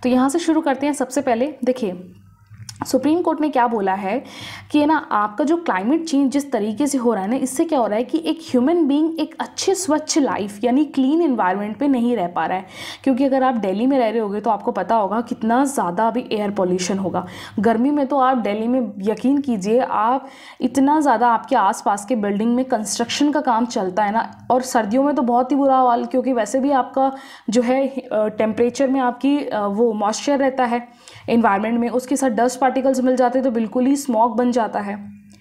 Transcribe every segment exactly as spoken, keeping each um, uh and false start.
तो यहाँ से शुरू करते हैं। सबसे पहले देखिए सुप्रीम कोर्ट ने क्या बोला है कि ना आपका जो क्लाइमेट चेंज जिस तरीके से हो रहा है ना, इससे क्या हो रहा है कि एक ह्यूमन बीइंग एक अच्छे स्वच्छ लाइफ यानी क्लीन एनवायरनमेंट पे नहीं रह पा रहा है। क्योंकि अगर आप दिल्ली में रह रहे होगे तो आपको पता होगा कितना ज़्यादा अभी एयर पॉल्यूशन होगा। गर्मी में तो आप दिल्ली में यकीन कीजिए, आप इतना ज़्यादा आपके आसपास के बिल्डिंग में कंस्ट्रक्शन का काम चलता है ना, और सर्दियों में तो बहुत ही बुरा हाल, क्योंकि वैसे भी आपका जो है टेम्परेचर में आपकी वो मॉइस्चर रहता है एनवायरनमेंट में, उसके साथ डस्ट पार्टिकल्स मिल जाते हैं तो बिल्कुल ही स्मॉग बन जाता है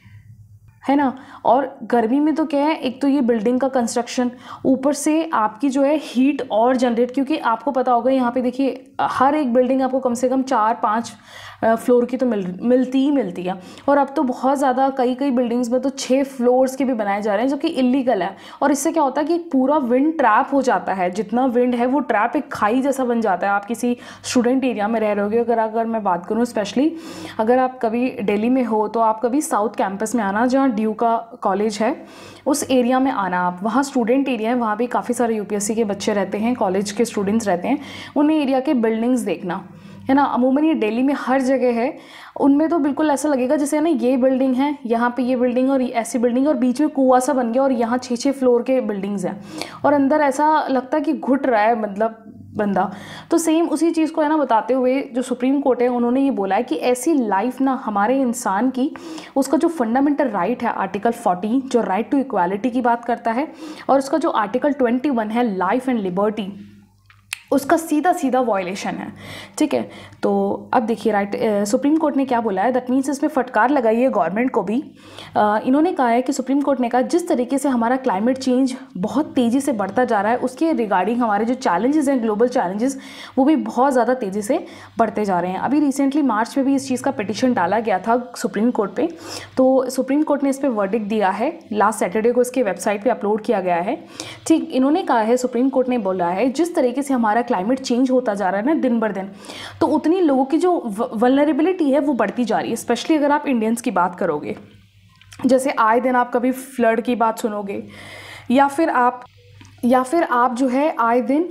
है ना। और गर्मी में तो क्या है, एक तो ये बिल्डिंग का कंस्ट्रक्शन, ऊपर से आपकी जो है हीट और जनरेट, क्योंकि आपको पता होगा यहाँ पे देखिए हर एक बिल्डिंग आपको कम से कम चार पाँच फ्लोर की तो मिल मिलती ही मिलती है। और अब तो बहुत ज़्यादा कई कई बिल्डिंग्स में तो छः फ्लोर्स के भी बनाए जा रहे हैं, जो कि इलीगल है। और इससे क्या होता है कि पूरा विंड ट्रैप हो जाता है, जितना विंड है वो ट्रैप एक खाई जैसा बन जाता है। आप किसी स्टूडेंट एरिया में रह रहे होगे, अगर अगर मैं बात करूँ स्पेशली अगर आप कभी दिल्ली में हो तो आप कभी साउथ कैंपस में आना, जहाँ ड्यू का कॉलेज है, उस एरिया में आना आप। वहाँ स्टूडेंट एरिया है, वहाँ भी काफ़ी सारे यूपीएससी के बच्चे रहते हैं, कॉलेज के स्टूडेंट्स रहते हैं। उन एरिया के बिल्डिंग्स देखना है ना, अमूमन ये दिल्ली में हर जगह है। उनमें तो बिल्कुल ऐसा लगेगा जैसे ना ये बिल्डिंग है, यहाँ पे ये बिल्डिंग और ऐसी बिल्डिंग, और बीच में कुआं सा बन गया और यहाँ छः छः फ्लोर के बिल्डिंग्स हैं, और अंदर ऐसा लगता है कि घुट रहा है मतलब बंदा। तो सेम उसी चीज़ को है ना बताते हुए जो सुप्रीम कोर्ट है उन्होंने ये बोला है कि ऐसी लाइफ ना हमारे इंसान की, उसका जो फंडामेंटल राइट है आर्टिकल फोर्टीन जो राइट टू इक्वालिटी की बात करता है, और उसका जो आर्टिकल ट्वेंटी वन है लाइफ एंड लिबर्टी, उसका सीधा सीधा वायलेशन है। ठीक है, तो अब देखिए राइट सुप्रीम कोर्ट ने क्या बोला है, दैट मीन्स इसमें फटकार लगाई है गवर्नमेंट को भी। आ, इन्होंने कहा है कि सुप्रीम कोर्ट ने कहा जिस तरीके से हमारा क्लाइमेट चेंज बहुत तेज़ी से बढ़ता जा रहा है, उसके रिगार्डिंग हमारे जो चैलेंजेस हैं ग्लोबल चैलेंजेस, वो भी बहुत ज़्यादा तेज़ी से बढ़ते जा रहे हैं। अभी रिसेंटली मार्च में भी इस चीज़ का पिटिशन डाला गया था सुप्रीम कोर्ट पे, तो सुप्रीम कोर्ट ने इस पर वर्डिक्ट दिया है, लास्ट सैटरडे को इसके वेबसाइट पर अपलोड किया गया है। ठीक, इन्होंने कहा है सुप्रीम कोर्ट ने बोला है जिस तरीके से हमारा क्लाइमेट चेंज होता जा रहा है ना दिन बर दिन, तो उतनी लोगों की जो वल्नरेबिलिटी है वो बढ़ती जा रही है। स्पेशली अगर आप इंडियंस की बात करोगे, जैसे आए दिन आप कभी फ्लड की बात सुनोगे, या फिर आप या फिर आप जो है आए दिन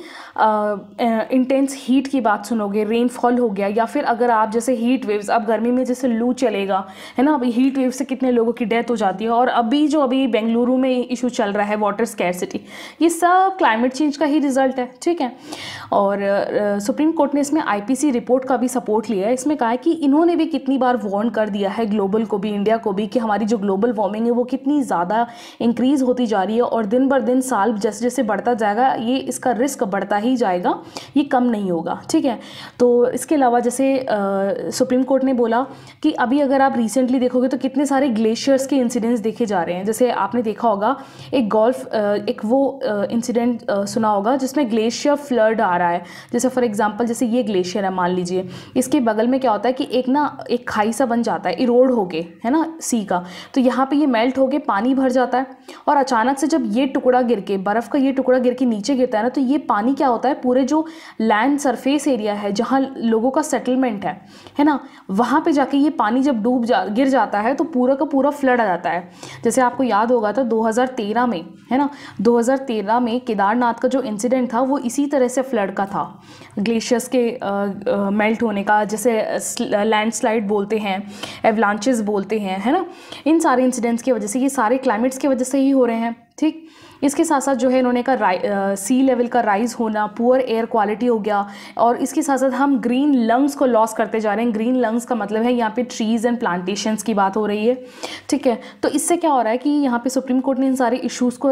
इंटेंस हीट की बात सुनोगे, रेनफॉल हो गया, या फिर अगर आप जैसे हीट वेव्स, अब गर्मी में जैसे लू चलेगा है ना, अभी हीट वेव से कितने लोगों की डेथ हो जाती है। और अभी जो अभी बेंगलुरु में इशू चल रहा है वाटर स्कैरसिटी, ये सब क्लाइमेट चेंज का ही रिजल्ट है। ठीक है, और सुप्रीम कोर्ट ने इसमें आईपीसी रिपोर्ट का भी सपोर्ट लिया है। इसमें कहा है कि इन्होंने भी कितनी बार वार्न कर दिया है ग्लोबल को भी, इंडिया को भी, कि हमारी जो ग्लोबल वार्मिंग है वो कितनी ज़्यादा इंक्रीज़ होती जा रही है, और दिन बर दिन साल जैसे जैसे बढ़ता जाएगा ये इसका रिस्क बढ़ता ही जाएगा, ये कम नहीं होगा। ठीक है, तो इसके अलावा जैसे सुप्रीम कोर्ट ने बोला कि अभी अगर आप रिसेंटली देखोगे तो कितने सारे ग्लेशियर्स के इंसिडेंट्स देखे जा रहे हैं। जैसे आपने देखा होगा एक गोल्फ एक वो इंसिडेंट सुना होगा जिसमें ग्लेशियर फ्लड आ रहा है। जैसे फॉर एग्जांपल जैसे ये ग्लेशियर है, मान लीजिए इसके बगल में क्या होता है कि एक ना एक खाई सा बन जाता है इरोड होके, है ना, सी का, तो यहाँ पे ये मेल्ट होके पानी भर जाता है, और अचानक से जब ये टुकड़ा गिर के, बर्फ़ का ये टुकड़ा गिर के नीचे गिरता है ना, तो ये पानी क्या होता है, पूरे जो लैंड सरफेस एरिया है जहाँ लोगों का सेटलमेंट है है ना, वहाँ पे जाके ये पानी जब डूब जा गिर जाता है तो पूरा का पूरा फ्लड आ जाता है। जैसे आपको याद होगा तो दो हज़ार तेरह में, है ना, दो हज़ार तेरह में केदारनाथ का जो इंसिडेंट था वो इसी तरह से फ्लड का था, ग्लेशियर्स के मेल्ट होने का, जैसे लैंडस्लाइड बोलते हैं, एवलांचेस बोलते हैं, है ना। इन सारे इंसिडेंट्स की वजह से, ये सारे क्लाइमेट्स की वजह से ही हो रहे हैं। ठीक, इसके साथ साथ जो है इन्होंने कहा सी लेवल का राइज होना, पुअर एयर क्वालिटी हो गया, और इसके साथ साथ हम ग्रीन लंग्स को लॉस करते जा रहे हैं। ग्रीन लंग्स का मतलब है यहाँ पे ट्रीज़ एंड प्लांटेशंस की बात हो रही है। ठीक है, तो इससे क्या हो रहा है कि यहाँ पे सुप्रीम कोर्ट ने इन सारे इश्यूज़ को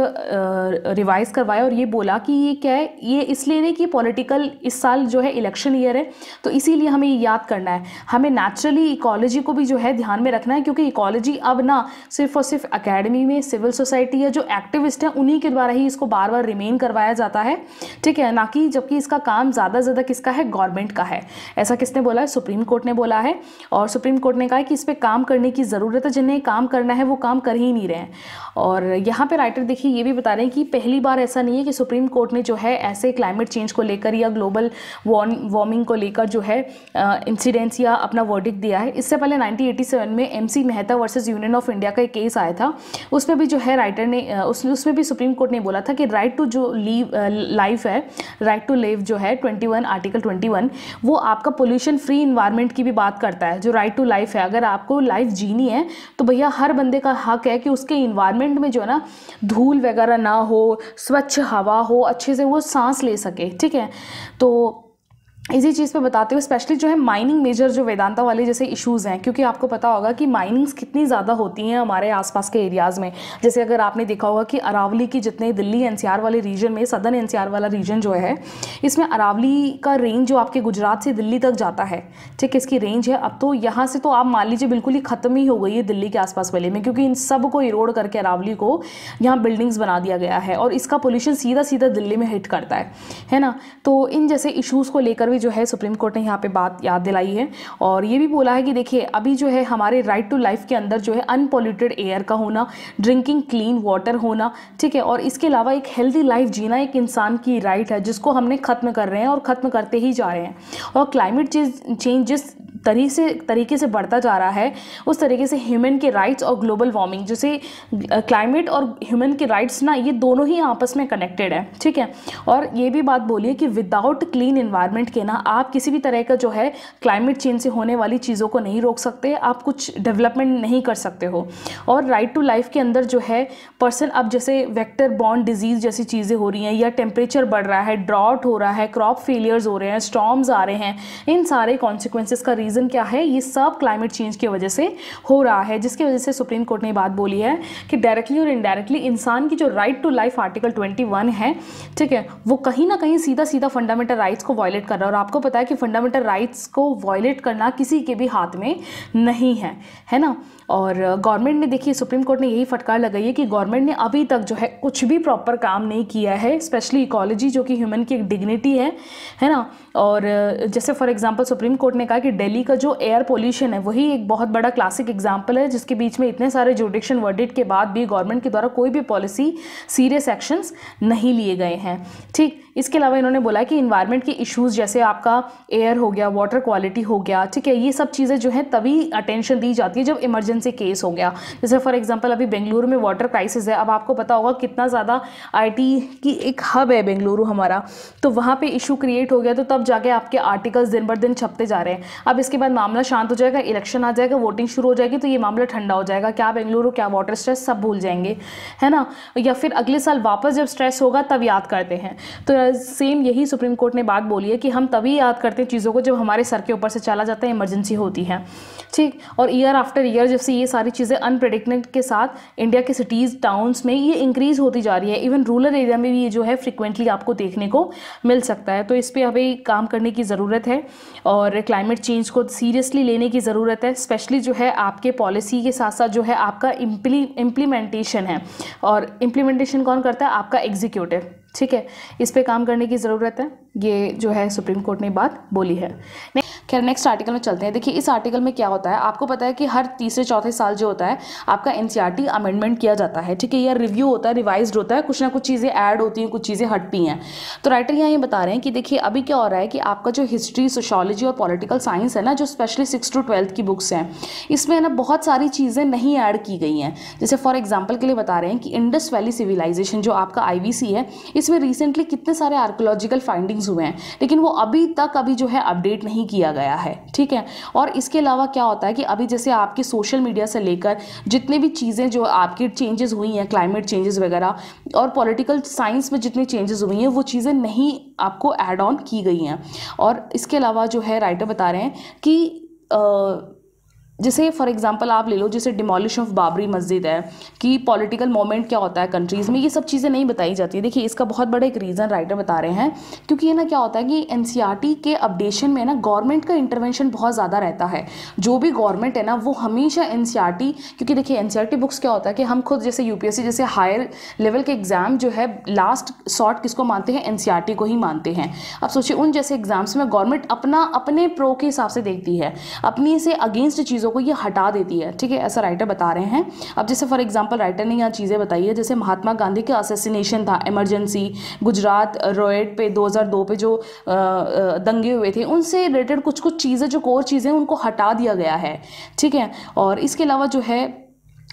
रिवाइज करवाया और ये बोला कि ये क्या है, ये इसलिए नहीं कि पॉलिटिकल, इस साल जो है इलेक्शन ईयर है तो इसीलिए हमें ये याद करना है, हमें नेचुरली इकोलॉजी को भी जो है ध्यान में रखना है, क्योंकि इकोलॉजी अब ना सिर्फ और सिर्फ अकेडमी में सिविल सोसाइटी या जो एक्टिविस्ट हैं उन्हीं के द्वारा ही इसको बार बार रिमेन करवाया जाता है। ठीक है, ना कि जबकि इसका काम ज़्यादा ज़्यादा किसका है, गवर्नमेंट का है। ऐसा किसने बोला है, सुप्रीम कोर्ट ने बोला है, और सुप्रीम कोर्ट ने कहा है कि इस पर काम करने की ज़रूरत है, जिन्हें काम करना है वो काम कर ही नहीं रहे हैं। और यहाँ पे राइटर देखिए ये भी बता रहे हैं कि पहली बार ऐसा नहीं है कि सुप्रीम कोर्ट ने जो है ऐसे क्लाइमेट चेंज को लेकर या ग्लोबल वार्मिंग को लेकर जो है इंसिडेंट्स या अपना वर्डिक्ट दिया है। इससे पहले नाइनटीन एटी सेवन में M C Mehta versus Union of India का एक केस आया था, उसमें भी जो है राइटर ने उस, उसमें भी सुप्रीम सुप्रीम कोर्ट ने बोला था कि राइट टू जो लीव लाइफ है, राइट टू लिव जो है इक्कीस आर्टिकल इक्कीस, वो आपका पोल्यूशन फ्री इन्वायरमेंट की भी बात करता है। जो राइट टू लाइफ है, अगर आपको लाइफ जीनी है तो भैया हर बंदे का हक है कि उसके इन्वायरमेंट में जो है ना धूल वगैरह ना हो, स्वच्छ हवा हो, अच्छे से वो सांस ले सके, ठीक है। तो इसी चीज़ पे बताते हुए स्पेशली जो है माइनिंग मेजर जो वेदांता वाले जैसे इश्यूज़ हैं, क्योंकि आपको पता होगा कि माइनिंग्स कितनी ज़्यादा होती हैं हमारे आसपास के एरियाज़ में। जैसे अगर आपने देखा होगा कि अरावली की जितने दिल्ली एनसीआर वाले रीजन में, सदर्न एनसीआर वाला रीजन जो है, इसमें अरावली का रेंज जो आपके गुजरात से दिल्ली तक जाता है, ठीक है, इसकी रेंज है। अब तो यहाँ से तो आप मान लीजिए बिल्कुल ही ख़त्म ही हो गई है दिल्ली के आसपास वाले में, क्योंकि इन सब को इरोड करके अरावली को यहाँ बिल्डिंग्स बना दिया गया है और इसका पोल्यूशन सीधा सीधा दिल्ली में हिट करता है, है ना। तो इन जैसे इशूज़ को लेकर भी जो है सुप्रीम कोर्ट ने यहाँ पे बात याद दिलाई है और ये भी बोला है कि देखिए अभी जो है हमारे राइट टू लाइफ के अंदर जो है अनपॉल्यूटेड एयर का होना, ड्रिंकिंग क्लीन वाटर होना, ठीक है, और इसके अलावा एक हेल्दी लाइफ जीना एक इंसान की राइट है, जिसको हमने ख़त्म कर रहे हैं और ख़त्म करते ही जा रहे हैं। और क्लाइमेट चेंज जिस तरीके से तरीके से बढ़ता जा रहा है, उस तरीके से ह्यूमन के राइट्स और ग्लोबल वार्मिंग, जैसे क्लाइमेट और ह्यूमन के राइट्स ना, ये दोनों ही आपस में कनेक्टेड है, ठीक है। और ये भी बात बोलिए कि विदाउट क्लीन इन्वायरमेंट के ना आप किसी भी तरह का जो है क्लाइमेट चेंज से होने वाली चीज़ों को नहीं रोक सकते, आप कुछ डेवलपमेंट नहीं कर सकते हो। और राइट टू लाइफ के अंदर जो है पर्सन, अब जैसे वेक्टर बॉर्न डिजीज़ जैसी चीज़ें हो रही हैं, या टेम्परेचर बढ़ रहा है, ड्रॉट हो रहा है, क्रॉप फेलियर्स हो रहे हैं, स्टॉर्म्स आ रहे हैं, इन सारे कॉन्सिक्वेंसेस का रीज़न क्या है? ये सब क्लाइमेट चेंज की वजह से हो रहा है, जिसकी वजह से सुप्रीम कोर्ट ने बात बोली है कि डायरेक्टली और इनडायरेक्टली इंसान की जो राइट टू लाइफ आर्टिकल इक्कीस है, ठीक है, वो कहीं ना कहीं सीधा सीधा फंडामेंटल राइट्स को वायलेट कर रहा है। और आपको पता है कि फंडामेंटल राइट्स को वायलेट करना किसी के भी हाथ में नहीं है, है ना। और गवर्नमेंट ने, देखिए सुप्रीम कोर्ट ने यही फटकार लगाई है कि गवर्नमेंट ने अभी तक जो है कुछ भी प्रॉपर काम नहीं किया है, स्पेशली इकोलॉजी जो कि ह्यूमन की एक डिग्निटी है, है ना। और जैसे फॉर एग्जांपल सुप्रीम कोर्ट ने कहा कि दिल्ली का जो एयर पोल्यूशन है वही एक बहुत बड़ा क्लासिक एग्जांपल है, जिसके बीच में इतने सारे जुडिक्शन वर्डिक्ट के बाद भी गवर्नमेंट के द्वारा कोई भी पॉलिसी सीरियस एक्शंस नहीं लिए गए हैं, ठीक। इसके अलावा इन्होंने बोला कि इन्वायरमेंट के इश्यूज़ जैसे आपका एयर हो गया, वाटर क्वालिटी हो गया, ठीक है, ये सब चीज़ें जो है तभी अटेंशन दी जाती है जब इमरजेंसी केस हो गया। जैसे फॉर एग्जांपल अभी बेंगलुरु में वाटर क्राइसिस है, अब आपको पता होगा कितना ज़्यादा आईटी की एक हब है बेंगलुरु हमारा, तो वहाँ पे इशू क्रिएट हो गया, तो तब जाके आपके आर्टिकल्स दिन बर दिन छपते जा रहे हैं। अब इसके बाद मामला शांत हो जाएगा, इलेक्शन आ जाएगा, वोटिंग शुरू हो जाएगी, तो ये मामला ठंडा हो जाएगा, क्या बेंगलुरु, क्या वाटर स्ट्रेस, सब भूल जाएंगे, है ना। या फिर अगले साल वापस जब स्ट्रेस होगा तब याद करते हैं। तो सेम यही सुप्रीम कोर्ट ने बात बोली है कि हम तभी याद करते हैं चीज़ों को जब हमारे सर के ऊपर से चला जाता है, इमरजेंसी होती है, ठीक। और ईयर आफ्टर ईयर जब से ये सारी चीज़ें अनप्रेडिक्टेड के साथ इंडिया के सिटीज़ टाउन्स में ये इंक्रीज़ होती जा रही है, इवन रूरल एरिया में भी ये जो है फ्रिक्वेंटली आपको देखने को मिल सकता है। तो इस पर अभी काम करने की ज़रूरत है और क्लाइमेट चेंज को सीरियसली लेने की ज़रूरत है, स्पेशली जो है आपके पॉलिसी के साथ साथ जो है आपका इम्प्ली इम्प्लीमेंटेशन है, और इम्प्लीमेंटेशन कौन करता है? आपका एग्जीक्यूटिव, ठीक है। इस पे काम करने की ज़रूरत है, ये जो है सुप्रीम कोर्ट ने बात बोली है। खैर नेक्स्ट आर्टिकल में चलते हैं। देखिए इस आर्टिकल में क्या होता है, आपको पता है कि हर तीसरे चौथे साल जो होता है आपका एनसीईआरटी अमेंडमेंट किया जाता है, ठीक है, या रिव्यू होता है, रिवाइज्ड होता है, कुछ ना कुछ चीज़ें ऐड होती हैं, कुछ चीज़ें हटती हैं। तो राइटर यहाँ ये बता रहे हैं कि देखिए अभी क्या हो रहा है कि आपका जो हिस्ट्री, सोशियोलॉजी और पॉलिटिकल साइंस है ना, जो स्पेशली सिक्स टू ट्वेल्थ की बुक्स हैं, इसमें ना बहुत सारी चीज़ें नहीं ऐड की गई हैं। जैसे फॉर एग्जाम्पल के लिए बता रहे हैं कि इंडस वैली सिविलाइजेशन जो आपका आई वी सी है, इसमें रिसेंटली कितने सारे आर्कोलॉजिकल फाइंडिंग्स हुए हैं, लेकिन वो अभी तक अभी जो है अपडेट नहीं किया गया है, ठीक है। और इसके अलावा क्या होता है कि अभी जैसे आपके सोशल मीडिया से लेकर जितने भी चीज़ें जो आपकी चेंजेस हुई हैं, क्लाइमेट चेंजेस वगैरह, और पॉलिटिकल साइंस में जितनी चेंजेस हुई हैं, वो चीज़ें नहीं आपको ऐड ऑन की गई हैं। और इसके अलावा जो है राइटर बता रहे हैं कि आ, जैसे फॉर एग्जांपल आप ले लो, जैसे डिमोलिश ऑफ बाबरी मस्जिद है, कि पॉलिटिकल मोमेंट क्या होता है कंट्रीज़ में, ये सब चीज़ें नहीं बताई जाती है। देखिए इसका बहुत बड़ा एक रीज़न राइटर बता रहे हैं, क्योंकि ये ना क्या होता है कि एनसीईआरटी के अपडेशन में ना गवर्नमेंट का इंटरवेंशन बहुत ज़्यादा रहता है। जो भी गवर्नमेंट है ना वो हमेशा एनसीईआरटी, क्योंकि देखिए एनसीईआरटी बुक्स क्या होता है कि हम खुद जैसे यूपीएससी जैसे हायर लेवल के एग्जाम जो है लास्ट सॉर्ट किसको मानते हैं? एनसीईआरटी को ही मानते हैं। अब सोचिए उन जैसे एग्जाम्स में गवर्नमेंट अपना अपने प्रो के हिसाब से देखती है, अपनी से अगेंस्ट चीज़ों को ये हटा देती है, ठीक है, ऐसा राइटर बता रहे हैं। अब जैसे फॉर एग्जांपल राइटर ने यहाँ चीज़ें बताई है, जैसे महात्मा गांधी का असैसिनेशन था, इमरजेंसी, गुजरात रॉयट पे दो हज़ार दो पे जो दंगे हुए थे, उनसे रिलेटेड कुछ कुछ चीज़ें जो कोर चीज़ें उनको हटा दिया गया है, ठीक है। और इसके अलावा जो है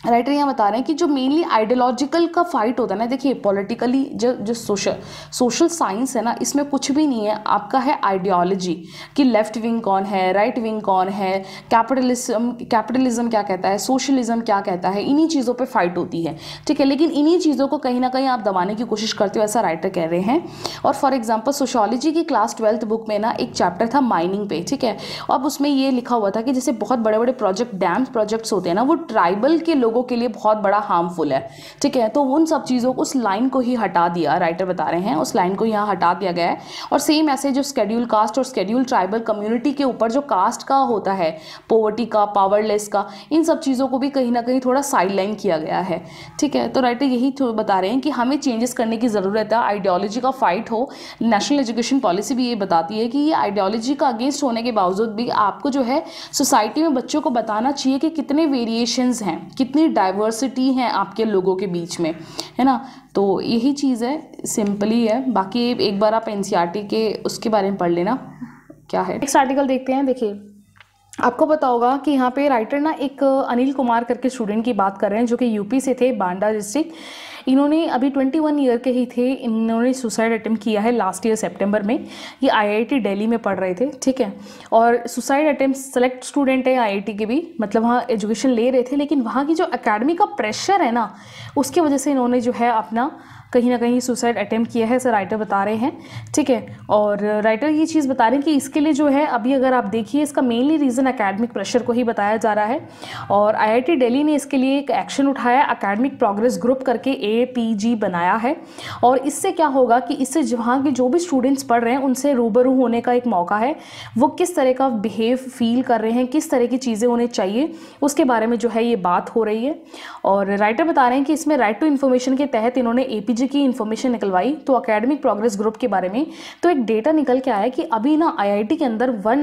राइटर यहाँ बता रहे हैं कि जो मेनली आइडियोलॉजिकल का फाइट होता है ना, देखिए पॉलिटिकली जो जो सोशल सोशल साइंस है ना, इसमें कुछ भी नहीं है, आपका है आइडियोलॉजी कि लेफ्ट विंग कौन है, राइट विंग कौन है, कैपिटलिज्म कैपिटलिज्म क्या कहता है, सोशलिज्म क्या कहता है, इन्हीं चीज़ों पे फाइट होती है, ठीक है। लेकिन इन्हीं चीज़ों को कहीं ना कहीं आप दबाने की कोशिश करते हो, ऐसा राइटर कह रहे हैं। और फॉर एग्जाम्पल सोशोलॉजी की क्लास ट्वेल्थ बुक में ना एक चैप्टर था माइनिंग पे, ठीक है। अब उसमें ये लिखा हुआ था कि जैसे बहुत बड़े बड़े प्रोजेक्ट, डैम प्रोजेक्ट्स होते हैं ना, वो ट्राइबल के लोगों के लिए बहुत बड़ा हार्मफुल है, ठीक है। तो उन सब चीज़ों को, उस लाइन को ही हटा दिया, राइटर बता रहे हैं, उस लाइन को यहाँ हटा दिया गया है। और सेम ऐसे जो स्केड्यूल कास्ट और स्केड्यूल ट्राइबल कम्युनिटी के ऊपर जो कास्ट का होता है, पॉवर्टी का, पावरलेस का, इन सब चीज़ों को भी कहीं ना कहीं थोड़ा साइडलाइन किया गया है, ठीक है। तो राइटर यही बता रहे हैं कि हमें चेंजेस करने की ज़रूरत है, आइडियोलॉजी का फाइट हो। नेशनल एजुकेशन पॉलिसी भी ये बताती है कि ये आइडियोलॉजी का अगेंस्ट होने के बावजूद भी आपको जो है सोसाइटी में बच्चों को बताना चाहिए कि कितने वेरिएशंस हैं, कितनी डाइवर्सिटी हैं आपके लोगों के बीच में, है ना। तो यही चीज़ है, सिंपली है। बाकी एक बार आप एनसीईआरटी के उसके बारे में पढ़ लेना क्या है। नेक्स्ट आर्टिकल देखते हैं। देखिए आपको पता होगा कि यहाँ पे राइटर ना एक अनिल कुमार करके स्टूडेंट की बात कर रहे हैं, जो कि यूपी से थे, बांडा डिस्ट्रिक्ट। इन्होंने अभी इक्कीस ईयर के ही थे, इन्होंने सुसाइड अटेम्प्ट किया है लास्ट ईयर सितंबर में। ये आईआईटी दिल्ली में पढ़ रहे थे, ठीक है। और सुसाइड अटेम्प्ट सेलेक्ट स्टूडेंट है आईआईटी के भी, मतलब वहाँ एजुकेशन ले रहे थे, लेकिन वहाँ की जो एकेडमी का प्रेशर है ना, उसकी वजह से इन्होंने जो है अपना कहीं ना कहीं सुसाइड अटेम्प्ट किया है, ऐसा राइटर बता रहे हैं, ठीक है। और राइटर ये चीज़ बता रहे हैं कि इसके लिए जो है अभी अगर आप देखिए, इसका मेनली रीज़न एकेडमिक प्रेशर को ही बताया जा रहा है। और आईआईटी दिल्ली ने इसके लिए एक एक्शन उठाया, एकेडमिक प्रोग्रेस ग्रुप करके ए पी जी बनाया है। और इससे क्या होगा कि इससे वहाँ के जो भी स्टूडेंट्स पढ़ रहे हैं उनसे रूबरू होने का एक मौका है, वो किस तरह का बिहेव फील कर रहे हैं, किस तरह की चीज़ें उन्हें चाहिए, उसके बारे में जो है ये बात हो रही है। और राइटर बता रहे हैं कि इसमें राइट टू इन्फॉर्मेशन के तहत इन्होंने एपीजी की इन्फॉर्मेशन निकलवाई, तो एकेडमिक प्रोग्रेस ग्रुप के बारे में। तो एक डेटा निकल के आया कि अभी ना आईआईटी के अंदर एक सौ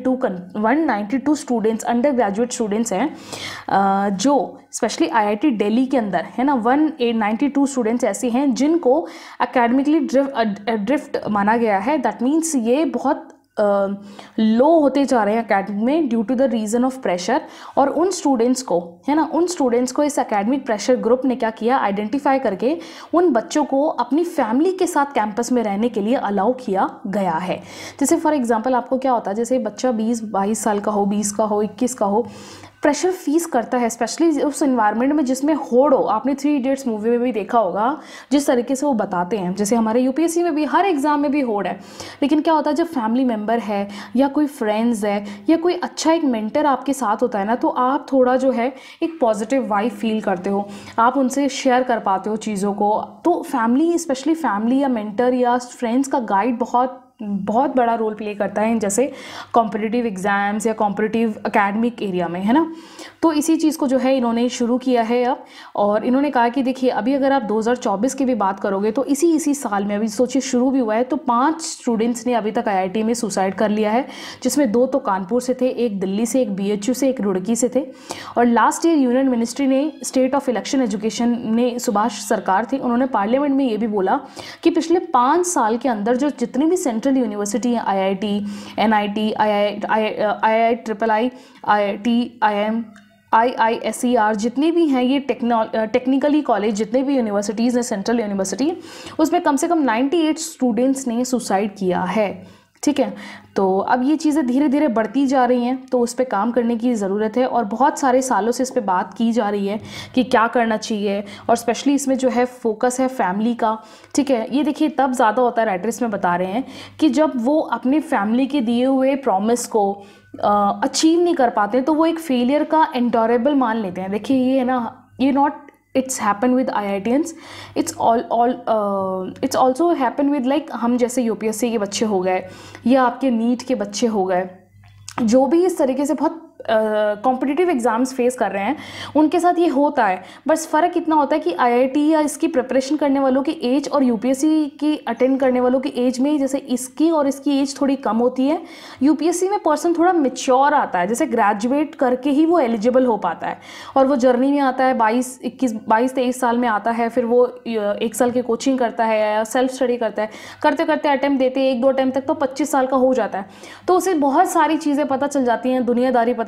बानवे स्टूडेंट्स, अंडर ग्रेजुएट स्टूडेंट्स हैं, जो स्पेशली आईआईटी दिल्ली के अंदर है ना, एक सौ बानवे स्टूडेंट्स ऐसे हैं जिनको एकेडमिकली ड्रिफ्ट माना गया है। दैट मीन्स ये बहुत लो uh, होते जा रहे हैं एकेडमिक में due to the reason of pressure. और उन स्टूडेंट्स को है ना, उन स्टूडेंट्स को इस एकेडमिक प्रेशर ग्रुप ने क्या किया, आइडेंटिफाई करके उन बच्चों को अपनी फैमिली के साथ कैंपस में रहने के लिए अलाउ किया गया है। जैसे फॉर एग्जांपल आपको क्या होता है, जैसे बच्चा बीस बाईस साल का हो, बीस का हो, इक्कीस का हो, प्रेशर फीस करता है, स्पेशली उस इन्वायरमेंट में जिसमें होड़ हो। आपने थ्री इडियट्स मूवी में भी देखा होगा जिस तरीके से वो बताते हैं, जैसे हमारे यूपीएससी में भी हर एग्ज़ाम में भी होड़ है। लेकिन क्या होता है, जब फैमिली मेम्बर है या कोई फ्रेंड्स है या कोई अच्छा एक मेंटर आपके साथ होता है ना, तो आप थोड़ा जो है एक पॉजिटिव वाइब फील करते हो, आप उनसे शेयर कर पाते हो चीज़ों को। तो फैमिली, स्पेशली फैमिली या मेंटर या फ्रेंड्स का गाइड बहुत बहुत बड़ा रोल प्ले करता है, जैसे कॉम्पिटिटिव एग्ज़ाम्स या कॉम्पिटिटिव एकेडमिक एरिया में, है ना। तो इसी चीज़ को जो है इन्होंने शुरू किया है अब। और इन्होंने कहा कि देखिए अभी अगर आप दो हज़ार चौबीस की भी बात करोगे तो इसी इसी साल में, अभी सोचिए शुरू भी हुआ है, तो पांच स्टूडेंट्स ने अभी तक आईआईटी में सुसाइड कर लिया है, जिसमें दो तो कानपुर से थे, एक दिल्ली से, एक बीएचयू से, एक रुड़की से थे। और लास्ट ईयर यूनियन मिनिस्ट्री ने, स्टेट ऑफ इलेक्शन एजुकेशन ने, सुभाष सरकार थी, उन्होंने पार्लियामेंट में ये भी बोला कि पिछले पाँच साल के अंदर जो जितनी भी सेंट्रल यूनिवर्सिटी है, IIT, NIT, I I triple I, IIT, IM, IISER, जितने भी हैं ये टेक्नो टेक्निकली कॉलेज, जितने भी यूनिवर्सिटीज़ हैं सेंट्रल यूनिवर्सिटी, उसमें कम से कम अट्ठानवे स्टूडेंट्स ने सुसाइड किया है, ठीक है। तो अब ये चीज़ें धीरे धीरे बढ़ती जा रही हैं, तो उस पर काम करने की ज़रूरत है। और बहुत सारे सालों से इस पर बात की जा रही है कि क्या करना चाहिए, और स्पेशली इसमें जो है फोकस है फैमिली का, ठीक है। ये देखिए तब ज़्यादा होता है, राइटर्स में बता रहे हैं कि जब वो अपने फैमिली के दिए हुए प्रॉमिस को अचीव नहीं कर पाते, तो वो एक फेलियर का एंडोरेबल मान लेते हैं। देखिए ये है ना, ये not it's happen with IITians, it's all all it's also happen with like हम जैसे यूपीएससी के बच्चे हो गए या आपके नीट के बच्चे हो गए, जो भी इस तरीके से बहुत कॉम्पिटिटिव uh, एग्ज़ाम्स फेस कर रहे हैं, उनके साथ ये होता है। बस फ़र्क इतना होता है कि आईआईटी या इसकी प्रिपरेशन करने वालों की एज और यूपीएससी की अटेंड करने वालों की एज में, जैसे इसकी और इसकी एज थोड़ी कम होती है। यूपीएससी में पर्सन थोड़ा मैच्योर आता है, जैसे ग्रेजुएट करके ही वो एलिजिबल हो पाता है, और वो जर्नी में आता है, बाईस इक्कीस बाईस तेईस साल में आता है, फिर वो एक साल की कोचिंग करता है या सेल्फ स्टडी करता है, करते करते अटैम्प्ट देते एक दो अटैम्प्ट तक तो पच्चीस साल का हो जाता है। तो उसे बहुत सारी चीज़ें पता चल जाती हैं, दुनियादारी पता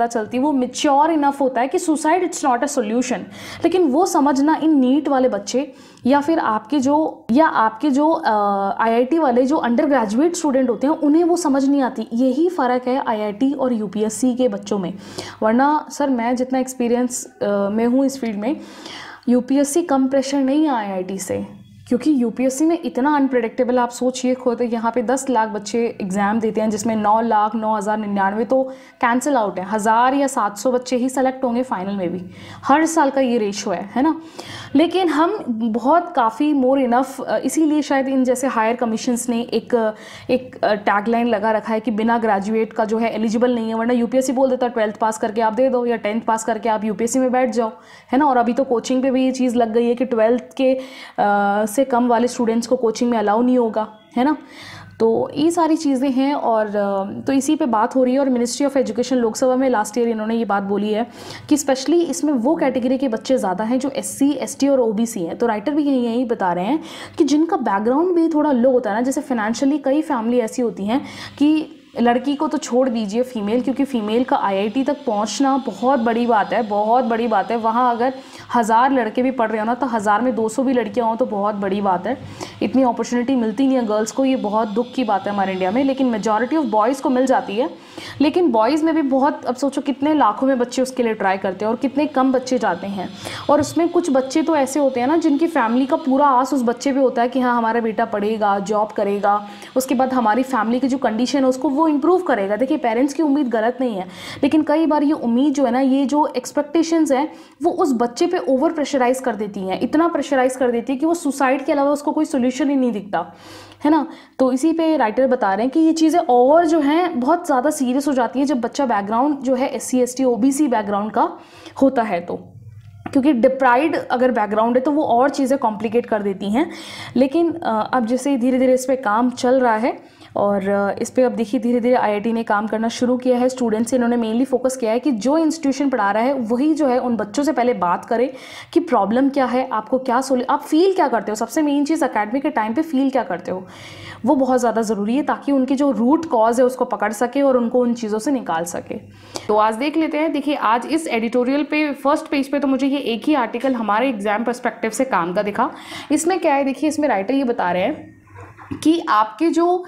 पता चलती है, वो मेच्योर इनफ होता है कि suicide it's not a solution. लेकिन वो समझना इन नीट वाले बच्चे या फिर आपके जो या आपके जो आईआईटी वाले जो अंडर ग्रेजुएट स्टूडेंट होते हैं उन्हें वो समझ नहीं आती। यही फ़र्क है आईआईटी और यूपीएससी के बच्चों में। वरना सर मैं जितना एक्सपीरियंस में हूँ इस फील्ड में, यूपीएससी कम प्रेशर नहीं है आईआईटी से, क्योंकि यूपीएससी में इतना अनप्रेडिक्टेबल, आप सोचिए खुद, यहाँ पे दस लाख बच्चे एग्ज़ाम देते हैं जिसमें नौ लाख नौ हज़ार निन्यानवे तो कैंसिल आउट है, हज़ार या सात सौ बच्चे ही सेलेक्ट होंगे फाइनल में भी। हर साल का ये रेशो है है ना। लेकिन हम बहुत काफ़ी मोर इनफ, इसीलिए शायद इन जैसे हायर कमीशंस ने एक एक टैगलाइन लगा रखा है कि बिना ग्रेजुएट का जो है एलिजिबल नहीं है। वरना यूपीएससी बोल देता ट्वेल्थ पास करके आप दे दो या टेंथ पास करके आप यूपीएससी में बैठ जाओ, है ना। और अभी तो कोचिंग पे भी ये चीज़ लग गई है कि ट्वेल्थ के आ, से कम वाले स्टूडेंट्स को कोचिंग में अलाउ नहीं होगा, है ना। तो ये सारी चीज़ें हैं और तो इसी पे बात हो रही है। और मिनिस्ट्री ऑफ एजुकेशन लोकसभा में लास्ट ईयर इन्होंने ये बात बोली है कि स्पेशली इसमें वो कैटेगरी के बच्चे ज़्यादा हैं जो एससी, एसटी और ओबीसी हैं। तो राइटर भी यही यही बता रहे हैं कि जिनका बैकग्राउंड भी थोड़ा लो होता है ना, जैसे फाइनेंशियली कई फैमिली ऐसी होती हैं कि लड़की को तो छोड़ दीजिए, फीमेल, क्योंकि फ़ीमेल का आईआईटी तक पहुंचना बहुत बड़ी बात है, बहुत बड़ी बात है। वहाँ अगर हज़ार लड़के भी पढ़ रहे हो ना तो हज़ार में दो सौ भी लड़कियाँ हों तो बहुत बड़ी बात है। इतनी अपॉर्चुनिटी मिलती नहीं है गर्ल्स को, ये बहुत दुख की बात है हमारे इंडिया में। लेकिन मेजॉरिटी ऑफ बॉयज़ को मिल जाती है। लेकिन बॉयज़ में भी बहुत, अब सोचो कितने लाखों में बच्चे उसके लिए ट्राई करते हैं और कितने कम बच्चे जाते हैं। और उसमें कुछ बच्चे तो ऐसे होते हैं ना जिनकी फैमिली का पूरा आस उस बच्चे पे होता है कि हाँ हमारा बेटा पढ़ेगा, जॉब करेगा, उसके बाद हमारी फैमिली की जो कंडीशन है उसको वो इम्प्रूव करेगा। देखिए पेरेंट्स की उम्मीद गलत नहीं है, लेकिन कई बार ये उम्मीद जो है ना, ये जो एक्सपेक्टेशंस हैं वो उस बच्चे पे ओवर प्रेशराइज कर देती हैं, इतना प्रेशराइज कर देती है कि वो सुसाइड के अलावा उसको कोई सोल्यूशन ही नहीं दिखता, है ना। तो इसी पे राइटर बता रहे हैं कि ये चीज़ें और जो हैं बहुत ज़्यादा सीरियस हो जाती है जब बच्चा बैकग्राउंड जो है S C S T O B C background का होता है। तो क्योंकि डिप्राइड अगर बैकग्राउंड है तो वो और चीज़ें कॉम्प्लिकेट कर देती हैं। लेकिन अब जैसे धीरे धीरे इस पर काम चल रहा है और इस पे अब देखिए धीरे धीरे आईआईटी ने काम करना शुरू किया है। स्टूडेंट्स से इन्होंने मेनली फोकस किया है कि जो इंस्टीट्यूशन पढ़ा रहा है वही जो है उन बच्चों से पहले बात करे कि प्रॉब्लम क्या है, आपको क्या सोल्यू आप फील क्या करते हो। सबसे मेन चीज़ अकेडमी के टाइम पे फील क्या करते हो वो बहुत ज़्यादा ज़रूरी है, ताकि उनकी जो रूट कॉज है उसको पकड़ सके और उनको उन चीज़ों से निकाल सके। तो आज देख लेते हैं। देखिए आज इस एडिटोरियल पे फर्स्ट पेज पे तो मुझे ये एक ही आर्टिकल हमारे एग्जाम पर्सपेक्टिव से काम का दिखा। इसमें क्या है, देखिए इसमें राइटर ये बता रहे हैं कि आपके जो,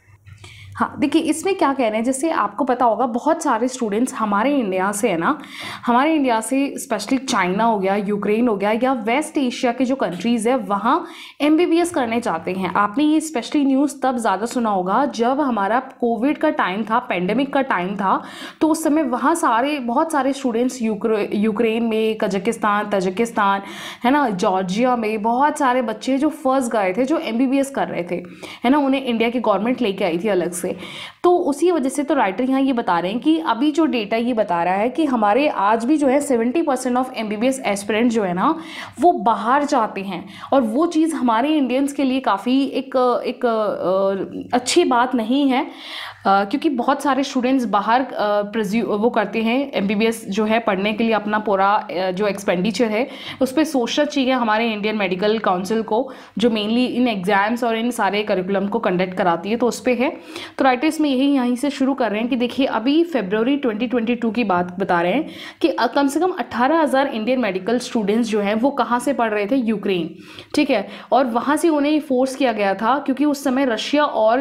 हाँ देखिए इसमें क्या कह रहे हैं, जैसे आपको पता होगा बहुत सारे स्टूडेंट्स हमारे इंडिया से है ना, हमारे इंडिया से स्पेशली चाइना हो गया, यूक्रेन हो गया या वेस्ट एशिया के जो कंट्रीज़ है वहाँ एमबीबीएस करने जाते हैं। आपने ये स्पेशली न्यूज़ तब ज़्यादा सुना होगा जब हमारा कोविड का टाइम था, पेंडेमिक का टाइम था। तो उस समय वहाँ सारे बहुत सारे स्टूडेंट्स यूक्रे यूक्रेन में, कजाकिस्तान, तजाकिस्तान, है ना, जॉर्जिया में बहुत सारे बच्चे जो फंस गए थे, जो एमबीबीएस कर रहे थे, है ना, उन्हें इंडिया की गवर्नमेंट लेके आई थी अलग से। तो उसी वजह से तो राइटर यहाँ ये बता रहे हैं कि अभी जो डेटा ये बता रहा है कि हमारे आज भी जो है seventy percent of MBBS aspirant जो है ना वो बाहर जाते हैं। और वो चीज़ हमारे इंडियंस के लिए काफ़ी एक एक अच्छी बात नहीं है, क्योंकि बहुत सारे स्टूडेंट्स बाहर प्रेज्यू वो करते हैं एमबीबीएस जो है पढ़ने के लिए, अपना पूरा जो एक्सपेंडिचर है उस पर सोचना चाहिए हमारे इंडियन मेडिकल काउंसिल को, जो मेनली इन एग्जाम्स और इन सारे करिकुलम को कंडक्ट कराती है, तो उस पर है। तो राइटर्स में यही यहीं से शुरू कर रहे हैं कि देखिए अभी फरवरी ट्वेंटी ट्वेंटी टू की बात बता रहे हैं कि कम से कम अट्ठारह हज़ार इंडियन मेडिकल स्टूडेंट्स जो हैं वो कहाँ से पढ़ रहे थे, यूक्रेन, ठीक है। और वहाँ से उन्हें फोर्स किया गया था क्योंकि उस समय रशिया और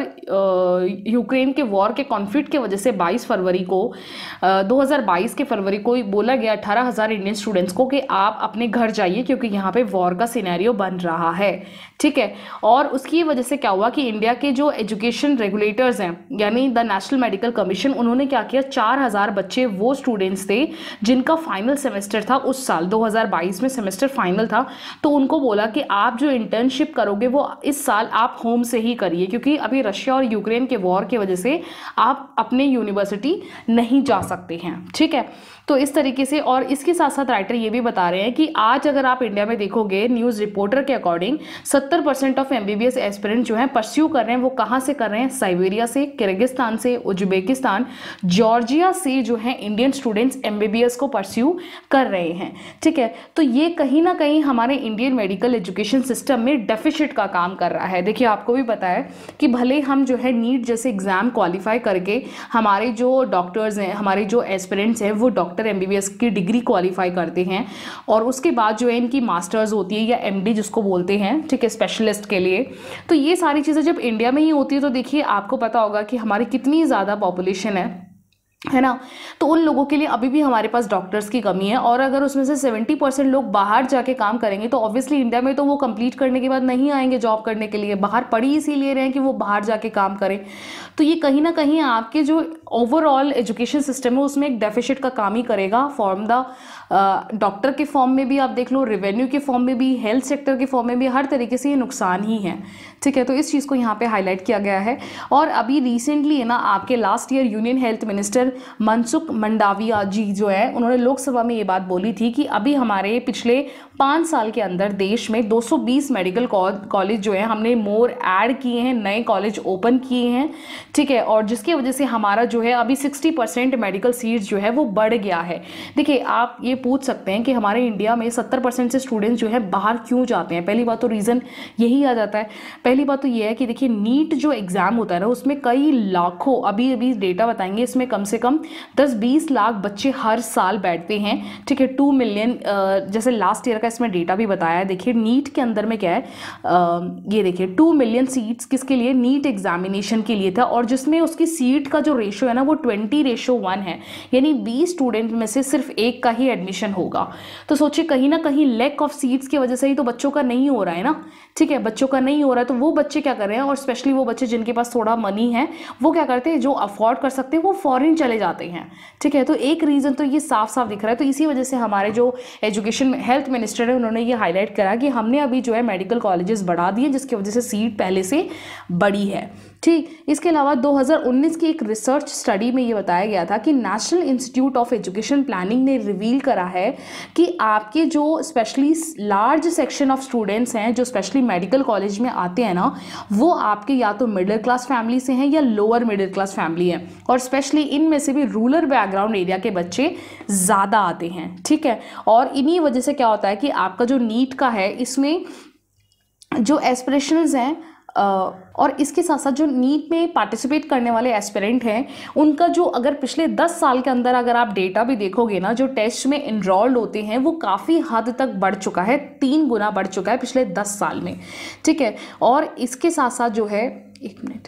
यूक्रेन के वॉर के कॉन्फ्लिक्ट की वजह से बाईस फरवरी को दो हज़ार बाईस के फरवरी को बोला गया अठारह हज़ार इंडियन स्टूडेंट्स को कि आप अपने घर जाइए क्योंकि यहाँ पे वॉर का सिनेरियो बन रहा है, ठीक है। और उसकी वजह से क्या हुआ कि इंडिया के जो एजुकेशन रेगुलेटर्स हैं यानी द नेशनल मेडिकल कमीशन, उन्होंने क्या किया, चार हज़ार बच्चे वो स्टूडेंट्स थे जिनका फाइनल सेमेस्टर था उस साल दो हज़ार बाईस में, सेमेस्टर फाइनल था, तो उनको बोला कि आप जो इंटर्नशिप करोगे वो इस साल आप होम से ही करिए क्योंकि अभी रशिया और यूक्रेन के वॉर की वजह से आप अपने यूनिवर्सिटी नहीं जा सकते हैं, ठीक है। तो इस तरीके से, और इसके साथ साथ राइटर ये भी बता रहे हैं कि आज अगर आप इंडिया में देखोगे न्यूज़ रिपोर्टर के अकॉर्डिंग सत्तर परसेंट ऑफ एमबीबीएस एस्पिरेंट जो है परस्यू कर रहे हैं, वो कहाँ से कर रहे हैं, साइबेरिया से, किर्गिस्तान से, उज्बेकिस्तान, जॉर्जिया से जो है इंडियन स्टूडेंट्स एमबीबीएस को परस्यू कर रहे हैं। ठीक है, तो ये कहीं ना कहीं हमारे इंडियन मेडिकल एजुकेशन सिस्टम में डेफिसिट का काम कर रहा है। देखिए आपको भी पता है कि भले हम जो है नीट जैसे एग्जाम क्वालिफाई करके हमारे जो डॉक्टर्स हैं, हमारे जो एस्पिरेंट्स हैं वो डॉक्टर एमबीबीएस की डिग्री क्वालिफाई करते हैं और उसके बाद जो है इनकी मास्टर्स होती है या एमडी जिसको बोलते हैं, ठीक है, स्पेशलिस्ट के लिए। तो ये सारी चीज़ें जब इंडिया में ही होती है तो देखिए आपको पता होगा कि हमारी कितनी ज़्यादा पॉपुलेशन है है ना, तो उन लोगों के लिए अभी भी हमारे पास डॉक्टर्स की कमी है। और अगर उसमें से सेवेंटी परसेंट लोग बाहर जाके काम करेंगे तो ऑब्वियसली इंडिया में तो वो कंप्लीट करने के बाद नहीं आएंगे जॉब करने के लिए, बाहर पढ़ ही इसीलिए रहे हैं कि वो बाहर जाके काम करें। तो ये कहीं ना कहीं आपके जो ओवरऑल एजुकेशन सिस्टम है उसमें एक डेफिसिट का काम ही करेगा। फॉर्म द डॉक्टर के फॉर्म में भी आप देख लो, रेवेन्यू के फॉर्म में भी, हेल्थ सेक्टर के फॉर्म में भी, हर तरीके से ये नुकसान ही है। ठीक है, तो इस चीज़ को यहाँ पे हाईलाइट किया गया है। और अभी रिसेंटली है ना आपके last year union health minister Mansukh Mandaviya ji जो है उन्होंने लोकसभा में ये बात बोली थी कि अभी हमारे पिछले पाँच साल के अंदर देश में दो सौ बीस मेडिकल कॉलेज जो है हमने मोर ऐड किए हैं, नए कॉलेज ओपन किए हैं। ठीक है, और जिसकी वजह से हमारा जो है अभी साठ परसेंट मेडिकल सीट्स जो है वो बढ़ गया है। देखिए आप ये पूछ सकते हैं कि हमारे इंडिया में सत्तर परसेंट से स्टूडेंट्स जो है बाहर क्यों जाते हैं। पहली बात तो रीज़न यही आ जाता है। पहली बात तो ये है कि देखिए नीट जो एग्ज़ाम होता है ना उसमें कई लाखों, अभी अभी डेटा बताएंगे, इसमें कम से कम दस बीस लाख बच्चे हर साल बैठते हैं। ठीक है, टू मिलियन जैसे लास्ट ईयर का इसमें डेटा भी बताया है। देखिए नीट के अंदर में क्या है, आ, ये देखिए टू मिलियन सीट्स किसके लिए, नीट एग्जामिनेशन के लिए था, और जिसमें उसकी सीट का जो रेशो है ना वो ट्वेंटी रेशो वन है, यानी बीस स्टूडेंट में से सिर्फ एक का ही एडमिशन होगा। तो सोचिए कहीं ना कहीं लैक ऑफ सीट्स की वजह से ही तो बच्चों का नहीं हो रहा है ना। ठीक है, बच्चों का नहीं हो रहा है तो वो बच्चे क्या कर रहे हैं, और स्पेशली वो बच्चे जिनके पास थोड़ा मनी है वो क्या करते हैं, जो अफोर्ड कर सकते हैं वो फॉरेन चले जाते हैं। ठीक है, तो एक रीज़न तो ये साफ साफ दिख रहा है। तो इसी वजह से हमारे जो एजुकेशन हेल्थ मिनिस्टर है उन्होंने ये हाईलाइट करा कि हमने अभी जो है मेडिकल कॉलेजेस बढ़ा दिए जिसकी वजह से सीट पहले से बड़ी है। ठीक, इसके अलावा दो हज़ार उन्नीस की एक रिसर्च स्टडी में ये बताया गया था कि national institute of education planning ने रिवील करा है कि आपके जो specially large section of students हैं जो स्पेशली मेडिकल कॉलेज में आते हैं ना, वो आपके या तो मिडिल क्लास फैमिली से हैं या लोअर मिडिल क्लास फैमिली है, और स्पेशली इनमें से भी रूरल बैकग्राउंड एरिया के बच्चे ज़्यादा आते हैं। ठीक है, और इन्हीं वजह से क्या होता है कि आपका जो नीट का है इसमें जो एस्पिरेशंस हैं Uh, और इसके साथ साथ जो नीट में पार्टिसिपेट करने वाले एस्पिरेंट हैं उनका जो अगर पिछले दस साल के अंदर अगर आप डेटा भी देखोगे ना, जो टेस्ट में इनरोल्ड होते हैं वो काफ़ी हद तक बढ़ चुका है, तीन गुना बढ़ चुका है पिछले दस साल में। ठीक है, और इसके साथ साथ जो है, एक मिनट,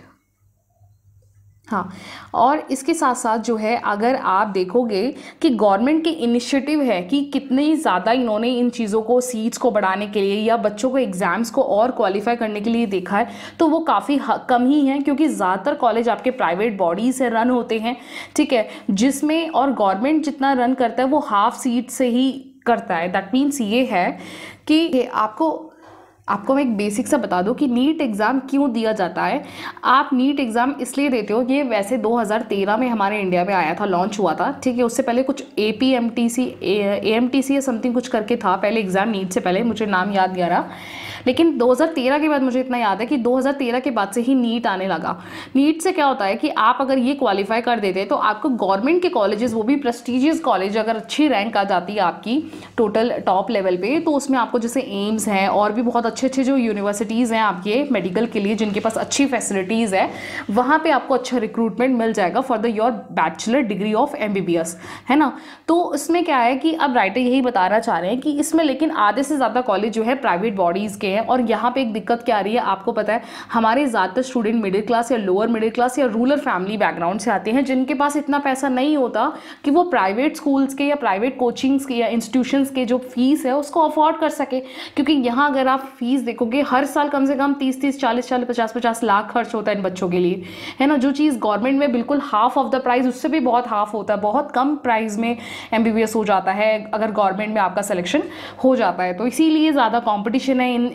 हाँ, और इसके साथ साथ जो है अगर आप देखोगे कि गवर्नमेंट की इनिशिएटिव है कि कितनी ज़्यादा इन्होंने इन चीज़ों को, सीट्स को बढ़ाने के लिए या बच्चों को एग्ज़ाम्स को और क्वालिफाई करने के लिए देखा है, तो वो काफ़ी कम ही है क्योंकि ज़्यादातर कॉलेज आपके प्राइवेट बॉडी से रन होते हैं। ठीक है, जिसमें और गवर्नमेंट जितना रन करता है वो हाफ सीट से ही करता है। दैट मीन्स ये है कि आपको आपको मैं एक बेसिक सा बता दूं कि नीट एग्ज़ाम क्यों दिया जाता है। आप नीट एग्ज़ाम इसलिए देते हो, ये वैसे दो हज़ार तेरह में हमारे इंडिया में आया था, लॉन्च हुआ था। ठीक है, उससे पहले कुछ A P M T C A M T C या समथिंग कुछ करके था पहले एग्ज़ाम नीट से पहले, मुझे नाम याद नहीं आ रहा, लेकिन दो हज़ार तेरह के बाद मुझे इतना याद है कि दो हज़ार तेरह के बाद से ही नीट आने लगा। नीट से क्या होता है कि आप अगर ये क्वालिफाई कर देते हैं तो आपको गवर्नमेंट के कॉलेजेस, वो भी प्रेस्टीजियस कॉलेज, अगर अच्छी रैंक आ जाती है आपकी टोटल टॉप लेवल पे, तो उसमें आपको जैसे एम्स हैं और भी बहुत अच्छे अच्छे जो यूनिवर्सिटीज़ हैं आपके मेडिकल के लिए जिनके पास अच्छी फैसिलिटीज़ है, वहाँ पर आपको अच्छा रिक्रूटमेंट मिल जाएगा for the your bachelor degree of M B B S, है ना। तो इसमें क्या है कि अब राइटर यही बताना चाह रहे हैं कि इसमें लेकिन आधे से ज़्यादा कॉलेज जो है प्राइवेट बॉडीज़ के, और यहाँ पे एक दिक्कत क्या आ रही है आपको पता है, हमारे ज़्यादातर स्टूडेंट मिडिल क्लास या लोअर मिडिल क्लास या रूरल फैमिली बैकग्राउंड से आते हैं जिनके पास इतना पैसा नहीं होता कि वो प्राइवेट स्कूल्स के या प्राइवेट कोचिंग्स के या इंस्टीट्यूशंस के जो फीस है उसको अफोर्ड कर सके। क्योंकि यहाँ अगर आप फीस देखोगे हर साल कम से कम तीस तीस चालीस चालीस पचास पचास लाख खर्च होता है इन बच्चों के लिए, है ना। जो चीज़ गवर्नमेंट में बिल्कुल हाफ ऑफ द प्राइस, उससे भी बहुत हाफ होता है, बहुत कम प्राइस में एमबीबीएस हो जाता है अगर गवर्नमेंट में आपका सिलेक्शन हो जाता है। तो इसीलिए ज़्यादा कॉम्पिटिशन है इन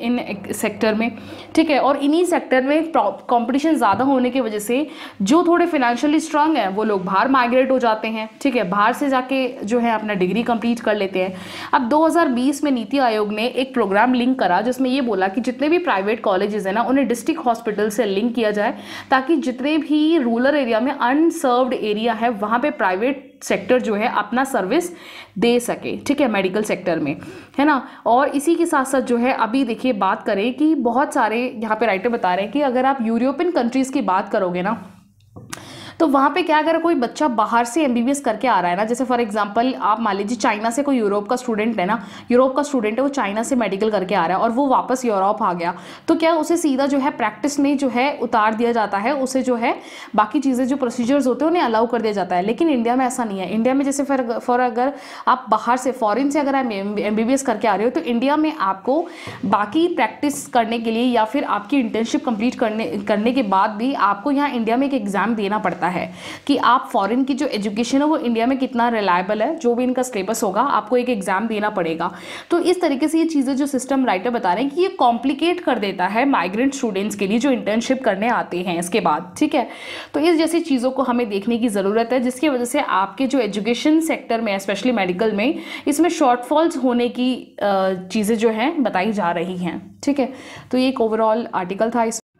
इन सेक्टर में, ठीक है। और इन्हीं सेक्टर में कंपटीशन ज़्यादा होने की वजह से जो थोड़े फाइनेंशियली स्ट्रांग हैं वो लोग बाहर माइग्रेट हो जाते हैं, ठीक है, बाहर से जाके जो है अपना डिग्री कंप्लीट कर लेते हैं। अब दो हज़ार बीस में नीति आयोग ने एक प्रोग्राम लिंक करा जिसमें ये बोला कि जितने भी प्राइवेट कॉलेजेस हैं ना उन्हें डिस्ट्रिक्ट हॉस्पिटल से लिंक किया जाए, ताकि जितने भी रूरल एरिया में अनसर्व्ड एरिया है वहाँ पे प्राइवेट सेक्टर जो है अपना सर्विस दे सके, ठीक है, मेडिकल सेक्टर में, है ना। और इसी के साथ साथ जो है अभी देखिए बात करें कि बहुत सारे यहाँ पे राइटर बता रहे हैं कि अगर आप यूरोपियन कंट्रीज़ की बात करोगे ना तो वहाँ पे क्या, अगर कोई बच्चा बाहर से एमबीबीएस करके आ रहा है ना, जैसे फॉर एग्जांपल आप मान लीजिए चाइना से कोई यूरोप का स्टूडेंट है ना, यूरोप का स्टूडेंट है, वो चाइना से मेडिकल करके आ रहा है और वो वापस यूरोप आ गया, तो क्या उसे सीधा जो है प्रैक्टिस में जो है उतार दिया जाता है, उसे जो है बाकी चीज़ें जो प्रोसीजर्स होते हैं उन्हें अलाउ कर दिया जाता है। लेकिन इंडिया में ऐसा नहीं है। इंडिया में जैसे फॉर फॉर अगर आप बाहर से फॉरेन से अगर आप एमबीबीएस करके आ रहे हो तो इंडिया में आपको बाकी प्रैक्टिस करने के लिए या फिर आपकी इंटर्नशिप कंप्लीट करने करने के बाद भी आपको यहाँ इंडिया में एक एग्ज़ाम देना पड़ता है कि आप फॉरेन की जो एजुकेशन है वो इंडिया में कितना रिलायबल है, जो भी इनका सिलेबस होगा आपको एक एग्जाम देना पड़ेगा। तो इस तरीके से ये चीज़ें जो सिस्टम राइटर बता रहे हैं कि ये कॉम्प्लिकेट कर देता है माइग्रेंट स्टूडेंट्स के लिए जो इंटर्नशिप करने आते हैं इसके बाद, ठीक है। तो इस जैसी चीज़ों को हमें देखने की ज़रूरत है जिसकी वजह से आपके जो एजुकेशन सेक्टर में स्पेशली मेडिकल में इसमें शॉर्टफॉल्स होने की चीज़ें जो हैं बताई जा रही हैं, ठीक है। तो ये एक ओवरऑल आर्टिकल था। इस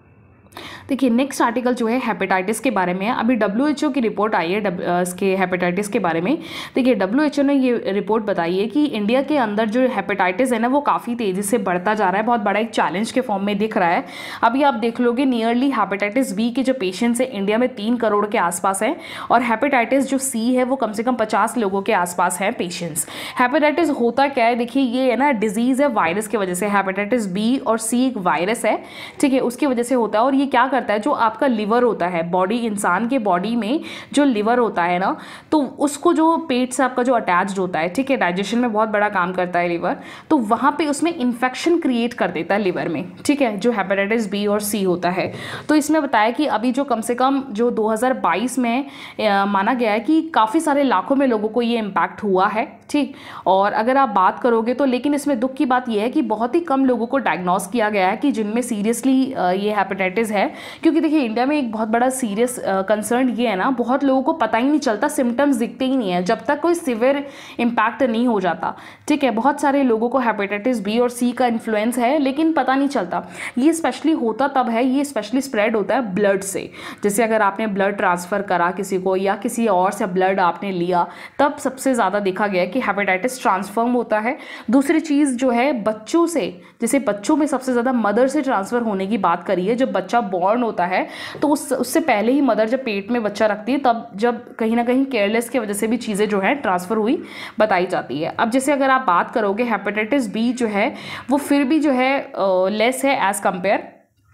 देखिए नेक्स्ट आर्टिकल जो है हेपेटाइटिस के बारे में है। अभी डब्ल्यू एच ओ की रिपोर्ट आई है इसके हेपेटाइटिस के बारे में। देखिए डब्ल्यू एच ओ ने ये रिपोर्ट बताई है कि इंडिया के अंदर जो हेपेटाइटिस है ना वो काफ़ी तेज़ी से बढ़ता जा रहा है, बहुत बड़ा एक चैलेंज के फॉर्म में दिख रहा है। अभी आप देख लोगे नियरली हेपेटाइटिस बी के जो पेशेंट्स हैं इंडिया में तीन करोड़ के आसपास हैं और हेपेटाइटिस जो सी है वो कम से कम पचास लोगों के आसपास हैं पेशेंट्स। हेपेटाइटिस होता क्या है, देखिए ये है ना डिजीज़ है वायरस की वजह से। हेपेटाइटिस बी और सी एक वायरस है, ठीक है, उसकी वजह से होता है। और ये क्या करता है, जो आपका लिवर होता है बॉडी, इंसान के बॉडी में जो लिवर होता है ना, तो उसको जो पेट से आपका जो अटैच्ड होता है, ठीक है, डाइजेशन में बहुत बड़ा काम करता है लिवर, तो वहाँ पे उसमें इन्फेक्शन क्रिएट कर देता है लिवर में, ठीक है, जो हेपेटाइटिस बी और सी होता है। तो इसमें बताया कि अभी जो कम से कम जो दो हज़ार बाईस में आ, माना गया है कि काफ़ी सारे लाखों में लोगों को ये इम्पैक्ट हुआ है, ठीक। और अगर आप बात करोगे तो लेकिन इसमें दुख की बात यह है कि बहुत ही कम लोगों को डायग्नोस किया गया है कि जिनमें सीरियसली ये हेपेटाइटिस है। क्योंकि देखिए इंडिया में एक बहुत बड़ा सीरियस कंसर्न ये है ना, बहुत लोगों को पता ही नहीं चलता, सिम्टम्स दिखते ही नहीं है जब तक कोई सिवियर इम्पैक्ट नहीं हो जाता, ठीक है। बहुत सारे लोगों को हेपेटाइटिस बी और सी का इन्फ्लुएंस है लेकिन पता नहीं चलता। ये स्पेशली होता तब है, ये स्पेशली स्प्रेड होता है ब्लड से। जैसे अगर आपने ब्लड ट्रांसफ़र करा किसी को या किसी और से ब्लड आपने लिया, तब सबसे ज़्यादा देखा गया है कि हेपेटाइटिस ट्रांसफॉर्म होता है। दूसरी चीज़ जो है बच्चों से, जैसे बच्चों में सबसे ज़्यादा मदर से ट्रांसफ़र होने की बात करी है। जब बच्चा बॉर्न होता है तो उस उससे पहले ही मदर जब पेट में बच्चा रखती है तब जब कहीं ना कहीं केयरलेस की वजह से भी चीज़ें जो है ट्रांसफ़र हुई बताई जाती है। अब जैसे अगर आप बात करोगे हेपेटाइटिस बी जो है वो फिर भी जो है लेस है एज़ कंपेयर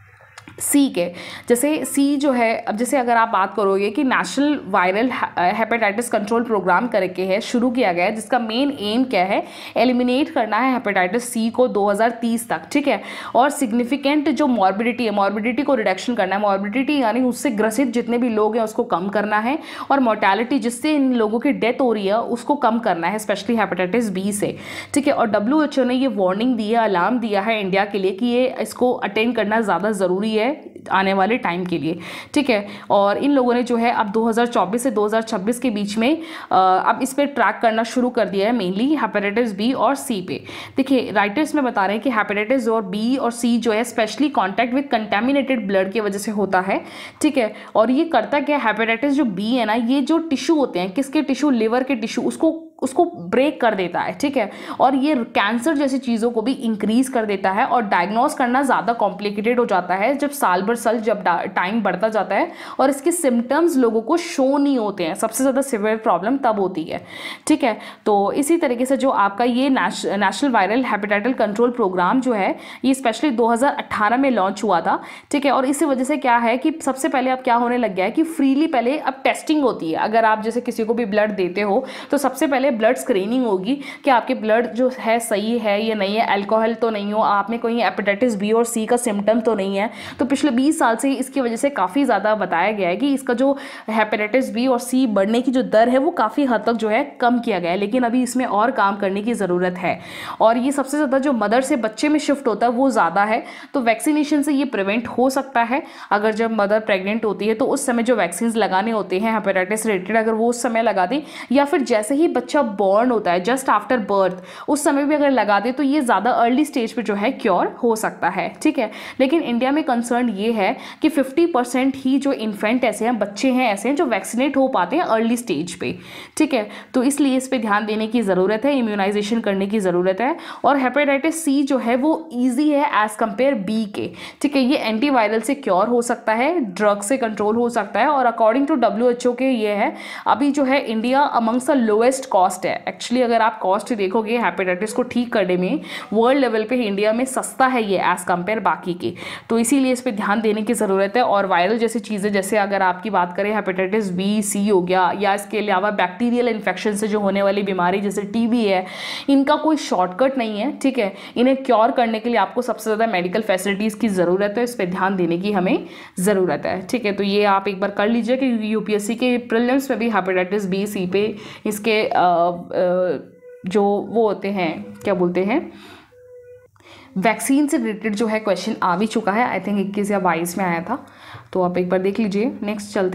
सी के। जैसे सी जो है, अब जैसे अगर आप बात करोगे कि national viral hepatitis control programme करके है शुरू किया गया है, जिसका मेन एम क्या है, एलिमिनेट करना है हेपेटाइटिस सी को दो हज़ार तीस तक, ठीक है। और सिग्निफिकेंट जो मॉर्बिडिटी है, मॉर्बिडिटी को रिडक्शन करना है। मॉर्बिडिटी यानी उससे ग्रसित जितने भी लोग हैं उसको कम करना है, और मोर्टेलिटी जिससे इन लोगों की डेथ हो रही है उसको कम करना है, स्पेशली हेपेटाइटिस बी से, ठीक है। और डब्ल्यू एच ओ ने ये वार्निंग दी है, अलार्म दिया है इंडिया के लिए कि ये इसको अटेंड करना ज़्यादा ज़रूरी है आने वाले टाइम के लिए, ठीक है। और इन लोगों ने जो है अब दो हज़ार चौबीस से दो हज़ार छब्बीस के बीच में अब इस पर ट्रैक करना शुरू कर दिया है, मेनली हेपेटाइटिस बी और सी पे। देखिए राइटर्स में बता रहे हैं कि हेपेटाइटिस और बी और सी जो है specially contact with contaminated blood की वजह से होता है, ठीक है। और ये करता क्या, हेपेटाइटिस जो बी है ना, ये जो टिश्यू होते हैं, किसके टिश्यू, लिवर के टिश्यू, उसको उसको ब्रेक कर देता है, ठीक है। और ये कैंसर जैसी चीज़ों को भी इंक्रीज कर देता है और डायग्नोस करना ज़्यादा कॉम्प्लिकेटेड हो जाता है जब साल भर साल जब टाइम बढ़ता जाता है और इसके सिम्टम्स लोगों को शो नहीं होते हैं। सबसे ज़्यादा सिवियर प्रॉब्लम तब होती है, ठीक है। तो इसी तरीके से जो आपका ये national viral hepatitis control programme जो है ये स्पेशली दो हज़ार अट्ठारह में लॉन्च हुआ था, ठीक है। और इसी वजह से क्या है कि सबसे पहले अब क्या होने लग गया है कि फ्रीली पहले अब टेस्टिंग होती है। अगर आप जैसे किसी को भी ब्लड देते हो तो सबसे पहले है ब्लड स्क्रीनिंग होगी कि आपके ब्लड जो है सही है या नहीं है, अल्कोहल तो नहीं हो, आप में कोई हेपेटाइटिस बी और सी का सिम्टम तो नहीं है। तो पिछले बीस साल से इसकी वजह से काफ़ी ज़्यादा बताया गया है कि इसका जो हेपेटाइटिस बी और सी बढ़ने की जो दर है वो काफ़ी हद तक जो है कम किया गया है, लेकिन अभी इसमें और काम करने की ज़रूरत है। और ये सबसे ज़्यादा जो मदर से बच्चे में शिफ्ट होता है वो ज़्यादा है, तो वैक्सीनेशन से ये प्रिवेंट हो सकता है। अगर जब मदर प्रेग्नेंट होती है तो उस समय जो वैक्सीन लगाने होते हैं हेपेटाइटिस रिलेटेड, अगर वो उस समय लगा दें, या फिर जैसे ही बच्चा बॉर्न होता है जस्ट आफ्टर बर्थ उस समय भी अगर लगा दे, तो ये ज़्यादा अर्ली स्टेज पे जो है क्योर हो सकता है। ठीक है, लेकिन इंडिया में कंसर्न ये है कि फिफ्टी परसेंट ही जो इन्फेंट ऐसे हैं, बच्चे हैं ऐसे हैं जो वैक्सीनेट हो पाते हैं अर्ली स्टेज पे। ठीक है, तो इसलिए इस पर ध्यान देने की ज़रूरत है, इम्यूनाइजेशन करने की ज़रूरत है। और हेपेटाइटिस सी जो है वो ईजी है एज़ कम्पेयर बी के। ठीक है, ये एंटीवायरल से क्योर हो सकता है, ड्रग से कंट्रोल हो सकता है, और according to W H O के ये है अभी जो है India amongst the lowest cost है। एक्चुअली अगर आप कॉस्ट देखोगे हेपेटाइटिस को ठीक करने में, वर्ल्ड लेवल पे इंडिया में सस्ता है ये एज़ कम्पेयर बाकी के। तो इसीलिए इस पर ध्यान देने की ज़रूरत है। और वायरल जैसी चीज़ें, जैसे अगर आपकी बात करें हेपेटाइटिस बी सी हो गया, या इसके अलावा बैक्टीरियल इन्फेक्शन से जो होने वाली बीमारी जैसे टीबी है, इनका कोई शॉर्टकट नहीं है। ठीक है, इन्हें क्योर करने के लिए आपको सबसे ज़्यादा मेडिकल फैसिलिटीज़ की ज़रूरत है, इस पर ध्यान देने की हमें ज़रूरत है। ठीक है, तो ये आप एक बार कर लीजिए कि यूपीएससी के प्रीलिम्स में भी हेपेटाइटिस बी सी पे इसके आ, आ, जो वो होते हैं क्या बोलते हैं वैक्सीन से रिलेटेड जो है क्वेश्चन आ भी चुका है। आई थिंक इक्कीस या बाईस में आया था, तो आप एक बार देख लीजिए। नेक्स्ट चलते हैं।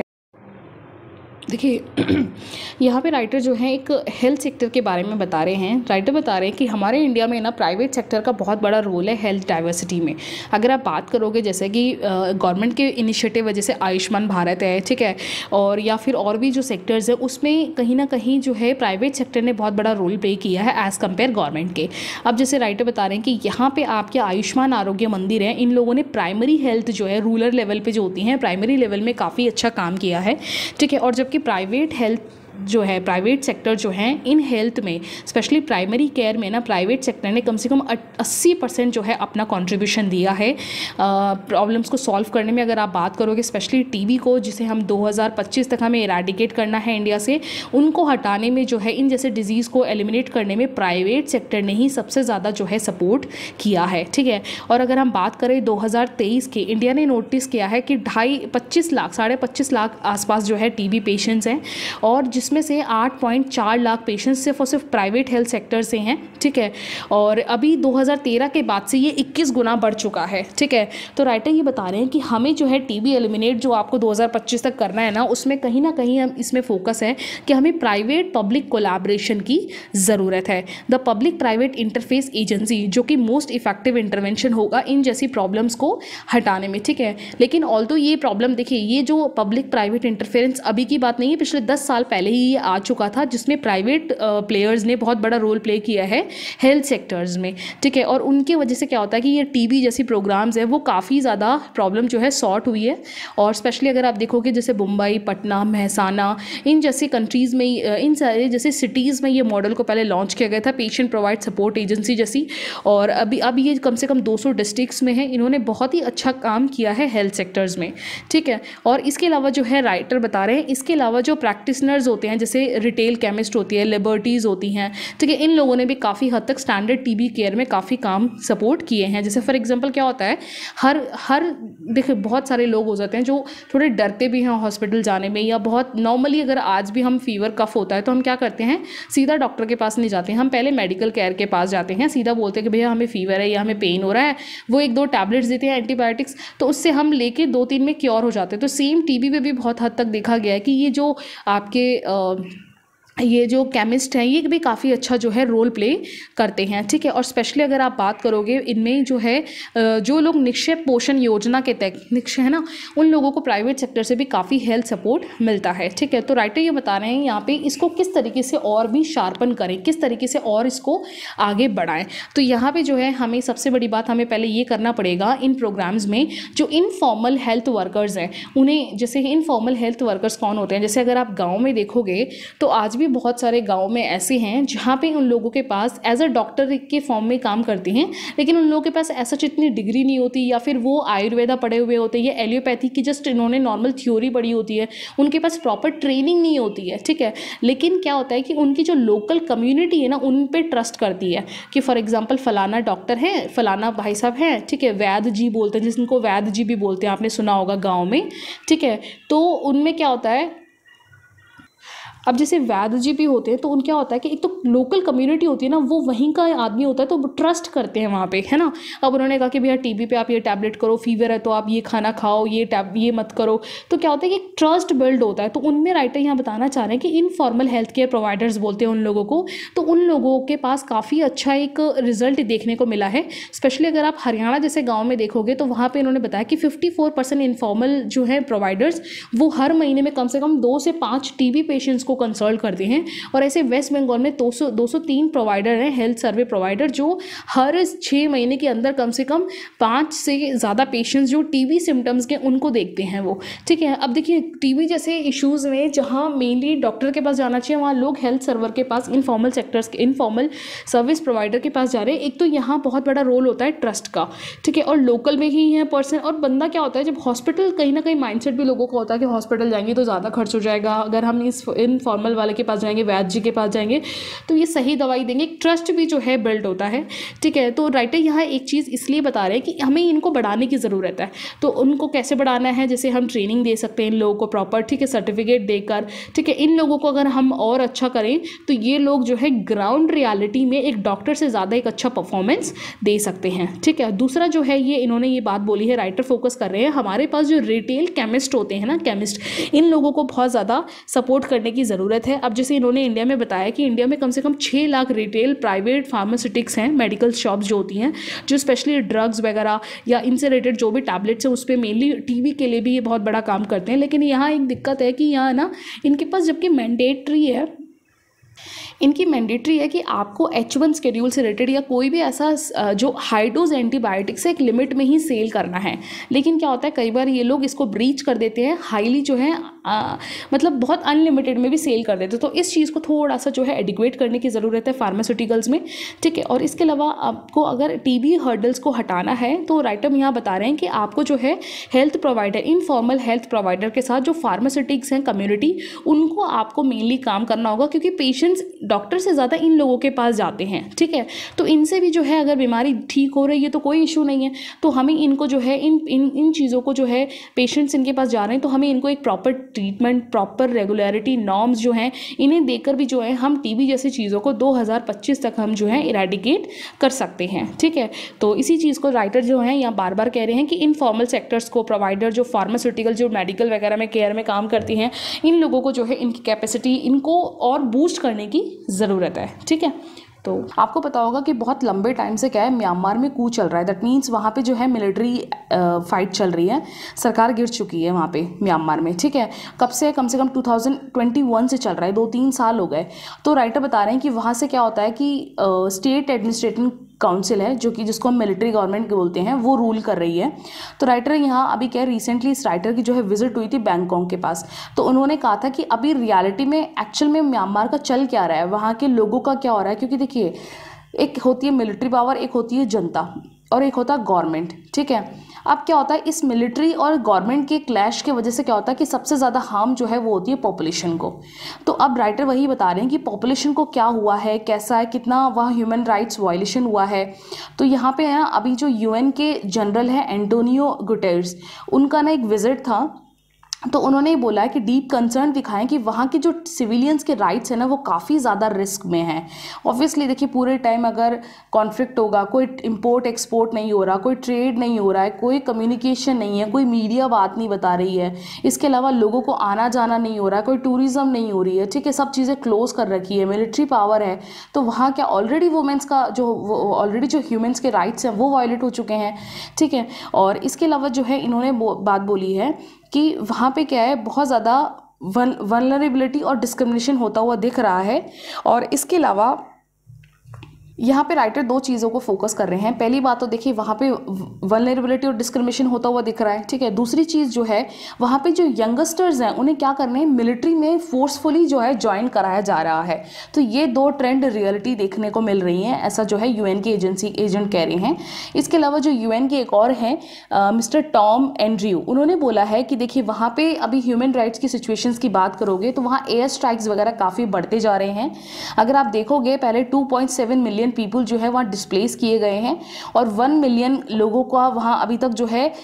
देखिए यहाँ पे राइटर जो है एक हेल्थ सेक्टर के बारे में बता रहे हैं। राइटर बता रहे हैं कि हमारे इंडिया में ना प्राइवेट सेक्टर का बहुत बड़ा रोल है हेल्थ डाइवर्सिटी में। अगर आप बात करोगे जैसे कि गवर्नमेंट के इनिशिएटिव वजह से आयुष्मान भारत है, ठीक है, और या फिर और भी जो सेक्टर्स है उसमें कहीं ना कहीं जो है प्राइवेट सेक्टर ने बहुत बड़ा रोल प्ले किया है एज़ कम्पेयर गवर्नमेंट के। अब जैसे राइटर बता रहे हैं कि यहाँ पर आपके आयुष्मान आरोग्य मंदिर हैं, इन लोगों ने प्राइमरी हेल्थ जो है रूरल लेवल पर जो होती हैं प्राइमरी लेवल में काफ़ी अच्छा काम किया है। ठीक है, और जबकि प्राइवेट हेल्थ जो है प्राइवेट सेक्टर जो है इन हेल्थ में स्पेशली प्राइमरी केयर में ना प्राइवेट सेक्टर ने कम से कम अस्सी परसेंट जो है अपना कंट्रीब्यूशन दिया है प्रॉब्लम्स को सॉल्व करने में। अगर आप बात करोगे स्पेशली टीबी को, जिसे हम दो हज़ार पच्चीस तक हमें इरेडिकेट करना है इंडिया से, उनको हटाने में जो है इन जैसे डिजीज़ को एलिमिनेट करने में प्राइवेट सेक्टर ने ही सबसे ज़्यादा जो है सपोर्ट किया है। ठीक है, और अगर हम बात करें दो हज़ार तेईस के, इंडिया ने नोटिस किया है कि ढाई पच्चीस लाख साढ़े पच्चीस लाख आसपास जो है टीबी पेशेंट्स हैं, और जिसमें से आठ पॉइंट चार लाख पेशेंट्स सिर्फ और सिर्फ प्राइवेट हेल्थ सेक्टर से हैं। ठीक है, और अभी दो हज़ार तेरह के बाद से ये इक्कीस गुना बढ़ चुका है। ठीक है, तो राइटर ये बता रहे हैं कि हमें जो है टीबी एलिमिनेट जो आपको दो हज़ार पच्चीस तक करना है ना, उसमें कहीं ना कहीं हम इसमें फोकस है कि हमें प्राइवेट पब्लिक कोलैबोरेशन की ज़रूरत है। The public private interface agency जो कि मोस्ट इफेक्टिव इंटरवेंशन होगा इन जैसी प्रॉब्लम्स को हटाने में। ठीक है, लेकिन ऑल्दो ये प्रॉब्लम देखिए, ये जो पब्लिक प्राइवेट इंटरफेरेंस अभी की बात नहीं है, पिछले दस साल पहले ही ये आ चुका था, जिसमें प्राइवेट प्लेयर्स ने बहुत बड़ा रोल प्ले किया है हेल्थ सेक्टर्स में। ठीक है, और उनकी वजह से क्या होता है कि ये टीबी जैसी प्रोग्राम्स है वो काफ़ी ज़्यादा प्रॉब्लम जो है सॉर्ट हुई है। और स्पेशली अगर आप देखोगे जैसे मुंबई, पटना, महसाना, इन जैसी कंट्रीज़ में, इन सारे जैसे सिटीज़ में ये मॉडल को पहले लॉन्च किया गया था, पेशेंट प्रोवाइड सपोर्ट एजेंसी जैसी। और अभी अब ये कम से कम दो सौ डिस्ट्रिक्ट्स में है। इन्होंने बहुत ही अच्छा काम किया है हेल्थ सेक्टर्स में। ठीक है, और इसके अलावा जो है राइटर बता रहे हैं, इसके अलावा जो प्रैक्टिशनर्स होते हैं जैसे रिटेल केमिस्ट होती है, लिबर्टीज़ होती हैं, ठीक है, इन लोगों ने भी काफ़ी हद तक स्टैंडर्ड टीबी केयर में काफ़ी काम सपोर्ट किए हैं। जैसे फॉर एग्जांपल क्या होता है, हर हर देखिए बहुत सारे लोग हो जाते हैं जो थोड़े डरते भी हैं हॉस्पिटल जाने में, या बहुत नॉर्मली अगर आज भी हम फीवर कफ होता है तो हम क्या करते हैं, सीधा डॉक्टर के पास नहीं जाते हैं, हम पहले मेडिकल केयर के पास जाते हैं, सीधा बोलते हैं कि भैया हमें फीवर है या हमें पेन हो रहा है, वो एक दो टैबलेट्स देते हैं एंटीबायोटिक्स, तो उससे हम लेके दो तीन में क्योर हो जाते हैं। तो सेम टीबी में भी बहुत हद तक देखा गया है कि ये जो आपके आ, ये जो केमिस्ट हैं ये भी काफ़ी अच्छा जो है रोल प्ले करते हैं। ठीक है, और स्पेशली अगर आप बात करोगे इनमें जो है जो लोग निक्षय पोषण योजना के तहत निक्षय है ना, उन लोगों को प्राइवेट सेक्टर से भी काफ़ी हेल्थ सपोर्ट मिलता है। ठीक है, तो राइटर ये बता रहे हैं यहाँ पे इसको किस तरीके से और भी शार्पन करें, किस तरीके से और इसको आगे बढ़ाएं। तो यहाँ पे जो है हमें सबसे बड़ी बात हमें पहले ये करना पड़ेगा, इन प्रोग्राम्स में जो इनफॉर्मल हेल्थ वर्कर्स हैं उन्हें, जैसे इनफॉर्मल हेल्थ वर्कर्स कौन होते हैं, जैसे अगर आप गाँव में देखोगे तो आज भी भी बहुत सारे गाँव में ऐसे हैं जहाँ पे उन लोगों के पास एज अ डॉक्टर के फॉर्म में काम करते हैं, लेकिन उन लोगों के पास ऐसा इतनी डिग्री नहीं होती, या फिर वो आयुर्वेदा पढ़े हुए होते हैं या एलियोपैथी की जस्ट इन्होंने नॉर्मल थ्योरी पढ़ी होती है, उनके पास प्रॉपर ट्रेनिंग नहीं होती है, ठीक है। लेकिन क्या होता है कि उनकी जो लोकल कम्युनिटी है ना उन पे ट्रस्ट करती है कि फॉर एग्जांपल फलाना डॉक्टर है, फलाना भाई साहब हैं, ठीक है, वैद्य जी बोलते हैं, जिनको वैद्य जी भी बोलते हैं, आपने सुना होगा गाँव में, ठीक है। तो उनमें क्या होता है, अब जैसे वैद्य जी भी होते हैं तो उनका होता है कि एक तो लोकल कम्युनिटी होती है ना, वो वहीं का आदमी होता है तो ट्रस्ट करते हैं वहाँ पे, है ना। अब उन्होंने कहा कि भैया टीबी पे आप ये टैबलेट करो, फीवर है तो आप ये खाना खाओ, ये टैब ये मत करो, तो क्या होता है कि एक ट्रस्ट बिल्ड होता है। तो उनमें राइटर यहाँ बताना चाह रहे हैं कि इनफॉर्मल हेल्थ केयर प्रोवाइडर्स बोलते हैं उन लोगों को, तो उन लोगों के पास काफ़ी अच्छा एक रिजल्ट देखने को मिला है। स्पेशली अगर आप हरियाणा जैसे गाँव में देखोगे तो वहाँ पर इन्होंने बताया कि फिफ्टी फोर परसेंट इनफॉर्मल जो है प्रोवाइडर्स वो हर महीने में कम से कम दो से पाँच टीबी पेशेंट्स को कंसल्ट करते हैं। और ऐसे वेस्ट बंगाल में दो सौ दो सौ तीन प्रोवाइडर हैं, हेल्थ सर्वे प्रोवाइडर, जो हर छः महीने के अंदर कम से कम पाँच से ज़्यादा पेशेंट्स जो टीबी सिम्टम्स के उनको देखते हैं वो, ठीक है। अब देखिए टीबी जैसे इश्यूज़ में जहाँ मेनली डॉक्टर के पास जाना चाहिए, वहाँ लोग हेल्थ सर्वर के पास, इनफॉर्मल सेक्टर्स के इनफॉर्मल सर्विस प्रोवाइडर के पास जा रहे हैं। एक तो यहाँ बहुत बड़ा रोल होता है ट्रस्ट का, ठीक है, और लोकल में ही है पर्सन। और बंदा क्या होता है, जब हॉस्पिटल, कहीं ना कहीं माइंडसेट भी लोगों का होता है कि हॉस्पिटल जाएंगे तो ज़्यादा खर्च हो जाएगा, अगर हम इस इनफॉर्मल वाले के पास जाएंगे, वैद्य जी के पास जाएंगे तो ये सही दवाई देंगे, एक ट्रस्ट भी जो है बिल्ड होता है, ठीक है। तो राइटर यहाँ एक चीज़ इसलिए बता रहे हैं कि हमें इनको बढ़ाने की ज़रूरत है। तो उनको कैसे बढ़ाना है, जैसे हम ट्रेनिंग दे सकते हैं इन लोगों को प्रॉपर, ठीक है, सर्टिफिकेट देकर, ठीक है। इन लोगों को अगर हम और अच्छा करें तो ये लोग जो है ग्राउंड रियलिटी में एक डॉक्टर से ज़्यादा एक अच्छा परफॉर्मेंस दे सकते हैं, ठीक है। दूसरा जो है, ये इन्होंने ये बात बोली है, राइटर फोकस कर रहे हैं हमारे पास जो रिटेल केमिस्ट होते हैं ना, केमिस्ट, इन लोगों को बहुत ज़्यादा सपोर्ट करने की ज़रूरत है। अब जैसे इन्होंने इंडिया में बताया कि इंडिया में कम से कम छः लाख रिटेल प्राइवेट फार्मास्यूटिक्स हैं, मेडिकल शॉप्स जो होती हैं, जो स्पेशली ड्रग्स वगैरह या इनसे रिलेटेड जो भी टैबलेट्स हैं उस पर मेनली टीबी के लिए भी ये बहुत बड़ा काम करते हैं। लेकिन यहाँ एक दिक्कत है कि यहाँ ना इनके पास जबकि मैंडेटरी है, इनकी मैंडेटरी है कि आपको एच वन शेड्यूल से रिलेटेड या कोई भी ऐसा जो हाई डोज एंटीबायोटिक्स एक लिमिट में ही सेल करना है। लेकिन क्या होता है, कई बार ये लोग इसको ब्रीच कर देते हैं, हाईली जो है आ, मतलब बहुत अनलिमिटेड में भी सेल कर देते हैं। तो इस चीज़ को थोड़ा सा जो है एडिक्वेट करने की ज़रूरत है फार्मास्यूटिकल्स में, ठीक है। और इसके अलावा आपको अगर टीबी हर्डल्स को हटाना है तो राइटर यहाँ बता रहे हैं कि आपको जो है health provider, informal health provider के साथ जो फार्मास्यूटिक्स हैं कम्युनिटी, उनको आपको मेनली काम करना होगा, क्योंकि पेशेंट्स डॉक्टर से ज़्यादा इन लोगों के पास जाते हैं, ठीक है। तो इनसे भी जो है अगर बीमारी ठीक हो रही है तो कोई इशू नहीं है, तो हमें इनको जो है इन इन इन चीज़ों को जो है पेशेंट्स इनके पास जा रहे हैं तो हमें इनको एक proper treatment, proper regularity norms जो हैं इन्हें देकर भी जो है हम टीबी जैसी चीज़ों को दो हज़ार पच्चीस तक हम जो है इरेडिकेट कर सकते हैं, ठीक है। तो इसी चीज़ को राइटर जो है यहाँ बार बार कह रहे हैं कि इनफॉर्मल सेक्टर्स को, प्रोवाइडर जो फार्मास्यूटिकल, जो मेडिकल वगैरह में केयर में काम करती हैं, इन लोगों को जो है इनकी कैपेसिटी, इनको और बूस्ट करने की ज़रूरत है, ठीक है। तो आपको पता होगा कि बहुत लंबे टाइम से क्या है, म्यांमार में कू चल रहा है, दैट मीन्स वहाँ पे जो है मिलिट्री फाइट चल रही है, सरकार गिर चुकी है वहाँ पे म्यांमार में, ठीक है। कब से, कम से कम टू थाउजेंड ट्वेंटी वन से चल रहा है, दो तीन साल हो गए। तो राइटर बता रहे हैं कि वहाँ से क्या होता है कि स्टेट एडमिनिस्ट्रेटिव काउंसिल है, जो कि जिसको हम मिलिट्री गवर्नमेंट बोलते हैं, वो रूल कर रही है। तो राइटर यहाँ अभी क्या, रिसेंटली इस राइटर की जो है विजिट हुई थी बैंकॉक के पास, तो उन्होंने कहा था कि अभी रियलिटी में एक्चुअल में म्यांमार का चल क्या रहा है, वहाँ के लोगों का क्या हो रहा है। क्योंकि देखिए, एक होती है मिलिट्री पावर, एक होती है जनता, और एक होता है गवर्नमेंट, ठीक है। अब क्या होता है, इस मिलिट्री और गवर्नमेंट के क्लैश की वजह से क्या होता है कि सबसे ज़्यादा हार्म जो है वो होती है पॉपुलेशन को। तो अब राइटर वही बता रहे हैं कि पॉपुलेशन को क्या हुआ है, कैसा है, कितना वहाँ ह्यूमन राइट्स वायलेशन हुआ है। तो यहाँ पे है ना, अभी जो यूएन के जनरल है एंटोनियो गुटेरेस, उनका ना एक विजिट था, तो उन्होंने बोला है कि डीप कंसर्न दिखाएं कि वहाँ के जो सिविलियंस के राइट्स हैं ना वो काफ़ी ज़्यादा रिस्क में हैं। ऑब्वियसली देखिए, पूरे टाइम अगर कॉन्फ्लिक्ट होगा, कोई इंपोर्ट एक्सपोर्ट नहीं हो रहा, कोई ट्रेड नहीं हो रहा है, कोई कम्युनिकेशन नहीं है, कोई मीडिया बात नहीं बता रही है, इसके अलावा लोगों को आना जाना नहीं हो रहा है, कोई टूरिज़्म नहीं हो रही है, ठीक है, सब चीज़ें क्लोज कर रखी है, मिलिट्री पावर है, तो वहाँ क्या ऑलरेडी वुमेंस का जो ऑलरेडी जो ह्यूमन्स के राइट्स हैं वो वायलेट हो चुके हैं, ठीक है। और इसके अलावा जो है इन्होंने बात बोली है कि वहाँ पे क्या है, बहुत ज़्यादा वल्नरेबिलिटी और डिस्क्रिमिनेशन होता हुआ दिख रहा है। और इसके अलावा यहाँ पे राइटर दो चीज़ों को फोकस कर रहे हैं। पहली बात तो देखिए वहाँ पे वल्नरेबिलिटी और डिस्क्रिमिनेशन होता हुआ दिख रहा है, ठीक है। दूसरी चीज़ जो है वहाँ पे जो यंगस्टर्स हैं उन्हें क्या करने हैं, मिलिट्री में फोर्सफुली जो है ज्वाइन कराया जा रहा है। तो ये दो ट्रेंड रियलिटी देखने को मिल रही हैं, ऐसा जो है यूएन के एजेंसी एजेंट कह रहे हैं। इसके अलावा जो यूएन के एक और हैं मिस्टर टॉम एंड्रयू, उन्होंने बोला है कि देखिए वहाँ पे अभी ह्यूमन राइट्स की सिचुएशंस की बात करोगे तो वहाँ एयर स्ट्राइक्स वगैरह काफ़ी बढ़ते जा रहे हैं। अगर आप देखोगे पहले two point seven million people जो है वहाँ डिस्प्लेस किए गए हैं और वन मिलियन लोगों का वहाँ अभी तक जो है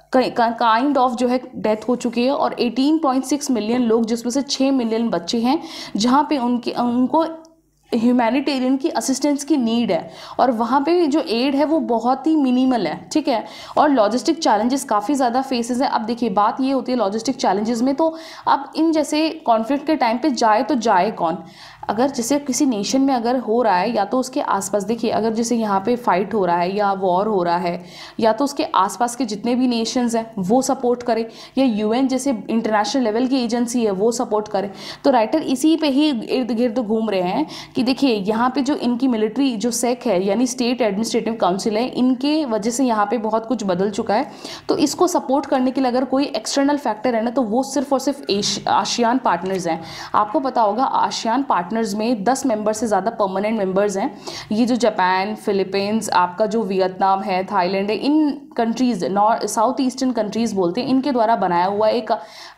काइंड ऑफ जो है डेथ हो चुकी है और एटीन पॉइंट सिक्स मिलियन लोग जिसमें से छह मिलियन बच्चे हैं जहाँ पे उनके उनको ह्यूमैनिटेरियन की असिस्टेंस की नीड है और वहाँ पे जो एड है वो बहुत ही मिनिमल है, ठीक है। और लॉजिस्टिक चैलेंजेस काफ़ी ज़्यादा फेसेस है। अब देखिए बात ये होती है लॉजिस्टिक चैलेंजेस में, तो अब इन जैसे कॉन्फ्लिक्ट के टाइम पे जाए तो जाए कौन। अगर जैसे किसी नेशन में अगर हो रहा है या तो उसके आसपास, देखिए अगर जैसे यहाँ पे फाइट हो रहा है या वॉर हो रहा है या तो उसके आसपास के जितने भी नेशंस हैं वो सपोर्ट करे या यूएन जैसे इंटरनेशनल लेवल की एजेंसी है वो सपोर्ट करे। तो राइटर इसी पे ही इर्द गिर्द घूम रहे हैं कि देखिए यहाँ पे जो इनकी मिलिट्री जो सेक है यानी स्टेट एडमिनिस्ट्रेटिव काउंसिल है, इनके वजह से यहाँ पे बहुत कुछ बदल चुका है। तो इसको सपोर्ट करने के लिए अगर कोई एक्सटर्नल फैक्टर है ना तो वो सिर्फ और सिर्फ आसियान पार्टनर्स हैं। आपको पता होगा आसियान पार्टनर्स में दस मेंबर से ज़्यादा परमानेंट मेंबर्स हैं। ये जो जापान, फिलीपींस, आपका जो वियतनाम है, थाईलैंड है, इन countries north south eastern countries बोलते हैं, इनके द्वारा बनाया हुआ एक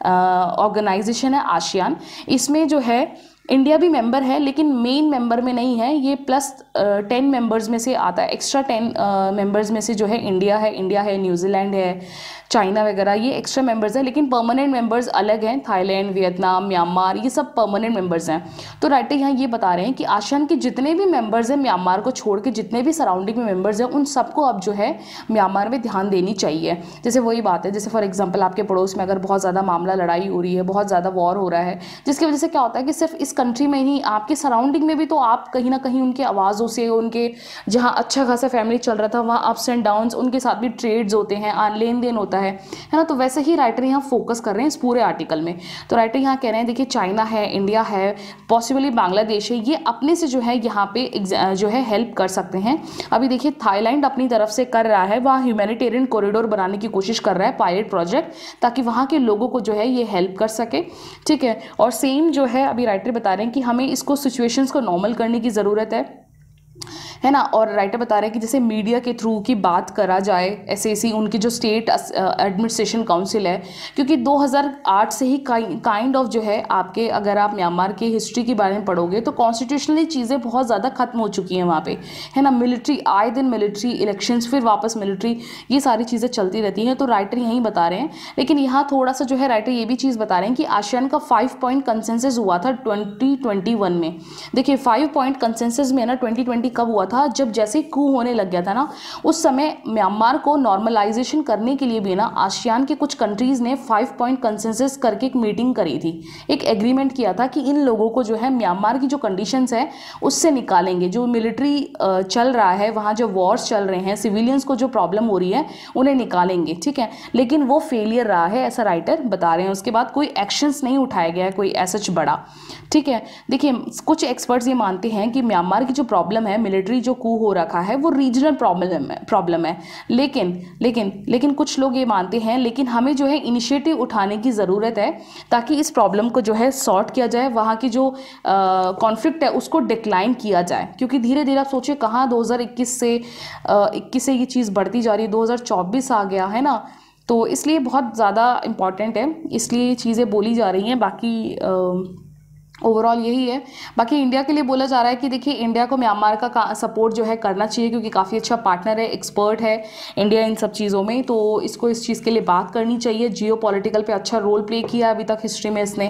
ऑर्गेनाइजेशन है आसियान। इसमें जो है इंडिया भी मेंबर है लेकिन मेन मेंबर में नहीं है, ये प्लस टेन मेंबर्स में से आता है। एक्स्ट्रा टेन मेंबर्स में से जो है इंडिया है इंडिया है न्यूजीलैंड है, चाइना वगैरह, ये एक्स्ट्रा मेंबर्स हैं। लेकिन परमानेंट मेंबर्स अलग हैं, थाईलैंड, वियतनाम, म्यांमार, ये सब परमानेंट मेंबर्स हैं। तो राइटर यहाँ ये बता रहे हैं कि आसियान के जितने भी मेंबर्स हैं म्यांमार को छोड़ के, जितने भी सराउंडिंग में मेंबर्स हैं, उन सबको अब जो है म्यांमार में ध्यान देनी चाहिए। जैसे वही बात है, जैसे फॉर एग्जाम्पल आपके पड़ोस में अगर बहुत ज़्यादा मामला लड़ाई हो रही है, बहुत ज़्यादा वॉर हो रहा है, जिसकी वजह से क्या होता है कि सिर्फ इस कंट्री में ही, आपके सराउंडिंग में भी तो आप कहीं ना कहीं उनकी आवाज़ों से, उनके जहाँ अच्छा खासा फैमिली चल रहा था वहाँ अप्स एंड डाउन्स, उनके साथ भी ट्रेड्स होते हैं, लेन देन होता है है ना। तो वैसे ही राइटर यहाँ फोकस कर रहे हैं इस पूरे आर्टिकल में। तो राइटर यहाँ कह रहे हैं देखिए चाइना है, इंडिया है, पॉसिबली बांग्लादेश है, ये अपने से जो है यहाँ पे जो है हेल्प कर सकते हैं। अभी देखिए थाईलैंड अपनी तरफ से कर रहा है, वहाँ ह्यूमैनिटेरियन कॉरिडोर बनाने की कोशिश कर रहा है, पायलट प्रोजेक्ट, ताकि वहाँ के लोगों को जो है ये हेल्प कर सके, ठीक है। और सेम जो है अभी राइटर बता रहे हैं कि हमें इसको सिचुएशंस को नॉर्मल करने की ज़रूरत है है ना। और राइटर बता रहे हैं कि जैसे मीडिया के थ्रू की बात करा जाए, ऐसे ऐसी उनकी जो स्टेट एडमिनिस्ट्रेशन काउंसिल है, क्योंकि दो हज़ार आठ से ही काइंड ऑफ जो है आपके, अगर आप म्यांमार की हिस्ट्री के बारे में पढ़ोगे तो कॉन्स्टिट्यूशनली चीज़ें बहुत ज़्यादा खत्म हो चुकी हैं वहाँ पे, है ना। मिलिट्री आए दिन मिलिट्री, इलेक्शंस फिर वापस मिलिट्री, ये सारी चीज़ें चलती रहती हैं। तो राइटर यही बता रहे हैं। लेकिन यहाँ थोड़ा सा जो है राइटर ये भी चीज़ बता रहे हैं कि आसियान का फाइव पॉइंट कंसेंसस हुआ था ट्वेंटी ट्वेंटी वन में। देखिए फाइव पॉइंट कंसेंसस में ना ट्वेंटी ट्वेंटी कब हुआ था, जब जैसे कू होने लग गया था ना, उस समय म्यांमार को नॉर्मलाइजेशन करने के लिए भी ना आसियान के कुछ कंट्रीज ने फाइव पॉइंट कंसेंसस करके एक मीटिंग करी थी, एक एग्रीमेंट किया था कि इन लोगों को जो है म्यांमार की जो कंडीशंस है उससे निकालेंगे। जो मिलिट्री चल रहा है वहाँ, जो वॉर्स चल रहे हैं, सिविलियंस को जो प्रॉब्लम हो रही है उन्हें निकालेंगे, ठीक है। लेकिन वो फेलियर रहा है, ऐसा राइटर बता रहे हैं। उसके बाद कोई एक्शंस नहीं उठाया गया है कोई ऐसा बड़ा, ठीक है। देखिए कुछ एक्सपर्ट्स ये मानते हैं कि म्यांमार की जो प्रॉब्लम है, मिलिट्री जो कू हो रखा है, वो रीजनल प्रॉब्लम है प्रॉब्लम है लेकिन लेकिन लेकिन कुछ लोग ये मानते हैं लेकिन हमें जो है इनिशिएटिव उठाने की ज़रूरत है ताकि इस प्रॉब्लम को जो है सॉर्ट किया जाए, वहाँ की जो कॉन्फ्लिक्ट है उसको डिक्लाइन किया जाए। क्योंकि धीरे धीरे आप सोचिए कहाँ दो हज़ार इक्कीस से इक्कीस से ये चीज़ बढ़ती जा रही है, दो हज़ार चौबीस आ गया है ना। तो इसलिए बहुत ज़्यादा इम्पॉर्टेंट है, इसलिए ये चीज़ें बोली जा रही हैं। बाकी आ, ओवरऑल यही है। बाकी इंडिया के लिए बोला जा रहा है कि देखिए इंडिया को म्यांमार का सपोर्ट जो है करना चाहिए, क्योंकि काफ़ी अच्छा पार्टनर है, एक्सपर्ट है इंडिया इन सब चीज़ों में। तो इसको इस चीज़ के लिए बात करनी चाहिए। जियो पॉलिटिकल पे अच्छा रोल प्ले किया अभी तक हिस्ट्री में इसने।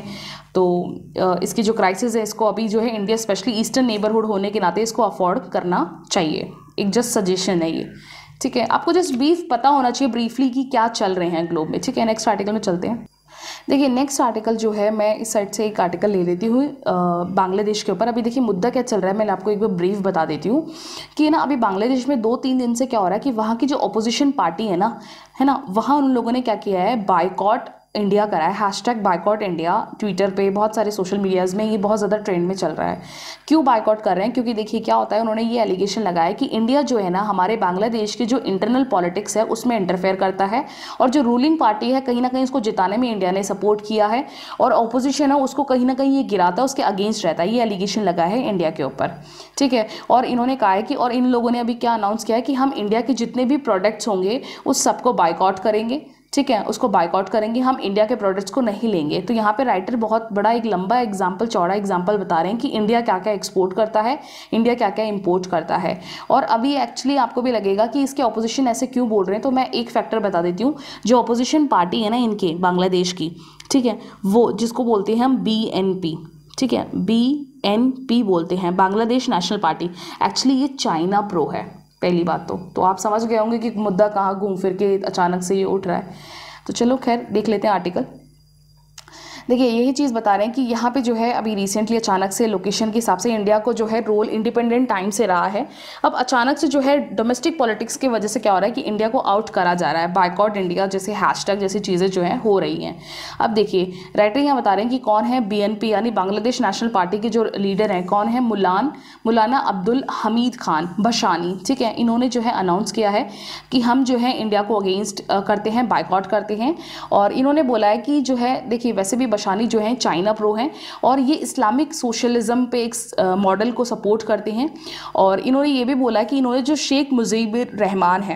तो इसकी जो क्राइसिस है इसको अभी जो है इंडिया स्पेशली ईस्टर्न नेबरहुड होने के नाते इसको अफोर्ड करना चाहिए। एक जस्ट सजेशन है ये, ठीक है। आपको जस्ट ब्रीफ पता होना चाहिए ब्रीफली कि क्या चल रहे हैं ग्लोब में, ठीक है। नेक्स्ट आर्टिकल में चलते हैं। देखिए नेक्स्ट आर्टिकल जो है, मैं इस साइड से एक आर्टिकल ले लेती हूँ बांग्लादेश के ऊपर। अभी देखिए मुद्दा क्या चल रहा है, मैं आपको एक बार ब्रीफ बता देती हूँ कि ना अभी बांग्लादेश में दो तीन दिन से क्या हो रहा है कि वहाँ की जो अपोजिशन पार्टी है ना है ना वहाँ उन लोगों ने क्या किया है, बायकॉट इंडिया करा है, हैशटैग बायकॉट इंडिया, ट्विटर पे बहुत सारे सोशल मीडियाज़ में ये बहुत ज़्यादा ट्रेंड में चल रहा है। क्यों बायकॉट कर रहे हैं? क्योंकि देखिए क्या होता है, उन्होंने ये एलिगेशन लगाया कि इंडिया जो है ना हमारे बांग्लादेश की जो इंटरनल पॉलिटिक्स है उसमें इंटरफेयर करता है, और जो रूलिंग पार्टी है कहीं ना कहीं उसको जिताने में इंडिया ने सपोर्ट किया है, और ऑपोजिशन है उसको कहीं ना कहीं ये गिराता है, उसके अगेंस्ट रहता है। ये एलिगेशन लगा है इंडिया के ऊपर, ठीक है। और इन्होंने कहा है कि, और इन लोगों ने अभी क्या अनाउंस किया है कि हम इंडिया के जितने भी प्रोडक्ट्स होंगे उस सबको बायकॉट करेंगे, ठीक है, उसको बायकॉट करेंगे, हम इंडिया के प्रोडक्ट्स को नहीं लेंगे। तो यहाँ पे राइटर बहुत बड़ा एक लंबा एग्जाम्पल, चौड़ा एग्जाम्पल बता रहे हैं कि इंडिया क्या क्या एक्सपोर्ट करता है, इंडिया क्या क्या इंपोर्ट करता है। और अभी एक्चुअली आपको भी लगेगा कि इसके ऑपोजिशन ऐसे क्यों बोल रहे हैं, तो मैं एक फैक्टर बता देती हूँ। जो ऑपोजिशन पार्टी है ना इनके बांग्लादेश की, ठीक है, वो जिसको बोलते हैं हम बी एन पी, ठीक है, बी एन पी बोलते हैं, बांग्लादेश नेशनल पार्टी, एक्चुअली ये चाइना प्रो है। पहली बात तो तो आप समझ गए होंगे कि मुद्दा कहाँ घूम फिर के अचानक से ये उठ रहा है। तो चलो खैर देख लेते हैं आर्टिकल। देखिए यही चीज़ बता रहे हैं कि यहाँ पे जो है अभी रिसेंटली अचानक से लोकेशन के हिसाब से इंडिया को जो है रोल इंडिपेंडेंट टाइम से रहा है, अब अचानक से जो है डोमेस्टिक पॉलिटिक्स की वजह से क्या हो रहा है कि इंडिया को आउट करा जा रहा है, बायकॉट इंडिया जैसे हैशटैग जैसी चीज़ें जो हैं हो रही हैं। अब देखिए राइटर यहाँ बता रहे हैं कि कौन है बीएनपी यानी बांग्लादेश नेशनल पार्टी के जो लीडर हैं, कौन है, मुलान मुलाना अब्दुल हमीद खान बशानी, ठीक है। इन्होंने जो है अनाउंस किया है कि हम जो है इंडिया को अगेंस्ट करते हैं, बायकॉट करते हैं। और इन्होंने बोला है कि जो है देखिए वैसे भी बशानी जो है चाइना प्रो हैं और ये इस्लामिक सोशलिज्म पे एक मॉडल को सपोर्ट करते हैं। और इन्होंने ये भी बोला कि इन्होंने जो शेख मुजीबुर रहमान है,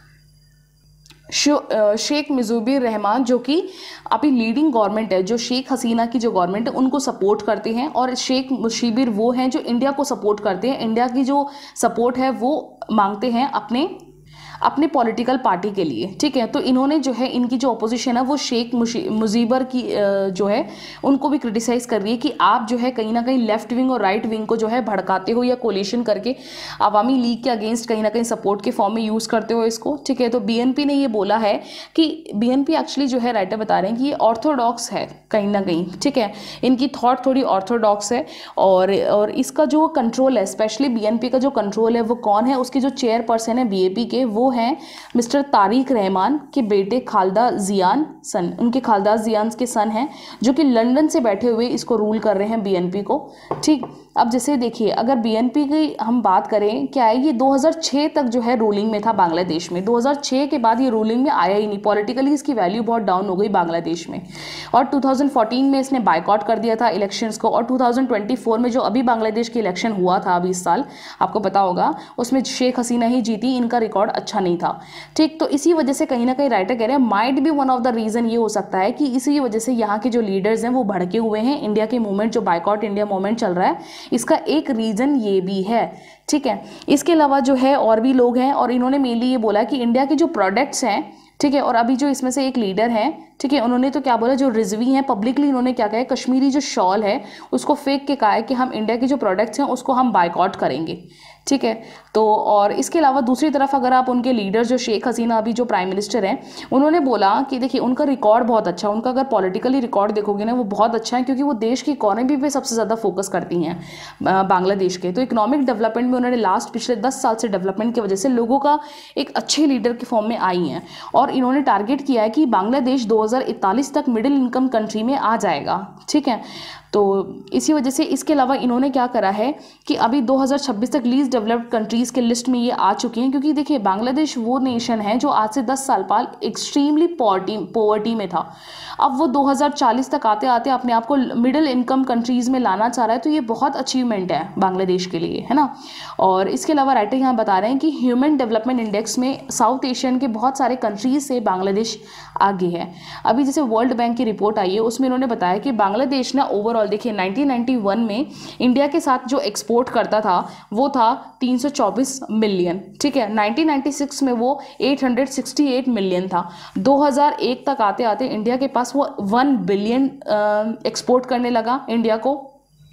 शेख मुजीबुर रहमान जो कि अभी लीडिंग गवर्नमेंट है, जो शेख हसीना की जो गवर्नमेंट है उनको सपोर्ट करते हैं, और शेख मुजीबुर वो हैं जो इंडिया को सपोर्ट करते हैं, इंडिया की जो सपोर्ट है वो मांगते हैं अपने अपने पॉलिटिकल पार्टी के लिए, ठीक है। तो इन्होंने जो है इनकी जो अपोजिशन है वो शेख मुजीबर की जो है उनको भी क्रिटिसाइज कर रही है कि आप जो है कहीं ना कहीं लेफ्ट विंग और राइट विंग को जो है भड़काते हो या कोलिशन करके अवामी लीग के अगेंस्ट कहीं ना कहीं सपोर्ट के फॉर्म में यूज़ करते हो इसको, ठीक है। तो बीएनपी ने ये बोला है कि बीएनपी एक्चुअली जो है राइटर बता रहे हैं कि ये ऑर्थोडॉक्स है कहीं ना कहीं, ठीक है, इनकी थॉट थोड़ी ऑर्थोडॉक्स है। और और इसका जो कंट्रोल है, स्पेशली बीएनपी का जो कंट्रोल है वो कौन है, उसके जो चेयरपर्सन है बीएपी के वो हैं मिस्टर तारिक रहमान के बेटे खालदा जियान सन, उनके खालदा जियान के सन हैं जो कि लंदन से बैठे हुए इसको रूल कर रहे हैं बीएनपी को, ठीक। अब जैसे देखिए अगर बीएनपी की हम बात करें, क्या है ये दो हज़ार छह तक जो है रूलिंग में था बांग्लादेश में, दो हज़ार छह के बाद ये रूलिंग में आया ही नहीं, पॉलिटिकली इसकी वैल्यू बहुत डाउन हो गई बांग्लादेश में। और दो हज़ार चौदह में इसने बायकॉट कर दिया था इलेक्शंस को, और दो हज़ार चौबीस में जो अभी बांग्लादेश की इलेक्शन हुआ था अभी इस साल, आपको पता होगा उसमें शेख हसीना ही जीती, इनका रिकॉर्ड अच्छा नहीं था, ठीक। तो इसी वजह से कहीं ना कहीं राइटर कह रहे हैं might be one of the reason ये हो सकता है कि इसी वजह से यहाँ के जो लीडर्स हैं वो भड़के हुए हैं, इंडिया के मूवमेंट जो बायकॉट इंडिया मूवमेंट चल रहा है इसका एक रीजन ये भी है, ठीक है। इसके अलावा जो है और भी लोग हैं, और इन्होंने मेनली ये बोला कि इंडिया के जो प्रोडक्ट्स हैं, ठीक है, और अभी जो इसमें से एक लीडर हैं, ठीक है, उन्होंने तो क्या बोला, जो रिजवी हैं पब्लिकली उन्होंने क्या कहा है, कश्मीरी जो शॉल है उसको फेंक के कहा है कि हम इंडिया के जो प्रोडक्ट्स हैं उसको हम बायकॉट करेंगे, ठीक है। तो और इसके अलावा दूसरी तरफ अगर आप उनके लीडर जो शेख हसीना अभी जो प्राइम मिनिस्टर हैं, उन्होंने बोला कि देखिए उनका रिकॉर्ड बहुत अच्छा, उनका अगर पॉलिटिकली रिकॉर्ड देखोगे ना वो बहुत अच्छा है, क्योंकि वो देश की इकोनॉमी पे सबसे ज़्यादा फोकस करती हैं बांग्लादेश के। तो इकोनॉमिक डेवलपमेंट में उन्होंने लास्ट पिछले दस साल से डेवलपमेंट की वजह से लोगों का एक अच्छे लीडर के फॉर्म में आई हैं, और इन्होंने टारगेट किया है कि बांग्लादेश दो हज़ार इकतालीस तक मिडिल इनकम कंट्री में आ जाएगा, ठीक है। तो इसी वजह से इसके अलावा इन्होंने क्या करा है कि अभी दो हज़ार छब्बीस तक लीस्ट डेवलप्ड कंट्रीज़ के लिस्ट में ये आ चुके हैं, क्योंकि देखिए बांग्लादेश वो नेशन है जो आज से दस साल पहले एक्सट्रीमली पॉवर्टी पॉवर्टी में था, अब वो दो हज़ार चालीस तक आते आते अपने आप को मिडिल इनकम कंट्रीज़ में लाना चाह रहा है। तो ये बहुत अचीवमेंट है बांग्लादेश के लिए, है ना। और इसके अलावा राइटर यहाँ बता रहे हैं कि ह्यूमन डेवलपमेंट इंडेक्स में साउथ एशियन के बहुत सारे कंट्रीज से बांग्लादेश आगे है। अभी जैसे वर्ल्ड बैंक की रिपोर्ट आई है उसमें इन्होंने बताया कि बांग्लादेश ना ओवरऑल देखिए नाइनटीन नाइंटी वन में इंडिया के साथ जो एक्सपोर्ट करता था वो था तीन सौ चौबीस मिलियन, ठीक है। नाइनटीन नाइंटी सिक्स में वो आठ सौ अड़सठ मिलियन था। दो हज़ार एक तक आते आते इंडिया के पास वो वन बिलियन एक्सपोर्ट करने लगा इंडिया को।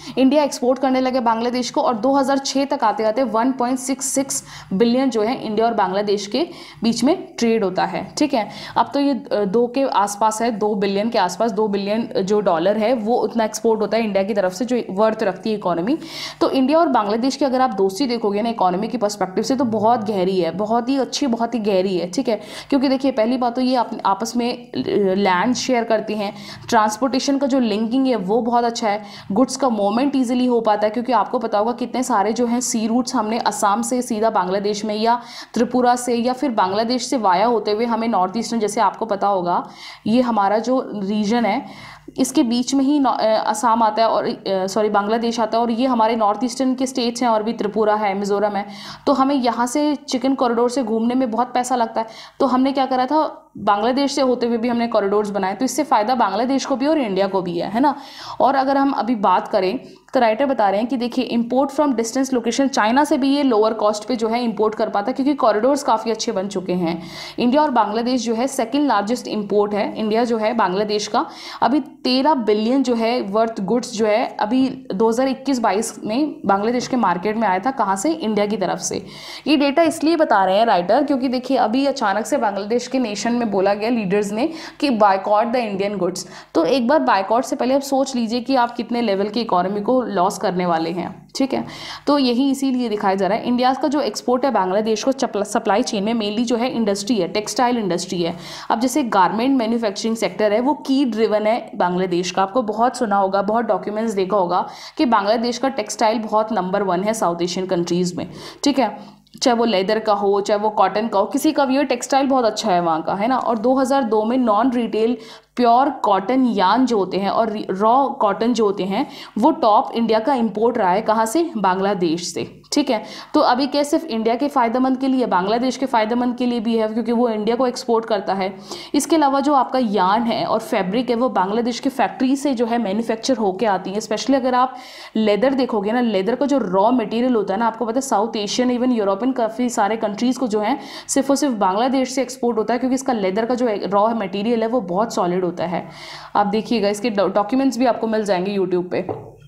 इंडिया एक्सपोर्ट करने लगे बांग्लादेश को, और दो हज़ार छह तक आते आते one point six six billion जो है इंडिया और बांग्लादेश के बीच में ट्रेड होता है। ठीक है, अब तो ये दो के आसपास है, दो बिलियन के आसपास, दो बिलियन जो डॉलर है वो उतना एक्सपोर्ट होता है इंडिया की तरफ से, जो वर्थ रखती है इकोनॉमी। तो इंडिया और बांग्लादेश की अगर आप दोस्ती देखोगे ना इकोनॉमी की पर्सपेक्टिव से, तो बहुत गहरी है, बहुत ही अच्छी, बहुत ही गहरी है। ठीक है, क्योंकि देखिए पहली बात तो ये आपस में लैंड शेयर करती हैं, ट्रांसपोर्टेशन का जो लिंकिंग है वो बहुत अच्छा है, गुड्स का मूवमेंट ईजिली हो पाता है, क्योंकि आपको पता होगा कितने सारे जो हैं सी रूट्स हमने असम से सीधा बांग्लादेश में, या त्रिपुरा से, या फिर बांग्लादेश से वाया होते हुए हमें नॉर्थ ईस्टर्न, जैसे आपको पता होगा ये हमारा जो रीजन है इसके बीच में ही असम आता है, और सॉरी बांग्लादेश आता है, और ये हमारे नॉर्थ ईस्टर्न के स्टेट्स हैं, और भी त्रिपुरा है, मिजोरम है। तो हमें यहाँ से चिकन कॉरिडोर से घूमने में बहुत पैसा लगता है, तो हमने क्या करा था, बांग्लादेश से होते हुए भी हमने कॉरिडोर्स बनाए, तो इससे फ़ायदा बांग्लादेश को भी और इंडिया को भी है है ना। और अगर हम अभी बात करें तो राइटर बता रहे हैं कि देखिए import from distance location, China से भी ये लोअर कॉस्ट पे जो है इंपोर्ट कर पाता है, क्योंकि कॉरिडोर्स काफ़ी अच्छे बन चुके हैं। इंडिया और बांग्लादेश जो है सेकंड लार्जेस्ट इंपोर्ट है इंडिया जो है बांग्लादेश का। अभी तेरह बिलियन जो है वर्थ गुड्स जो है अभी दो हज़ार इक्कीस बाईस में बांग्लादेश के मार्केट में आया था, कहाँ से, इंडिया की तरफ से। ये डेटा इसलिए बता रहे हैं राइटर क्योंकि देखिए अभी अचानक से बांग्लादेश के नेशन में बोला गया लीडर्स ने कि बायकॉट द इंडियन गुड्स। तो एक बार बायकॉट से पहले आप सोच लीजिए कि आप कितने लेवल की इकोनॉमी को लॉस करने वाले हैं। ठीक है, तो यही इसीलिए दिखाया जा रहा है। इंडिया का जो एक्सपोर्ट है बांग्लादेश को सप्लाई चेन में मेनली जो है इंडस्ट्री है, टेक्सटाइल इंडस्ट्री है। अब जैसे गारमेंट मैन्युफैक्चरिंग सेक्टर है वो की ड्रिवन है बांग्लादेश का। आपको बहुत सुना होगा, बहुत डॉक्यूमेंट्स देखा होगा कि बांग्लादेश का टेक्सटाइल बहुत नंबर वन है साउथ एशियन कंट्रीज़ में। ठीक है, चाहे वो लेदर का हो, चाहे वो कॉटन का हो, किसी का भी हो, टेक्सटाइल बहुत अच्छा है वहाँ का, है ना। और दो हज़ार दो में non retail pure cotton yarn जो होते हैं और रॉ कॉटन जो होते हैं वो टॉप इंडिया का इंपोर्ट रहा है, कहाँ से, बांग्लादेश से। ठीक है, तो अभी क्या सिर्फ इंडिया के फ़ायदेमंद के लिए, बांग्लादेश के फ़ायदेमंद के लिए भी है, क्योंकि वो इंडिया को एक्सपोर्ट करता है। इसके अलावा जो आपका यान है और फैब्रिक है वो बांग्लादेश की फैक्ट्री से जो है मैन्युफैक्चर होकर आती है। स्पेशली अगर आप लेदर देखोगे ना, लेदर का जो रॉ मटेरियल होता है ना, आपको पता है साउथ एशियन इवन यूरोपियन काफ़ी सारे कंट्रीज़ को जो है सिर्फ और सिर्फ बांग्लादेश से एक्सपोर्ट होता है, क्योंकि इसका लेदर का जो रॉ मटेरियल है वो बहुत सॉलिड होता है। आप देखिएगा, इसके डॉक्यूमेंट्स भी आपको मिल जाएंगे यूट्यूब पे।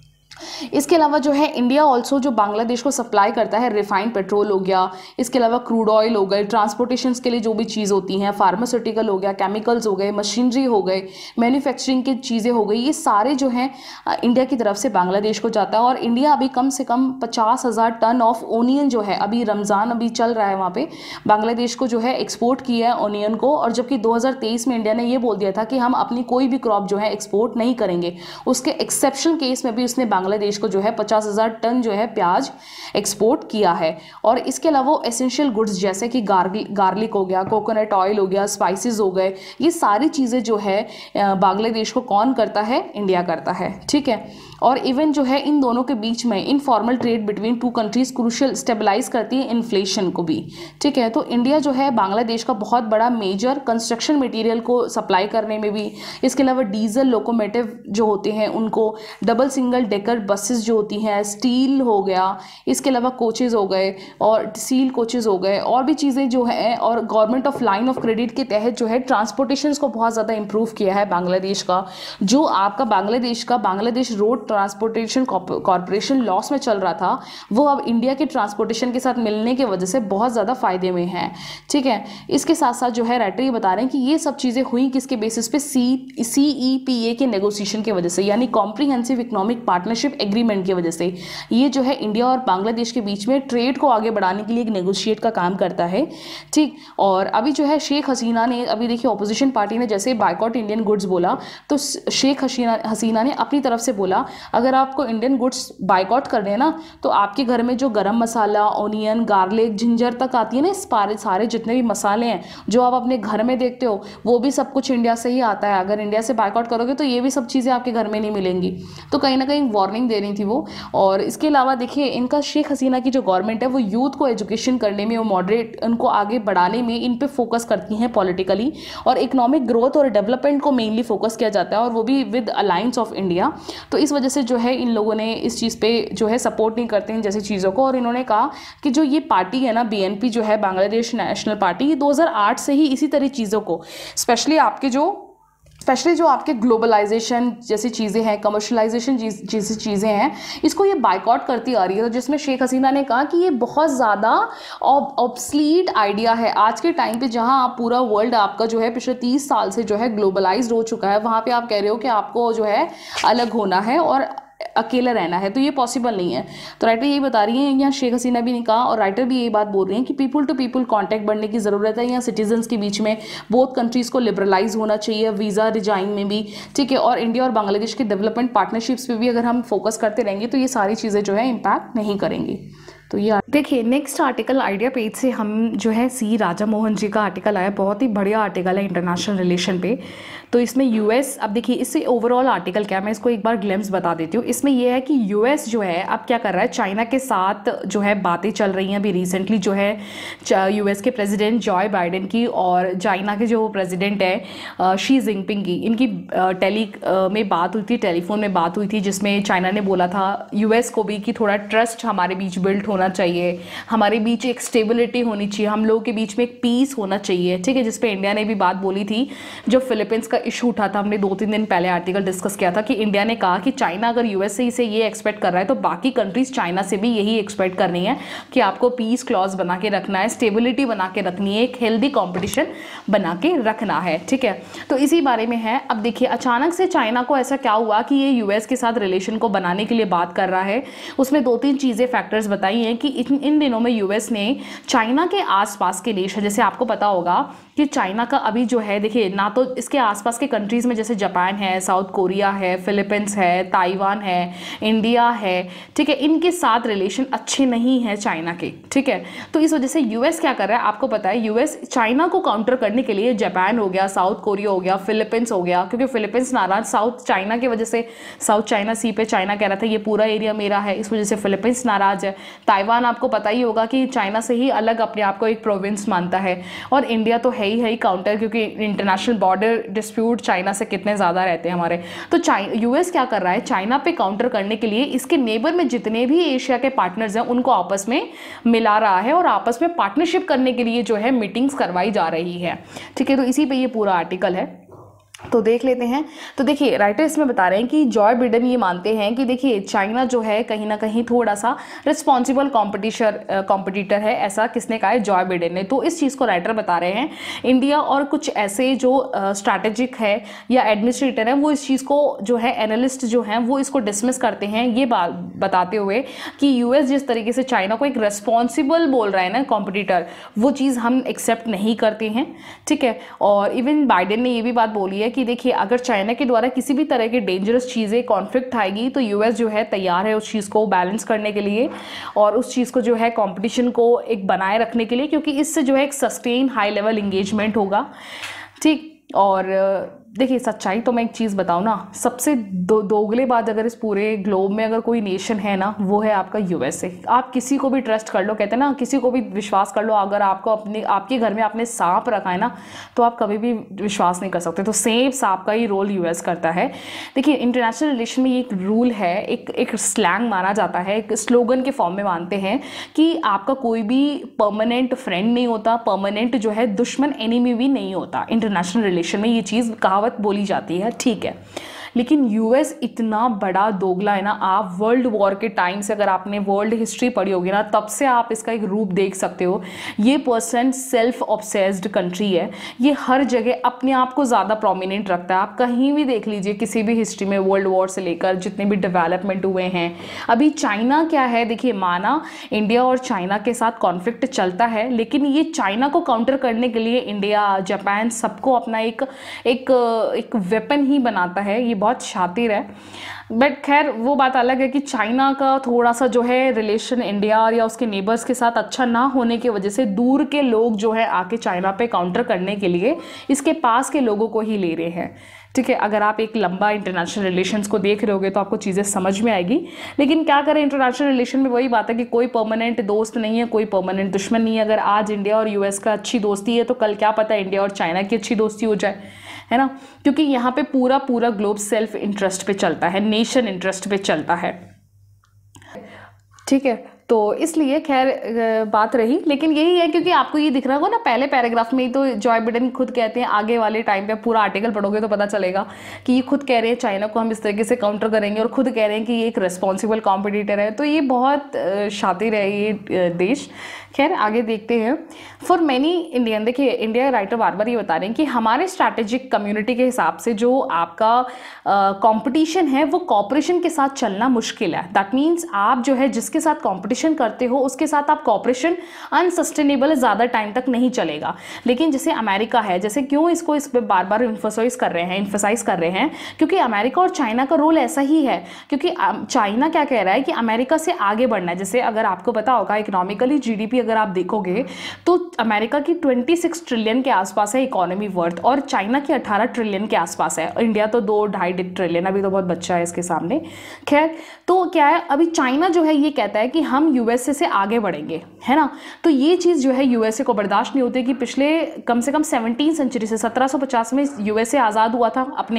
इसके अलावा जो है इंडिया ऑल्सो जो बांग्लादेश को सप्लाई करता है रिफाइंड पेट्रोल हो गया, इसके अलावा क्रूड ऑयल हो गए, ट्रांसपोर्टेशन के लिए जो भी चीज़ होती हैं, फार्मास्यूटिकल हो गया, केमिकल्स हो गए, मशीनरी हो गए, मैन्युफैक्चरिंग की चीज़ें हो गई, ये सारे जो हैं इंडिया की तरफ से बांग्लादेश को जाता है। और इंडिया अभी कम से कम पचास हज़ार टन ऑफ ओनियन जो है, अभी रमज़ान अभी चल रहा है वहाँ पे, बांग्लादेश को जो है एक्सपोर्ट किया है ओनियन को। और जबकि दो हज़ार तेईस में इंडिया ने ये बोल दिया था कि हम अपनी कोई भी क्रॉप जो है एक्सपोर्ट नहीं करेंगे, उसके एक्सेप्शनल केस में भी उसने बांग्लादेश को जो है पचास हज़ार टन जो है प्याज एक्सपोर्ट किया है। और इसके अलावा एसेंशियल गुड्स जैसे कि गार्लिक हो गया, कोकोनट ऑयल हो गया, स्पाइसेस हो गए, ये सारी चीज़ें जो है बांग्लादेश को कौन करता है, इंडिया करता है। ठीक है, और इवन जो है इन दोनों के बीच में informal trade between two countries crucial stabilise करती है इन्फ्लेशन को भी। ठीक है, तो इंडिया जो है बांग्लादेश का बहुत बड़ा मेजर कंस्ट्रक्शन मटेरियल को सप्लाई करने में भी, इसके अलावा डीजल लोकोमोटिव जो होते हैं उनको, डबल सिंगल डेकर बसेस जो होती हैं, स्टील हो गया, इसके अलावा कोचेज़ हो गए और सील कोचेज़ हो गए, और भी चीज़ें जो हैं। और government of line of credit के तहत जो है ट्रांसपोर्टेशन को बहुत ज़्यादा इंप्रूव किया है बांग्लादेश का। जो आपका बांग्लादेश का Bangladesh road transportation corporation loss में चल रहा था, वो अब इंडिया के ट्रांसपोर्टेशन के साथ मिलने की वजह से बहुत ज़्यादा फायदे में है। ठीक है, इसके साथ साथ जो है राइटर ये बता रहे हैं कि ये सब चीज़ें हुई किसके बेसिस पे, सी सी ई पी ए के नेगोशिएशन की वजह से, यानी कॉम्प्रिहेंसिव इकोनॉमिक पार्टनरशिप एग्रीमेंट की वजह से। ये जो है इंडिया और बांग्लादेश के बीच में ट्रेड को आगे बढ़ाने के लिए एक नेगोशिएट का काम करता है। ठीक, और अभी जो है शेख हसीना ने, अभी देखिए ऑपोजिशन पार्टी ने जैसे बायकॉट इंडियन गुड्स बोला, तो शेख हसीना हसीना ने अपनी तरफ से बोला अगर आपको इंडियन गुड्स बायकॉट करने हैं ना, तो आपके घर में जो गरम मसाला, ओनियन, गार्लिक, जिंजर तक आती है ना, सारे सारे जितने भी मसाले हैं जो आप अपने घर में देखते हो, वो भी सब कुछ इंडिया से ही आता है। अगर इंडिया से बायकॉट करोगे तो ये भी सब चीज़ें आपके घर में नहीं मिलेंगी। तो कहीं ना कहीं वार्निंग दे रही थी वो। और इसके अलावा देखिए इनका शेख हसीना की जो गवर्नमेंट है वो यूथ को एजुकेशन करने में, वो मॉडरेट उनको आगे बढ़ाने में इन पे फोकस करती हैं पॉलिटिकली, और इकोनॉमिक ग्रोथ और डेवलपमेंट को मेनली फोकस किया जाता है, और वो भी विद अलायंस ऑफ इंडिया। तो इस वजह से जो है इन लोगों ने इस चीज़ पे जो है सपोर्ट नहीं करते हैं जैसी चीज़ों को। और इन्होंने कहा कि जो ये पार्टी है ना, बी एन पी जो है बांग्लादेश नेशनल पार्टी, दो हज़ार आठ से ही इसी तरह चीज़ों को, स्पेशली आपके जो स्पेशली जो आपके ग्लोबलाइजेशन जैसी चीज़ें हैं, कमर्शलाइजेशन जैसी चीज़ें हैं, इसको ये बाइकआउट करती आ रही है। तो जिसमें शेख हसीना ने कहा कि ये बहुत ज़्यादा ऑब्सलीट आइडिया है आज के टाइम पे, जहां आप पूरा वर्ल्ड आपका जो है पिछले तीस साल से जो है ग्लोबलाइज्ड हो चुका है, वहाँ पे आप कह रहे हो कि आपको जो है अलग होना है और अकेला रहना है, तो ये पॉसिबल नहीं है। तो राइटर यही बता रही हैं, यहाँ शेख हसीना भी ने कहा और राइटर भी यही बात बोल रही हैं कि पीपल टू पीपल कांटेक्ट बढ़ने की ज़रूरत है। यहाँ सिटीजन्स के बीच में बोथ कंट्रीज़ को लिबरलाइज होना चाहिए, वीज़ा रिजाइन में भी, ठीक है। और इंडिया और बांग्लादेश के डेवलपमेंट पार्टनरशिप्स पे भी अगर हम फोकस करते रहेंगे तो ये सारी चीज़ें जो है इम्पैक्ट नहीं करेंगी। तो ये देखिए नेक्स्ट आर्टिकल आइडिया पेज से हम जो है सी राजा मोहन जी का आर्टिकल आया, बहुत ही बढ़िया आर्टिकल है इंटरनेशनल रिलेशन पे। तो इसमें यूएस, अब देखिए इससे ओवरऑल आर्टिकल क्या है, मैं इसको एक बार ग्लिम्स बता देती हूँ। इसमें यह है कि यूएस जो है अब क्या कर रहा है, चाइना के साथ जो है बातें चल रही हैं। अभी रिसेंटली जो है यूएस के प्रेसिडेंट जॉय बाइडेन की और चाइना के जो प्रेसिडेंट है शी जिनपिंग की, इनकी टेली में बात हुई थी, टेलीफोन में बात हुई थी, जिसमें चाइना ने बोला था यूएस को भी कि थोड़ा ट्रस्ट हमारे बीच बिल्ड होना चाहिए, हमारे बीच एक स्टेबिलिटी होनी चाहिए, हम लोगों के बीच में एक पीस होना चाहिए, ठीक है। जिसपे इंडिया ने भी बात बोली थी। जो फिलीपींस का इशू उठा था, हमने दो तीन दिन पहले आर्टिकल डिस्कस किया था कि इंडिया ने कहा कि चाइना अगर यूएस से ये एक्सपेक्ट कर रहा है तो बाकी कंट्रीज चाइना से भी यही एक्सपेक्ट करनी है कि आपको पीस क्लॉज बना के रखना है, स्टेबिलिटी बना के रखनी है, एक हेल्दी कॉम्पिटिशन बना के रखना है, ठीक है। तो इसी बारे में है। अब देखिए अचानक से चाइना को ऐसा क्या हुआ कि ये यूएस के साथ रिलेशन को बनाने के लिए बात कर रहा है। उसमें दो तीन चीज़ें फैक्टर्स बताई हैं कि इन इन दिनों में यूएस ने चाइना के आसपास के देश, जैसे आपको पता होगा कि चाइना का अभी जो है, देखिए ना तो इसके आसपास के कंट्रीज़ में जैसे जापान है, साउथ कोरिया है, फिलीपींस है, ताइवान है, इंडिया है, ठीक है, इनके साथ रिलेशन अच्छे नहीं हैं चाइना के, ठीक है। तो इस वजह से यूएस क्या कर रहा है, आपको पता है यूएस चाइना को काउंटर करने के लिए जापान हो गया, साउथ कोरिया हो गया, फिलीपींस हो गया, क्योंकि फिलीपींस नाराज साउथ चाइना की वजह से, साउथ चाइना सी पे चाइना कह रहा था ये पूरा एरिया मेरा है, इस वजह से फिलीपींस नाराज है। ताइवान आपको पता ही होगा कि चाइना से ही अलग अपने आप को एक प्रोविंस मानता है। और इंडिया तो है ही है ही काउंटर, क्योंकि इंटरनेशनल बॉर्डर डिस्प्यूट चाइना से कितने ज़्यादा रहते हैं हमारे। तो चाइना यूएस क्या कर रहा है, चाइना पे काउंटर करने के लिए इसके नेबर में जितने भी एशिया के पार्टनर्स हैं उनको आपस में मिला रहा है और आपस में पार्टनरशिप करने के लिए जो है मीटिंग्स करवाई जा रही है, ठीक है। तो इसी पे ये पूरा आर्टिकल है, तो देख लेते हैं। तो देखिए राइटर इसमें बता रहे हैं कि जॉय बाइडेन ये मानते हैं कि देखिए चाइना जो है कहीं ना कहीं थोड़ा सा रिस्पॉन्सिबल कॉम्पिटिशन कॉम्पिटिटर है, ऐसा किसने कहा है, जॉय बाइडेन ने। तो इस चीज़ को राइटर बता रहे हैं। इंडिया और कुछ ऐसे जो स्ट्रैटेजिक है या एडमिनिस्ट्रेटर हैं वो इस चीज़ को जो है, एनालिस्ट जो हैं वो इसको डिसमिस करते हैं, ये बात बताते हुए कि यूएस जिस तरीके से चाइना को एक रिस्पॉन्सिबल बोल रहा है ना कॉम्पिटिटर, वो चीज़ हम एक्सेप्ट नहीं करते हैं, ठीक है। और इवन बाइडेन ने ये भी बात बोली है कि देखिए अगर चाइना के द्वारा किसी भी तरह की डेंजरस चीज़ें कॉन्फ्लिक्ट आएगी तो यूएस जो है तैयार है उस चीज़ को बैलेंस करने के लिए और उस चीज़ को जो है कंपटीशन को एक बनाए रखने के लिए, क्योंकि इससे जो है एक सस्टेन हाई लेवल इंगेजमेंट होगा, ठीक। और देखिए सच्चाई तो मैं एक चीज़ बताऊँ ना, सबसे दो दोगलेबाज अगर इस पूरे ग्लोब में अगर कोई नेशन है ना वो है आपका यूएसए। आप किसी को भी ट्रस्ट कर लो, कहते हैं ना किसी को भी विश्वास कर लो, अगर आपको अपने आपके घर में आपने सांप रखा है ना तो आप कभी भी विश्वास नहीं कर सकते। तो सेम सांप का ही रोल यूएस करता है। देखिए इंटरनेशनल रिलेशन में ये एक रूल है, एक एक स्लैंग माना जाता है, एक स्लोगन के फॉर्म में मानते हैं कि आपका कोई भी परमानेंट फ्रेंड नहीं होता, परमानेंट जो है दुश्मन एनिमी भी नहीं होता। इंटरनेशनल रिलेशन में ये चीज़ कहावत बोली जाती है, ठीक है। लेकिन यूएस इतना बड़ा दोगला है ना, आप वर्ल्ड वॉर के टाइम से अगर आपने वर्ल्ड हिस्ट्री पढ़ी होगी ना तब से आप इसका एक रूप देख सकते हो। ये पर्सन सेल्फ ऑब्सेस्ड कंट्री है, ये हर जगह अपने आप को ज़्यादा प्रोमिनेंट रखता है। आप कहीं भी देख लीजिए किसी भी हिस्ट्री में वर्ल्ड वॉर से लेकर जितने भी डेवलपमेंट हुए हैं। अभी चाइना क्या है, देखिए माना इंडिया और चाइना के साथ कॉन्फ्लिक्ट चलता है, लेकिन ये चाइना को काउंटर करने के लिए इंडिया जापान सबको अपना एक एक एक वेपन ही बनाता है। ये बहुत शातिर है, बट खैर वो बात अलग है कि चाइना का थोड़ा सा जो है रिलेशन इंडिया और या उसके नेबर्स के साथ अच्छा ना होने की वजह से दूर के लोग जो है आके चाइना पे काउंटर करने के लिए इसके पास के लोगों को ही ले रहे हैं, ठीक है। अगर आप एक लंबा इंटरनेशनल रिलेशंस को देख रहे होगे तो आपको चीज़ें समझ में आएगी। लेकिन क्या करें, इंटरनेशनल रिलेशन में वही बात है कि कोई परमानेंट दोस्त नहीं है, कोई परमानेंट दुश्मन नहीं है। अगर आज इंडिया और यूएस का अच्छी दोस्ती है तो कल क्या पता इंडिया और चाइना की अच्छी दोस्ती हो जाए, है ना। क्योंकि यहाँ पे पूरा पूरा ग्लोब सेल्फ इंटरेस्ट पे चलता है, नेशन इंटरेस्ट पे चलता है, ठीक है। तो इसलिए खैर बात रही, लेकिन यही है क्योंकि आपको ये दिख रहा होगा ना पहले पैराग्राफ में ही, तो जॉय बिडेन खुद कहते हैं, आगे वाले टाइम पे पूरा आर्टिकल पढ़ोगे तो पता चलेगा कि ये खुद कह रहे हैं चाइना को हम इस तरीके से काउंटर करेंगे, और खुद कह रहे हैं कि ये एक रिस्पॉन्सिबल कॉम्पिटिटर है। तो ये बहुत शातिर है ये देश। खैर आगे देखते हैं। फॉर मैनी इंडियन, देखिए इंडिया राइटर बार बार ये बता रहे हैं कि हमारे स्ट्रैटेजिक कम्युनिटी के हिसाब से जो आपका कंपटीशन uh, है वो कॉपरेशन के साथ चलना मुश्किल है। दैट मीन्स आप जो है जिसके साथ कंपटीशन करते हो उसके साथ आप कॉपरेशन अनसस्टेनेबल ज़्यादा टाइम तक नहीं चलेगा। लेकिन जैसे अमेरिका है, जैसे क्यों इसको इस पर बार बार इन्फोसाइज कर रहे हैं इन्फोसाइज कर रहे हैं क्योंकि अमेरिका और चाइना का रोल ऐसा ही है। क्योंकि चाइना क्या कह रहा है कि अमेरिका से आगे बढ़ना है। जैसे अगर आपको पता होगा इकोनॉमिकली जीडीपी अगर आप देखोगे तो अमेरिका की छब्बीस ट्रिलियन के आसपास है इकोनॉमी वर्थ, और चाइना की अठारह ट्रिलियन के आसपास है। इंडिया तो दो ढाई ट्रिलियन, अभी तो बहुत बच्चा है इसके सामने। खैर तो क्या है, अभी चाइना जो है ये कहता है कि हम यूएसए से आगे बढ़ेंगे, है ना। तो ये चीज़ जो है यूएसए को बर्दाश्त नहीं होती कि पिछले कम से कम सेवनटीन सेंचुरी से सत्रह सौ पचास में यूएसए आज़ाद हुआ था अपने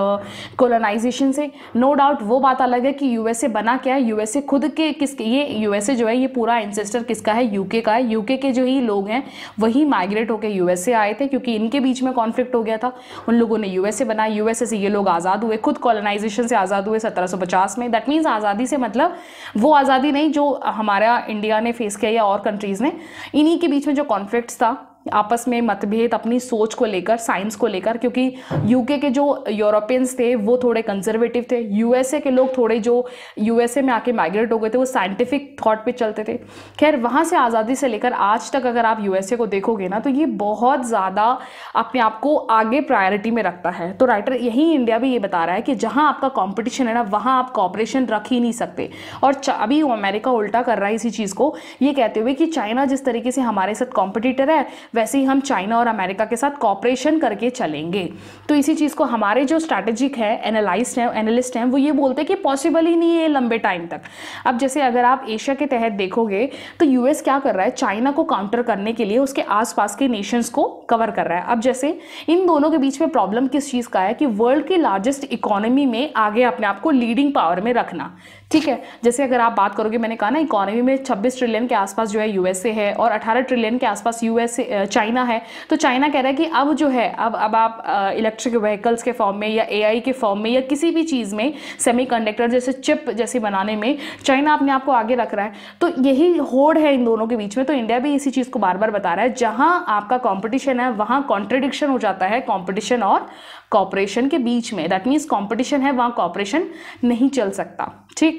कोलोनाइजेशन से। नो डाउट वो बात अलग है कि यूएसए बना क्या है, यूएसए खुद के किसके, ये यूएसए जो है ये पूरा एंसेस्टर किसका है, यूके का है। यूके के जो ही लोग हैं वही माइग्रेट होकर यूएसए आए थे क्योंकि इनके बीच में कॉन्फ्लिक्ट हो गया था। उन लोगों ने यूएसए बनाया, यूएसए से ये लोग आज़ाद हुए, खुद कॉलोनाइजेशन से आज़ाद हुए सत्रह सौ पचास में। दैट मीन्स आज़ादी से मतलब वो आज़ादी नहीं जो हमारा इंडिया ने फेस किया या और कंट्रीज़ ने। इन्हीं के बीच में जो कॉन्फ्लिक्ट्स था, आपस में मतभेद अपनी सोच को लेकर, साइंस को लेकर, क्योंकि यूके के जो यूरोपियंस थे वो थोड़े कंजर्वेटिव थे, यूएसए के लोग थोड़े जो यूएसए में आके माइग्रेट हो गए थे वो साइंटिफिक थॉट पे चलते थे। खैर वहाँ से आज़ादी से लेकर आज तक अगर आप यूएसए को देखोगे ना तो ये बहुत ज़्यादा अपने आप को आगे प्रायोरिटी में रखता है। तो राइटर यही इंडिया भी ये बता रहा है कि जहाँ आपका कॉम्पिटिशन है ना वहाँ आप कॉपरेशन रख ही नहीं सकते। और अभी अमेरिका उल्टा कर रहा है इसी चीज़ को, ये कहते हुए कि चाइना जिस तरीके से हमारे साथ कॉम्पिटिटर है वैसे ही हम चाइना और अमेरिका के साथ कॉपरेशन करके चलेंगे। तो इसी चीज़ को हमारे जो स्ट्रैटेजिक है एनालिस्ट हैं एनालिस्ट हैं वो ये बोलते हैं कि पॉसिबल ही नहीं है लंबे टाइम तक। अब जैसे अगर आप एशिया के तहत देखोगे तो यूएस क्या कर रहा है, चाइना को काउंटर करने के लिए उसके आसपास के नेशंस को कवर कर रहा है। अब जैसे इन दोनों के बीच में प्रॉब्लम किस चीज़ का है कि वर्ल्ड की लार्जेस्ट इकोनॉमी में आगे अपने आप को लीडिंग पावर में रखना। ठीक है, जैसे अगर आप बात करोगे, मैंने कहा ना इकोनॉमी में छब्बीस ट्रिलियन के आसपास जो है यूएसए है और अठारह ट्रिलियन के आसपास यूएसए चाइना है। तो चाइना कह रहा है कि अब जो है अब अब आप इलेक्ट्रिक व्हीकल्स के फॉर्म में या एआई के फॉर्म में या किसी भी चीज़ में, सेमीकंडक्टर जैसे चिप जैसे बनाने में चाइना अपने आप को आगे रख रहा है। तो यही होड़ है इन दोनों के बीच में। तो इंडिया भी इसी चीज़ को बार बार बता रहा है, जहां आपका कॉम्पिटिशन है वहां कॉन्ट्रडिक्शन हो जाता है कॉम्पिटिशन और कॉपरेशन के बीच में। दैट मीन्स कॉम्पिटिशन है वहां कॉपरेशन नहीं चल सकता। ठीक,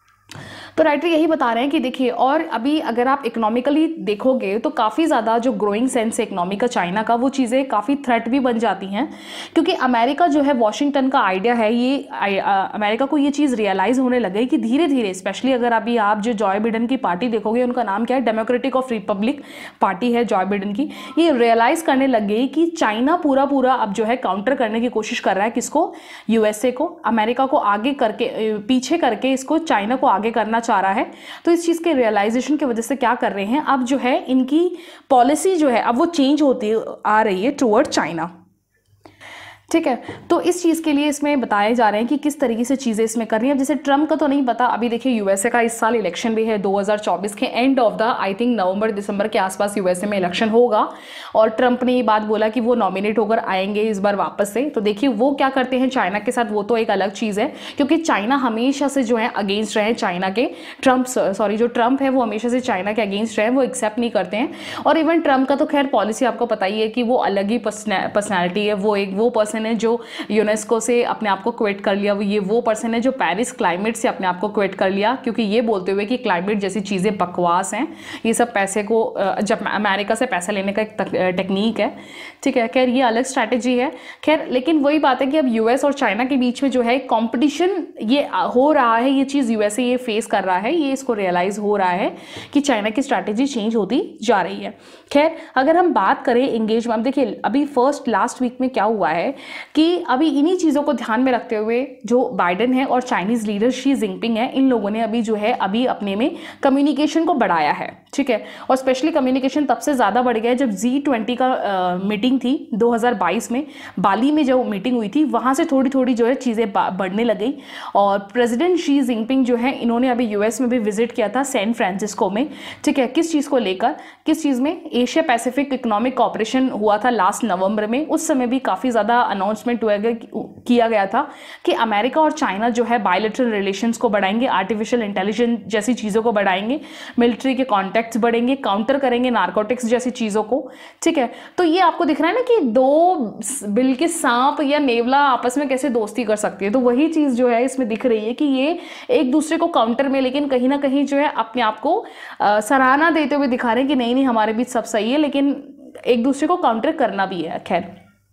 तो राइटर यही बता रहे हैं कि देखिए, और अभी अगर आप इकोनॉमिकली देखोगे तो काफ़ी ज़्यादा जो ग्रोइंग सेंस है इकोनॉमी का चाइना का, वो चीज़ें काफ़ी थ्रेट भी बन जाती हैं क्योंकि अमेरिका जो है वॉशिंगटन का आइडिया है, ये अमेरिका को ये चीज़ रियलाइज़ होने लगे कि धीरे धीरे, स्पेशली अगर अभी आप जो जॉय बिडेन की पार्टी देखोगे, उनका नाम क्या है, डेमोक्रेटिक ऑफ रिपब्लिक पार्टी है जॉय बिडेन की, ये रियलाइज़ करने लग गई कि चाइना पूरा पूरा अब जो है काउंटर करने की कोशिश कर रहा है किसको, यूएसए को, अमेरिका को आगे करके पीछे करके इसको चाइना को आगे करना चाह रहा है। तो इस चीज़ के रियलाइजेशन की वजह से क्या कर रहे हैं, अब जो है इनकी पॉलिसी जो है अब वो चेंज होती आ रही है टुवर्ड चाइना। ठीक है, तो इस चीज़ के लिए इसमें बताए जा रहे हैं कि किस तरीके से चीज़ें इसमें कर रही हैं। जैसे ट्रम्प का तो नहीं पता, अभी देखिए यूएसए का इस साल इलेक्शन भी है दो हज़ार चौबीस के end of the I think November December के आसपास यूएसए में इलेक्शन होगा, और ट्रम्प ने ये बात बोला कि वो नॉमिनेट होकर आएंगे इस बार वापस से। तो देखिए वो क्या करते हैं चाइना के साथ, वो तो एक अलग चीज़ है क्योंकि चाइना हमेशा से जो है अगेंस्ट रहे चाइना के, ट्रम्प सॉरी जो ट्रम्प है वो हमेशा से चाइना के अगेंस्ट रहे, वो एक्सेप्ट नहीं करते हैं। और इवन ट्रम्प का तो खैर पॉलिसी आपको पता ही है कि वो अलग ही पर्सनैलिटी है, वो एक वो पर्सन है जो यूनेस्को से अपने आप को क्विट कर लिया, ये वो पर्सन है जो पेरिस क्लाइमेट से अपने आप को क्विट कर लिया, क्योंकि ये बोलते हुए कि क्लाइमेट जैसी चीज़ें बकवास हैं, ये सब पैसे को, जब अमेरिका से पैसा लेने का एक टेक्निक है। ठीक है, खैर ये अलग स्ट्रैटेजी है। खैर लेकिन वही बात है कि अब यूएस और चाइना के बीच में जो है कंपटीशन ये हो रहा है, ये चीज़ यूएसए ये फेस कर रहा है, ये इसको रियलाइज़ हो रहा है कि चाइना की स्ट्रैटेजी चेंज होती जा रही है। खैर अगर हम बात करें एंगेजमेंट, देखिए अभी फर्स्ट लास्ट वीक में क्या हुआ है कि अभी इन्हीं चीज़ों को ध्यान में रखते हुए जो बाइडेन है और चाइनीज़ लीडर शी जिनपिंग है, इन लोगों ने अभी जो है अभी अपने में कम्युनिकेशन को बढ़ाया है, ठीक है। और स्पेशली कम्युनिकेशन तब से ज़्यादा बढ़ गया है जब जी ट्वेंटी का मीटिंग थी दो हज़ार बाईस में, बाली में जो मीटिंग हुई थी, वहाँ से थोड़ी थोड़ी जो है चीज़ें बढ़ने लग गई। और प्रेसिडेंट शी जिनपिंग जो है इन्होंने अभी यूएस में भी विजिट किया था सैन फ्रांसिस्को में, ठीक है। किस चीज़ को लेकर, किस चीज़ में, एशिया पैसिफिक इकोनॉमिक कॉपरेशन हुआ था लास्ट नवंबर में, उस समय भी काफ़ी ज़्यादा अनाउंसमेंट हुआ किया गया था कि अमेरिका और चाइना जो है बायलैटरल रिलेशंस को बढ़ाएंगे, आर्टिफिशियल इंटेलिजेंस जैसी चीज़ों को बढ़ाएंगे, मिलिट्री के कॉन्टैक्ट्स बढ़ेंगे, काउंटर करेंगे नारकोटिक्स जैसी चीज़ों को, ठीक है। तो ये आपको दिख रहा है ना कि दो बिल के सांप या नेवला आपस में कैसे दोस्ती कर सकती है, तो वही चीज़ जो है इसमें दिख रही है कि ये एक दूसरे को काउंटर में, लेकिन कहीं ना कहीं जो है अपने आप को सराहना देते हुए दिखा रहे हैं कि नहीं नहीं हमारे बीच सब सही है, लेकिन एक दूसरे को काउंटर करना भी है। खैर,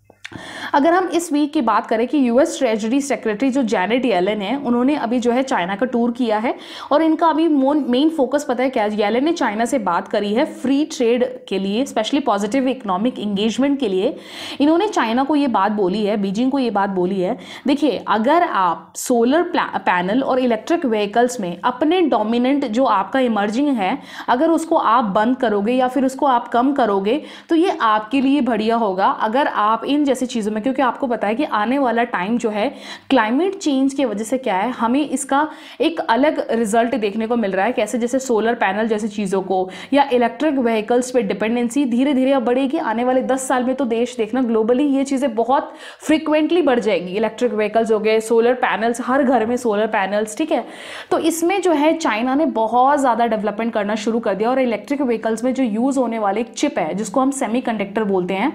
अगर हम इस वीक की बात करें कि यूएस ट्रेजरी सेक्रेटरी जो जैनेट येलेन है, उन्होंने अभी जो है चाइना का टूर किया है और इनका अभी मेन फोकस पता है क्या, येलेन ने चाइना से बात करी है फ्री ट्रेड के लिए, स्पेशली पॉजिटिव इकोनॉमिक इंगेजमेंट के लिए। इन्होंने चाइना को ये बात बोली है, बीजिंग को ये बात बोली है, देखिए अगर आप सोलर पैनल और इलेक्ट्रिक व्हीकल्स में अपने डोमिनेंट जो आपका इमर्जिंग है, अगर उसको आप बंद करोगे या फिर उसको आप कम करोगे तो ये आपके लिए बढ़िया होगा। अगर आप इन जैसी चीज़ों में, क्योंकि आपको पता है कि आने वाला टाइम जो है क्लाइमेट चेंज की वजह से क्या है, हमें इसका एक अलग रिजल्ट देखने को मिल रहा है, कैसे जैसे सोलर पैनल जैसी चीज़ों को या इलेक्ट्रिक व्हीकल्स पे डिपेंडेंसी धीरे धीरे अब बढ़ेगी। आने वाले दस साल में तो देश देखना ग्लोबली ये चीज़ें बहुत फ्रिक्वेंटली बढ़ जाएगी। इलेक्ट्रिक व्हीकल्स हो गए, सोलर पैनल्स, हर घर में सोलर पैनल्स, ठीक है। तो इसमें जो है चाइना ने बहुत ज़्यादा डेवलपमेंट करना शुरू कर दिया और इलेक्ट्रिक व्हीकल्स में जो यूज़ होने वाले एक चिप है जिसको हम सेमीकंडक्टर बोलते हैं,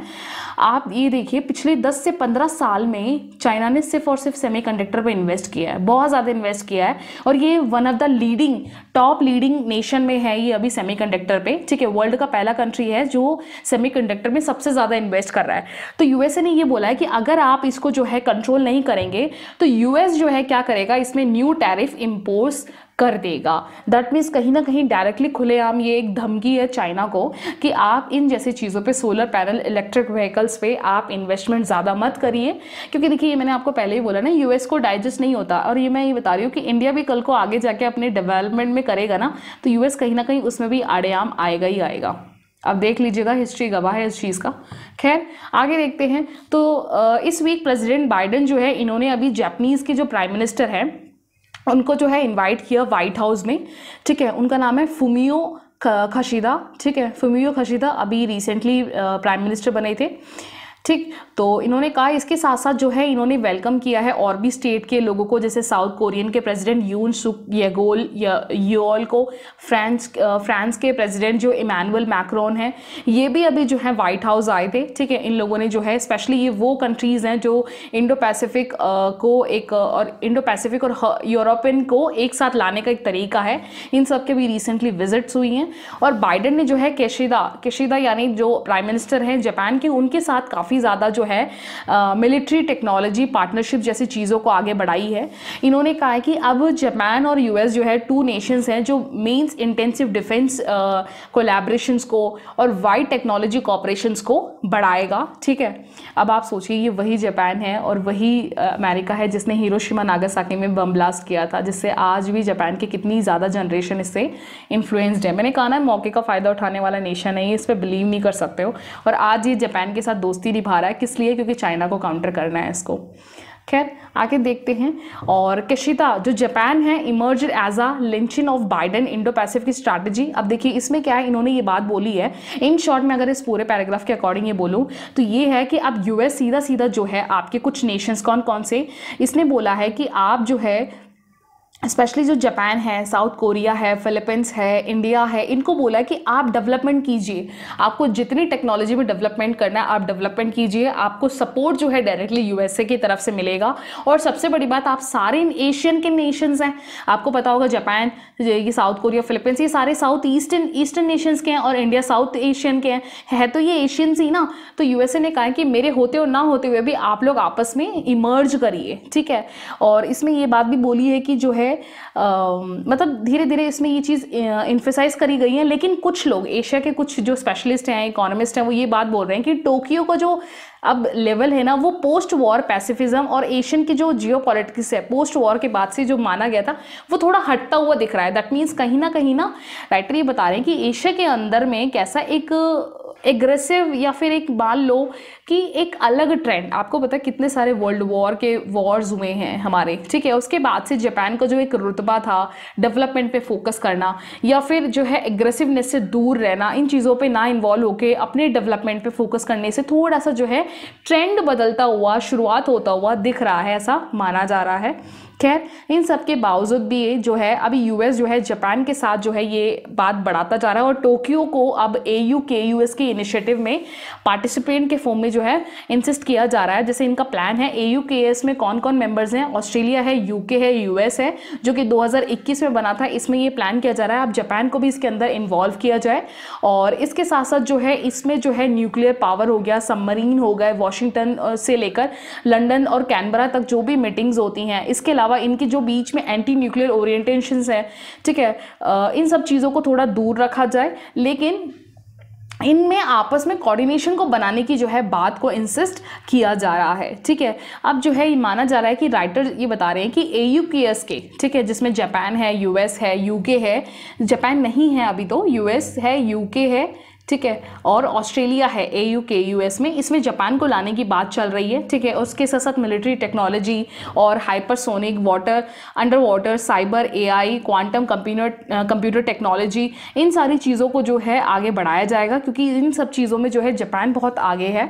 आप ये देखिए पिछले दस से पंद्रह साल में चाइना ने सिर्फ और सिर्फ सेमीकंडक्टर पे इन्वेस्ट किया है, बहुत ज़्यादा इन्वेस्ट किया है और ये one of the leading top leading nation में है ये अभी सेमीकंडक्टर पे, ठीक है। वर्ल्ड का पहला कंट्री है जो सेमीकंडक्टर में सबसे ज़्यादा इन्वेस्ट कर रहा है। तो यूएसए ने ये बोला है कि अगर आप इसको जो है कंट्रोल नहीं करेंगे तो यूएस जो है क्या करेगा, इसमें न्यू टैरिफ इम्पोज कर देगा। दैट मीन्स कहीं ना कहीं डायरेक्टली खुलेआम ये एक धमकी है चाइना को कि आप इन जैसी चीज़ों पे, सोलर पैनल, इलेक्ट्रिक व्हीकल्स पे आप इन्वेस्टमेंट ज़्यादा मत करिए, क्योंकि देखिए मैंने आपको पहले ही बोला ना, यूएस को डाइजेस्ट नहीं होता। और ये मैं ये बता रही हूँ कि इंडिया भी कल को आगे जाके अपने डेवलपमेंट में करेगा ना, तो यूएस कहीं ना कहीं उसमें भी आड़ेआम आएगा ही आएगा। अब देख लीजिएगा, हिस्ट्री गवाह है इस चीज़ का। खैर आगे देखते हैं। तो इस वीक प्रेसिडेंट बाइडेन जो है, इन्होंने अभी जापानीज़ के जो प्राइम मिनिस्टर हैं उनको जो है इनवाइट किया व्हाइट हाउस में, ठीक है। उनका नाम है फुमियो खशिदा, ठीक है। फुमियो खशिदा अभी रिसेंटली प्राइम मिनिस्टर बने थे, ठीक। तो इन्होंने कहा, इसके साथ साथ जो है इन्होंने वेलकम किया है और भी स्टेट के लोगों को, जैसे साउथ कोरियन के प्रेसिडेंट यून सुक येगोल योल को, फ्रांस फ्रांस के प्रेसिडेंट जो इमैनुअल मैक्रोन है, ये भी अभी जो है व्हाइट हाउस आए थे, ठीक है। इन लोगों ने जो है, स्पेशली ये वो कंट्रीज़ हैं जो इंडो पैसिफिक को एक और इंडो पैसिफिक और यूरोपियन को एक साथ लाने का एक तरीका है, इन सब के भी रिसेंटली विजिट्स हुई हैं। और बाइडेन ने जो है केशिदा केशिदा यानी जो प्राइम मिनिस्टर हैं जापान के, उनके साथ काफ़ी ज़्यादा जो है मिलिट्री टेक्नोलॉजी पार्टनरशिप जैसी चीज़ों को आगे बढ़ाई है। इन्होंने कहा है कि अब जापान और यूएस जो है टू नेशंस हैं जो मेंस इंटेंसिव डिफेंस कोलैबोरेशंस को और वाइड टेक्नोलॉजी कॉपरेशंस को बढ़ाएगा, ठीक है। अब आप सोचिए, ये वही जापान है और वही अमेरिका है जिसने हिरोशिमा नागासाकी में बम ब्लास्ट किया था, जिससे आज भी जापान की कितनी ज़्यादा जनरेशन इससे इन्फ्लुएंस्ड है। मैंने कहा ना, मौके का फ़ायदा उठाने वाला नेशन है ये, इस पर बिलीव नहीं कर सकते हो। और आज ये जापान के साथ दोस्ती निभा रहा है, किस लिए? क्योंकि चाइना को काउंटर करना है इसको। खैर आगे देखते हैं। और केशिदा जो जापान है emerge as a linchpin of Biden Indo Pacific की स्ट्रैटेजी। अब देखिए इसमें क्या है, इन्होंने ये बात बोली है, इन शॉर्ट में अगर इस पूरे पैराग्राफ के अकॉर्डिंग ये बोलूँ तो ये है कि अब यूएस सीधा सीधा जो है आपके कुछ नेशंस, कौन कौन से, इसने बोला है कि आप जो है स्पेशली जो जापान है, साउथ कोरिया है, फिलीपींस है, इंडिया है, इनको बोला है कि आप डेवलपमेंट कीजिए, आपको जितनी टेक्नोलॉजी में डेवलपमेंट करना है आप डेवलपमेंट कीजिए, आपको सपोर्ट जो है डायरेक्टली यूएसए की तरफ से मिलेगा। और सबसे बड़ी बात, आप सारे एशियन के नेशंस हैं, आपको पता होगा जापान, ये साउथ कोरिया, फिलीपींस, ये सारे साउथ ईस्टर्न ईस्टर्न नेशंस के हैं और इंडिया साउथ एशियन के हैं, है तो ये एशियंस ही ना। तो यूएसए ने कहा कि मेरे होते और ना होते हुए भी आप लोग आपस में इमर्ज करिए, ठीक है। और इसमें ये बात भी बोली है कि जो है है आ, मतलब धीरे धीरे इसमें ये चीज़ इन्फेसाइज करी गई है। लेकिन कुछ लोग, एशिया के कुछ जो स्पेशलिस्ट हैं, इकोनॉमिस्ट हैं, वो ये बात बोल रहे हैं कि टोक्यो का जो अब लेवल है ना, वो पोस्ट वॉर पैसिफिज्म और एशियन की जो जियो पॉलिटिक्स है पोस्ट वॉर के बाद से जो माना गया था, वो थोड़ा हटता हुआ दिख रहा है। दैट मीन्स कहीं ना कहीं ना राइटर ये बता रहे हैं कि एशिया के अंदर में कैसा एक एग्रेसिव या फिर एक मान लो कि एक अलग ट्रेंड, आपको पता है कितने सारे वर्ल्ड वॉर के वॉर्स हुए हैं हमारे, ठीक है। उसके बाद से जापान का जो एक रुतबा था डेवलपमेंट पे फोकस करना या फिर जो है एग्रेसिवनेस से दूर रहना, इन चीज़ों पे ना इन्वॉल्व होकर अपने डेवलपमेंट पे फोकस करने से थोड़ा सा जो है ट्रेंड बदलता हुआ, शुरुआत होता हुआ दिख रहा है, ऐसा माना जा रहा है। खैर इन सब के बावजूद भी ये जो है अभी यूएस जो है जापान के साथ जो है ये बात बढ़ाता जा रहा है और टोक्यो को अब एयू के यूएस के इनिशिएटिव में पार्टिसिपेंट के फॉर्म में जो है इंसिस्ट किया जा रहा है। जैसे इनका प्लान है, एयू के एस में कौन कौन मेंबर्स हैं, ऑस्ट्रेलिया है, यूके है, यूएस है, जो कि दो हज़ार इक्कीस में बना था। इसमें ये प्लान किया जा रहा है अब जापान को भी इसके अंदर इन्वॉल्व किया जाए। और इसके साथ साथ जो है इसमें जो है न्यूक्लियर पावर हो गया, सबमरीन हो गए, वॉशिंगटन से लेकर लंदन और कैनबरा तक जो भी मीटिंग्स होती हैं, इसके अलावा इनके जो बीच में एंटी न्यूक्लियर ओरिएंटेशंस है, ठीक है, इन सब चीज़ों को थोड़ा दूर रखा जाए। लेकिन इनमें आपस में कोऑर्डिनेशन को बनाने की जो है बात को इंसिस्ट किया जा रहा है, ठीक है। अब जो है ये माना जा रहा है कि राइटर ये बता रहे हैं कि एयू के एस के, ठीक है, जिसमें जापान है, यूएस है, यूके है, जापान नहीं है अभी तो, यूएस है, यूके है, ठीक है, और ऑस्ट्रेलिया है एयू के यूएस में, इसमें जापान को लाने की बात चल रही है, ठीक है। उसके साथ साथ मिलिट्री टेक्नोलॉजी और hypersonic, water, under water, cyber, AI, quantum computer computer technology, इन सारी चीज़ों को जो है आगे बढ़ाया जाएगा क्योंकि इन सब चीज़ों में जो है जापान बहुत आगे है।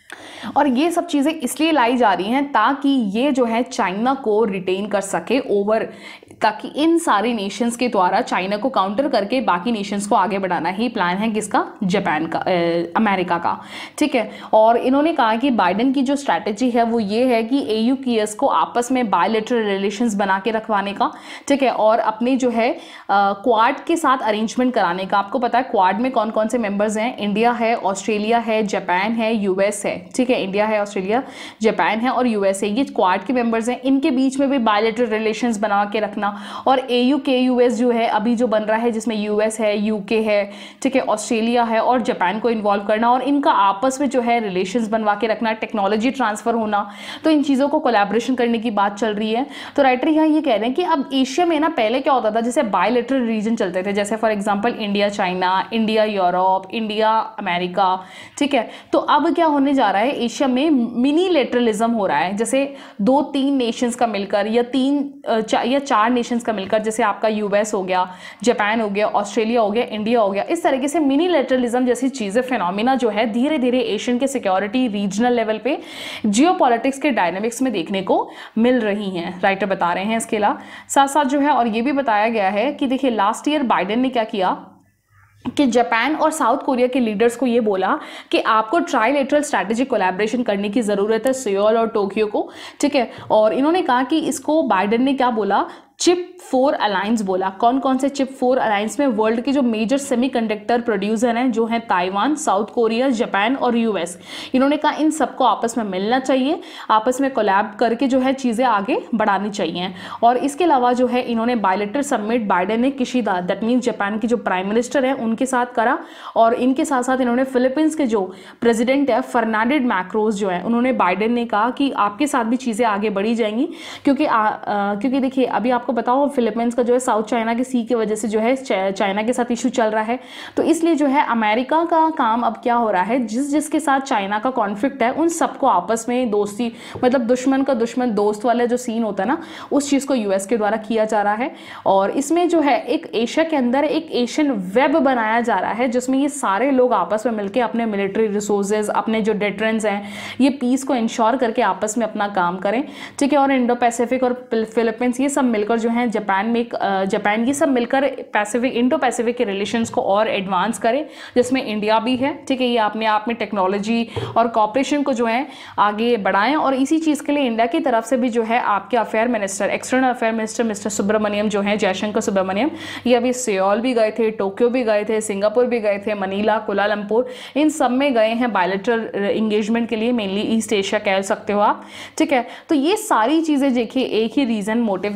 और ये सब चीज़ें इसलिए लाई जा रही हैं ताकि ये जो है चाइना को रिटेन कर सके ओवर, ताकि इन सारे नेशंस के द्वारा चाइना को काउंटर करके बाकी नेशंस को आगे बढ़ाना ही प्लान है किसका, जापान का, अमेरिका का, ठीक है। और इन्होंने कहा कि बाइडेन की जो स्ट्रैटेजी है वो ये है कि एयू के एस को आपस में बायलैटरल रिलेशंस बना के रखवाने का, ठीक है, और अपने जो है क्वाड के साथ अरेंजमेंट कराने का। आपको पता है क्वाड में कौन कौन से मेंबर्स हैं, इंडिया है, ऑस्ट्रेलिया है, जापान है, यूएस है, ठीक है, इंडिया है, ऑस्ट्रेलिया, जापान है और यूएस है, ये क्वाड के मेंबर्स हैं। इनके बीच में भी बायलैटरल रिलेशंस बना के रखना। और एयू के यूएस जो है अभी जो बन रहा है, जिसमें यूएस है, यूके है, ठीक है, ऑस्ट्रेलिया है और जापान को इन्वॉल्व करना और इनका आपस में जो है रिलेशंस बनवा के रखना, टेक्नोलॉजी ट्रांसफर होना, तो इन चीज़ों को कोलैबोरेशन करने की बात चल रही है। तो राइटर यहाँ ये कह रहे हैं कि अब एशिया में ना पहले क्या होता था, जैसे बायलैटरल रीजन चलते थे, जैसे for example India China, India Europe, India America, ठीक है। तो अब क्या होने जा रहा है, एशिया में मिनी लेटरलिज्म हो रहा है, जैसे दो तीन नेशंस का मिलकर या तीन चा, या चार नेशंस का मिलकर, जैसे आपका यूएस हो गया, जापान हो गया, ऑस्ट्रेलिया हो गया, इंडिया हो गया, इस तरीके से मिनी लेटरलिज्म जैसी चीज़ें, फिनोमिना जो है धीरे धीरे एशियन के सिक्योरिटी रीजनल लेवल पे जियोपॉलिटिक्स के डायनामिक्स में देखने को मिल रही हैं, राइटर बता रहे हैं। इसके अलावा साथ साथ जो है और ये भी बताया गया है कि देखिए लास्ट ईयर बाइडेन ने क्या किया कि जापान और साउथ कोरिया के लीडर्स को ये बोला कि आपको ट्राइलेटरल स्ट्रैटेजिक कोलैबोरेशन करने की ज़रूरत है सियोल और टोक्यो को, ठीक है। और इन्होंने कहा कि इसको बाइडेन ने क्या बोला, चिप फोर अलायंस बोला। कौन कौन से चिप फोर अलायंस में, वर्ल्ड के जो मेजर सेमीकंडक्टर प्रोड्यूसर हैं जो हैं ताइवान, साउथ कोरिया, जापान और यूएस, इन्होंने कहा इन सबको आपस में मिलना चाहिए, आपस में कोलैब करके जो है चीज़ें आगे बढ़ानी चाहिए। और इसके अलावा जो है इन्होंने बायलैटरल समिट बाइडेन ने किशिदा, दैट मीन्स जापान की जो प्राइम मिनिस्टर है उनके साथ करा। और इनके साथ साथ इन्होंने फिलीपींस के जो प्रेसिडेंट है फर्नांडिस मार्कोस जो है, उन्होंने बाइडेन ने कहा कि आपके साथ भी चीज़ें आगे बढ़ी जाएंगी क्योंकि आ, आ, क्योंकि देखिए अभी आपको बताओ फिलीपींस का जो है साउथ चाइना के सी की वजह से जो है चाइना के साथ इशू चल रहा है, तो इसलिए जो है अमेरिका का काम अब क्या हो रहा है, जिस जिसके साथ चाइना का कॉन्फ्लिक्ट है उन सबको आपस में दोस्ती, मतलब दुश्मन का दुश्मन दोस्त वाला जो सीन होता है ना, उस चीज़ को यूएस के द्वारा किया जा रहा है। और इसमें जो है एक एशिया के अंदर एक एशियन वेब बनाया जा रहा है जिसमें ये सारे लोग आपस में मिलकर अपने मिलिट्री रिसोर्सेज, अपने जो डेटरेंस हैं, ये पीस को इंश्योर करके आपस में अपना काम करें, ठीक है। और इंडो पैसिफिक और फिलीपींस ये सब मिलकर जो है जापान में जापान ये सब मिलकर पैसिफिक इंडो पैसिफिक के रिलेशंस को और एडवांस करें, जिसमें इंडिया भी है, ठीक है। ये अपने आप में टेक्नोलॉजी और कॉपरेशन को जो है आगे बढ़ाएं। और इसी चीज़ के लिए इंडिया की तरफ से भी जो है आपके affair minister, external affair minister mister Subrahmanyam जो है, जयशंकर सुब्रमण्यम, ये अभी सियोल भी गए थे, टोक्यो भी गए थे, सिंगापुर भी गए थे, मनीला, कुलालंपुर, इन सब में गए हैं बायलैटरल इंगेजमेंट के लिए, मेनली ईस्ट एशिया कह सकते हो आप, ठीक है। तो ये सारी चीज़ें देखिए एक ही रीज़न मोटिव यह है कि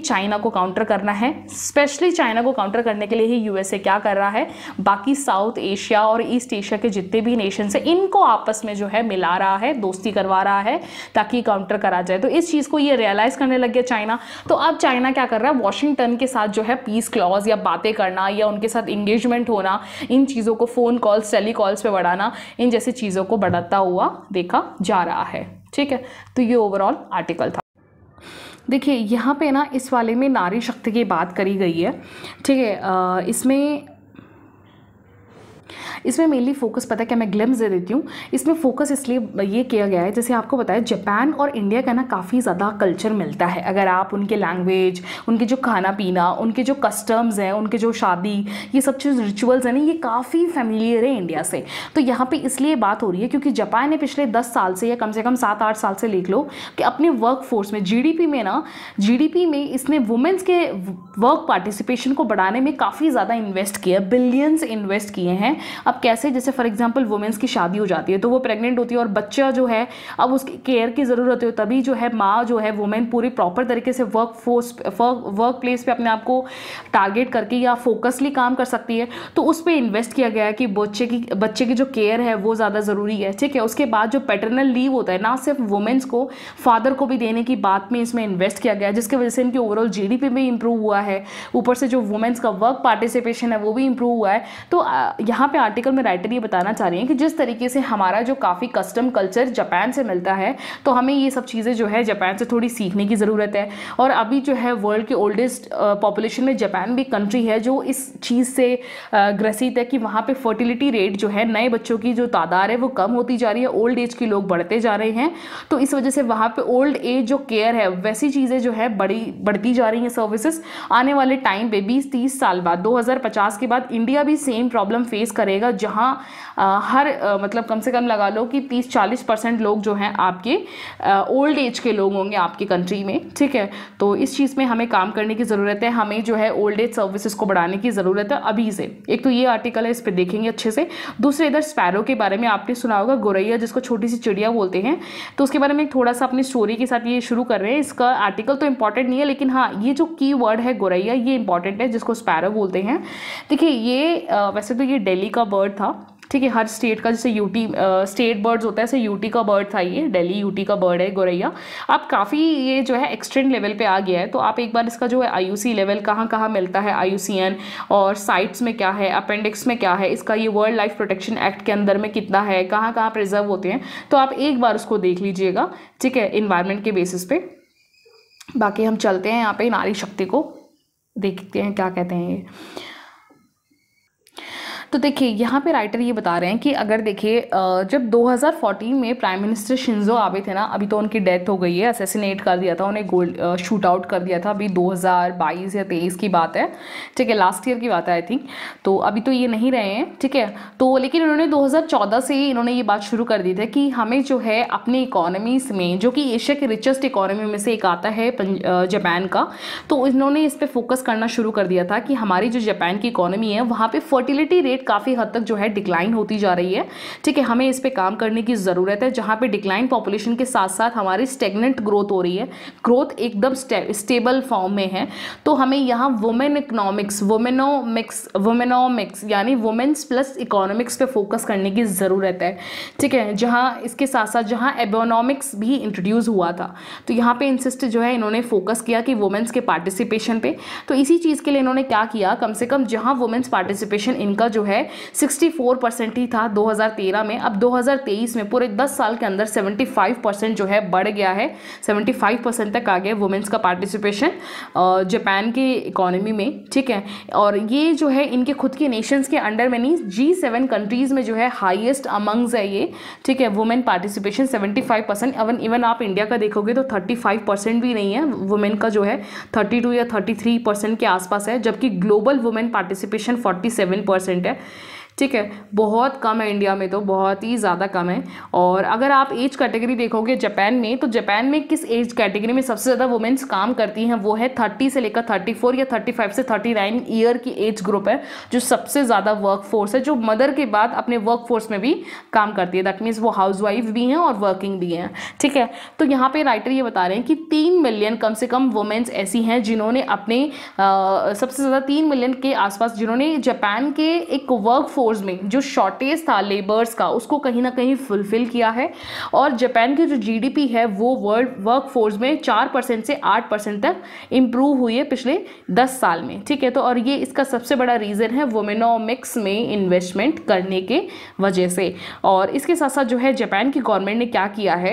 चाइना को काउंटर करना है। स्पेशली चाइना को काउंटर करने के लिए ही यूएसए क्या कर रहा है, बाकी साउथ एशिया और ईस्ट एशिया के जितने भी नेशंस हैं इनको आपस में जो है मिला रहा है, दोस्ती करवा रहा है ताकि काउंटर करा जाए। तो इस चीज़ को ये रियलाइज़ करने लग गया चाइना। तो अब चाइना क्या कर रहा है, वॉशिंगटन के साथ जो है पीस क्लॉज या बातें करना या उनके साथ इंगेजमेंट होना, इन चीज़ों को फ़ोन कॉल्स, टेली कॉल्स पे बढ़ाना, इन जैसी चीज़ों को बढ़ाता हुआ देखा जा रहा है। ठीक है, तो ये ओवरऑल आर्टिकल था। देखिए यहाँ पे ना इस वाले में नारी शक्ति की बात करी गई है। ठीक है, इसमें इसमें मेनली फोकस पता है क्या, मैं ग्लिम्स दे देती हूँ। इसमें फोकस इसलिए ये किया गया है, जैसे आपको बताया जापान और इंडिया का ना काफ़ी ज़्यादा कल्चर मिलता है। अगर आप उनके लैंग्वेज, उनके जो खाना पीना, उनके जो कस्टम्स हैं, उनके जो शादी, ये सब चीज़ रिचुअल्स हैं ना, ये काफ़ी फेमिलियर है इंडिया से। तो यहाँ पे इसलिए बात हो रही है क्योंकि जापान ने पिछले दस साल से या कम से कम सात आठ साल से लिख लो कि अपने वर्क फोर्स में, जीडीपी में ना, जीडीपी में इसने वुमेंस के वर्क पार्टिसिपेशन को बढ़ाने में काफ़ी ज़्यादा इन्वेस्ट किया, बिलियंस इन्वेस्ट किए हैं। अब कैसे, जैसे फॉर एग्जांपल वुमेन्स की शादी हो जाती है तो वो प्रेग्नेंट होती है और बच्चा जो है अब उसकी केयर की ज़रूरत है, तभी जो है माँ जो है वुमेन पूरी प्रॉपर तरीके से वर्क फोर्स वर्क प्लेस पे अपने आप को टारगेट करके या फोकसली काम कर सकती है। तो उस पर इन्वेस्ट किया गया है कि बच्चे की बच्चे की जो केयर है वो ज़्यादा ज़रूरी है। ठीक है, उसके बाद जो पैटर्नल लीव होता है ना, सिर्फ वुमेन्स को, फादर को भी देने की बात में इसमें इन्वेस्ट किया गया है, जिसकी वजह से इनकी ओवरऑल जीडीपी में इंप्रूव हुआ है। ऊपर से जो वुमेन्स का वर्क पार्टिसिपेशन है वो भी इंप्रूव हुआ है। तो यहाँ पे आर्टिकल में राइटर ये बताना चाह रही हैं कि जिस तरीके से हमारा जो काफ़ी कस्टम कल्चर जापान से मिलता है, तो हमें ये सब चीज़ें जो है जापान से थोड़ी सीखने की ज़रूरत है। और अभी जो है वर्ल्ड के ओल्डेस्ट पॉपुलेशन में जापान भी कंट्री है जो इस चीज़ से ग्रसित है कि वहाँ पे फर्टिलिटी रेट जो है, नए बच्चों की जो तादाद है वो कम होती जा रही है, ओल्ड एज के लोग बढ़ते जा रहे हैं। तो इस वजह से वहाँ पे ओल्ड एज जो केयर है वैसी चीज़ें जो है बड़ी बढ़ती जा रही हैं सर्विसेज। आने वाले टाइम पे बीस तीस साल बाद, दो हज़ार पचास के बाद इंडिया भी सेम प्रॉब्लम फेस करेगा, जहाँ आ, हर आ, मतलब कम से कम लगा लो कि तीस चालीस परसेंट लोग जो हैं आपके ओल्ड एज के लोग होंगे आपकी कंट्री में। ठीक है, तो इस चीज़ में हमें काम करने की ज़रूरत है, हमें जो है ओल्ड एज सर्विसेज को बढ़ाने की ज़रूरत है अभी से। एक तो ये आर्टिकल है, इस पर देखेंगे अच्छे से। दूसरे इधर स्पैरो के बारे में आपने सुना होगा, गोरैया जिसको छोटी सी चिड़िया बोलते हैं, तो उसके बारे में थोड़ा सा अपनी स्टोरी के साथ ये शुरू कर रहे हैं। इसका आर्टिकल तो इंपॉर्टेंट नहीं है, लेकिन हाँ ये जो की वर्ड है गोरैया ये इंपॉर्टेंट है, जिसको स्पैरो बोलते हैं। देखिए ये वैसे तो ये दिल्ली का बर्ड था। ठीक है, हर स्टेट का, जैसे यूटी स्टेट बर्ड्स होता है, ऐसे यूटी का बर्ड था, ये दिल्ली यूटी का बर्ड है गोरैया। अब काफ़ी ये जो है एक्सटेंड लेवल पे आ गया है। तो आप एक बार इसका जो है आईयूसी लेवल कहाँ कहाँ मिलता है, आईयूसीएन और साइट्स में क्या है, अपेंडिक्स में क्या है, इसका ये वर्ल्ड लाइफ प्रोटेक्शन एक्ट के अंदर में कितना है, कहाँ कहाँ प्रिजर्व होते हैं, तो आप एक बार उसको देख लीजिएगा। ठीक है, इन्वायरमेंट के बेसिस पे। बाकी हम चलते हैं यहाँ पे नारी शक्ति को देखते हैं क्या कहते हैं ये। तो देखिए यहाँ पे राइटर ये बता रहे हैं कि अगर देखिए जब दो हज़ार चौदह में प्राइम मिनिस्टर शिंजो आबे थे ना, अभी तो उनकी डेथ हो गई है, असैसिनेट कर दिया था उन्हें, गोल्ड शूट आउट कर दिया था। अभी दो हज़ार बाईस या तेईस की बात है। ठीक है, लास्ट ईयर की बात है आई थिंक। तो अभी तो ये नहीं रहे हैं। ठीक है, तो लेकिन इन्होंने दो हज़ार चौदह से ही इन्होंने ये बात शुरू कर दी थी कि हमें जो है अपनी इकोनॉमीज में, जो कि एशिया के रिचेस्ट इकोनॉमी में से एक आता है जापान का, तो इन्होंने इस पर फोकस करना शुरू कर दिया था कि हमारी जो जापान की इकोनॉमी है वहाँ पर फर्टिलिटी रेट काफ़ी हद तक जो है डिक्लाइन होती जा रही है। ठीक है, हमें इस पे काम करने की ज़रूरत है। जहाँ पे डिक्लाइन पॉपुलेशन के साथ साथ हमारी स्टेगनेंट ग्रोथ हो रही है, ग्रोथ एकदम स्टेबल फॉर्म में है, तो हमें यहाँ वुमेन इकोनॉमिक्स, वुमेनोमिक्स वुमेनोमिक्स यानी वुमेन्स प्लस इकोनॉमिक्स पे फोकस करने की ज़रूरत है। ठीक है, जहाँ इसके साथ साथ जहाँ एबोनॉमिक्स भी इंट्रोड्यूस हुआ था, तो यहाँ पे इंसिस्ट जो है इन्होंने फोकस किया कि वुमेन्स के पार्टिसिपेशन पे। तो इसी चीज़ के लिए इन्होंने क्या किया, कम से कम जहाँ वुमेन्स पार्टिसिपेशन इनका जो है चौंसठ परसेंट ही था दो हज़ार तेरह में, अब दो हज़ार तेईस में पूरे दस साल के अंदर पचहत्तर परसेंट जो है बढ़ गया है, पचहत्तर परसेंट तक आ गया वुमेन्स का पार्टिसिपेशन जापान के इकोनॉमी में। ठीक है, और ये जो है इनके खुद के नेशंस के अंडर में नहीं, जी सेवन कंट्रीज़ में जो है हाईएस्ट अमंग्स है ये। ठीक है, वुमेन पार्टिसिपेशन पचहत्तर परसेंट, इवन इवन आप इंडिया का देखोगे तो पैंतीस परसेंट भी नहीं है वुमेन का, जो है बत्तीस या तैंतीस परसेंट के आसपास है, जबकि ग्लोबल वुमेन पार्टिसिपेशन सैंतालीस परसेंट है। ठीक है, बहुत कम है इंडिया में, तो बहुत ही ज़्यादा कम है। और अगर आप एज कैटेगरी देखोगे जापान में, तो जापान में किस एज कैटेगरी में सबसे ज़्यादा वुमेन्स काम करती हैं, वो है थर्टी से लेकर थर्टी फोर या थर्टी फाइव से थर्टी नाइन ईयर की एज ग्रुप है जो सबसे ज़्यादा वर्क फोर्स है, जो मदर के बाद अपने वर्क फोर्स में भी काम करती है। दैट मीन्स वो हाउस वाइफ भी हैं और वर्किंग भी हैं। ठीक है, तो यहाँ पे राइटर ये बता रहे हैं कि तीन मिलियन कम से कम वुमेन्स ऐसी हैं जिन्होंने अपने आ, सबसे ज़्यादा तीन मिलियन के आसपास जिन्होंने जापान के एक वर्क फोर्स में जो शॉर्टेज था लेबर्स का, उसको कहीं ना कहीं फुलफिल किया है। और जापान की जो जीडीपी है वो वर्ल्ड वर्क फोर्स में चार परसेंट से आठ परसेंट तक इम्प्रूव हुई है पिछले दस साल में। ठीक है, तो और ये इसका सबसे बड़ा रीज़न है वुमेनोमिक्स में इन्वेस्टमेंट करने के वजह से। और इसके साथ साथ जो है जापान की गवर्नमेंट ने क्या किया है,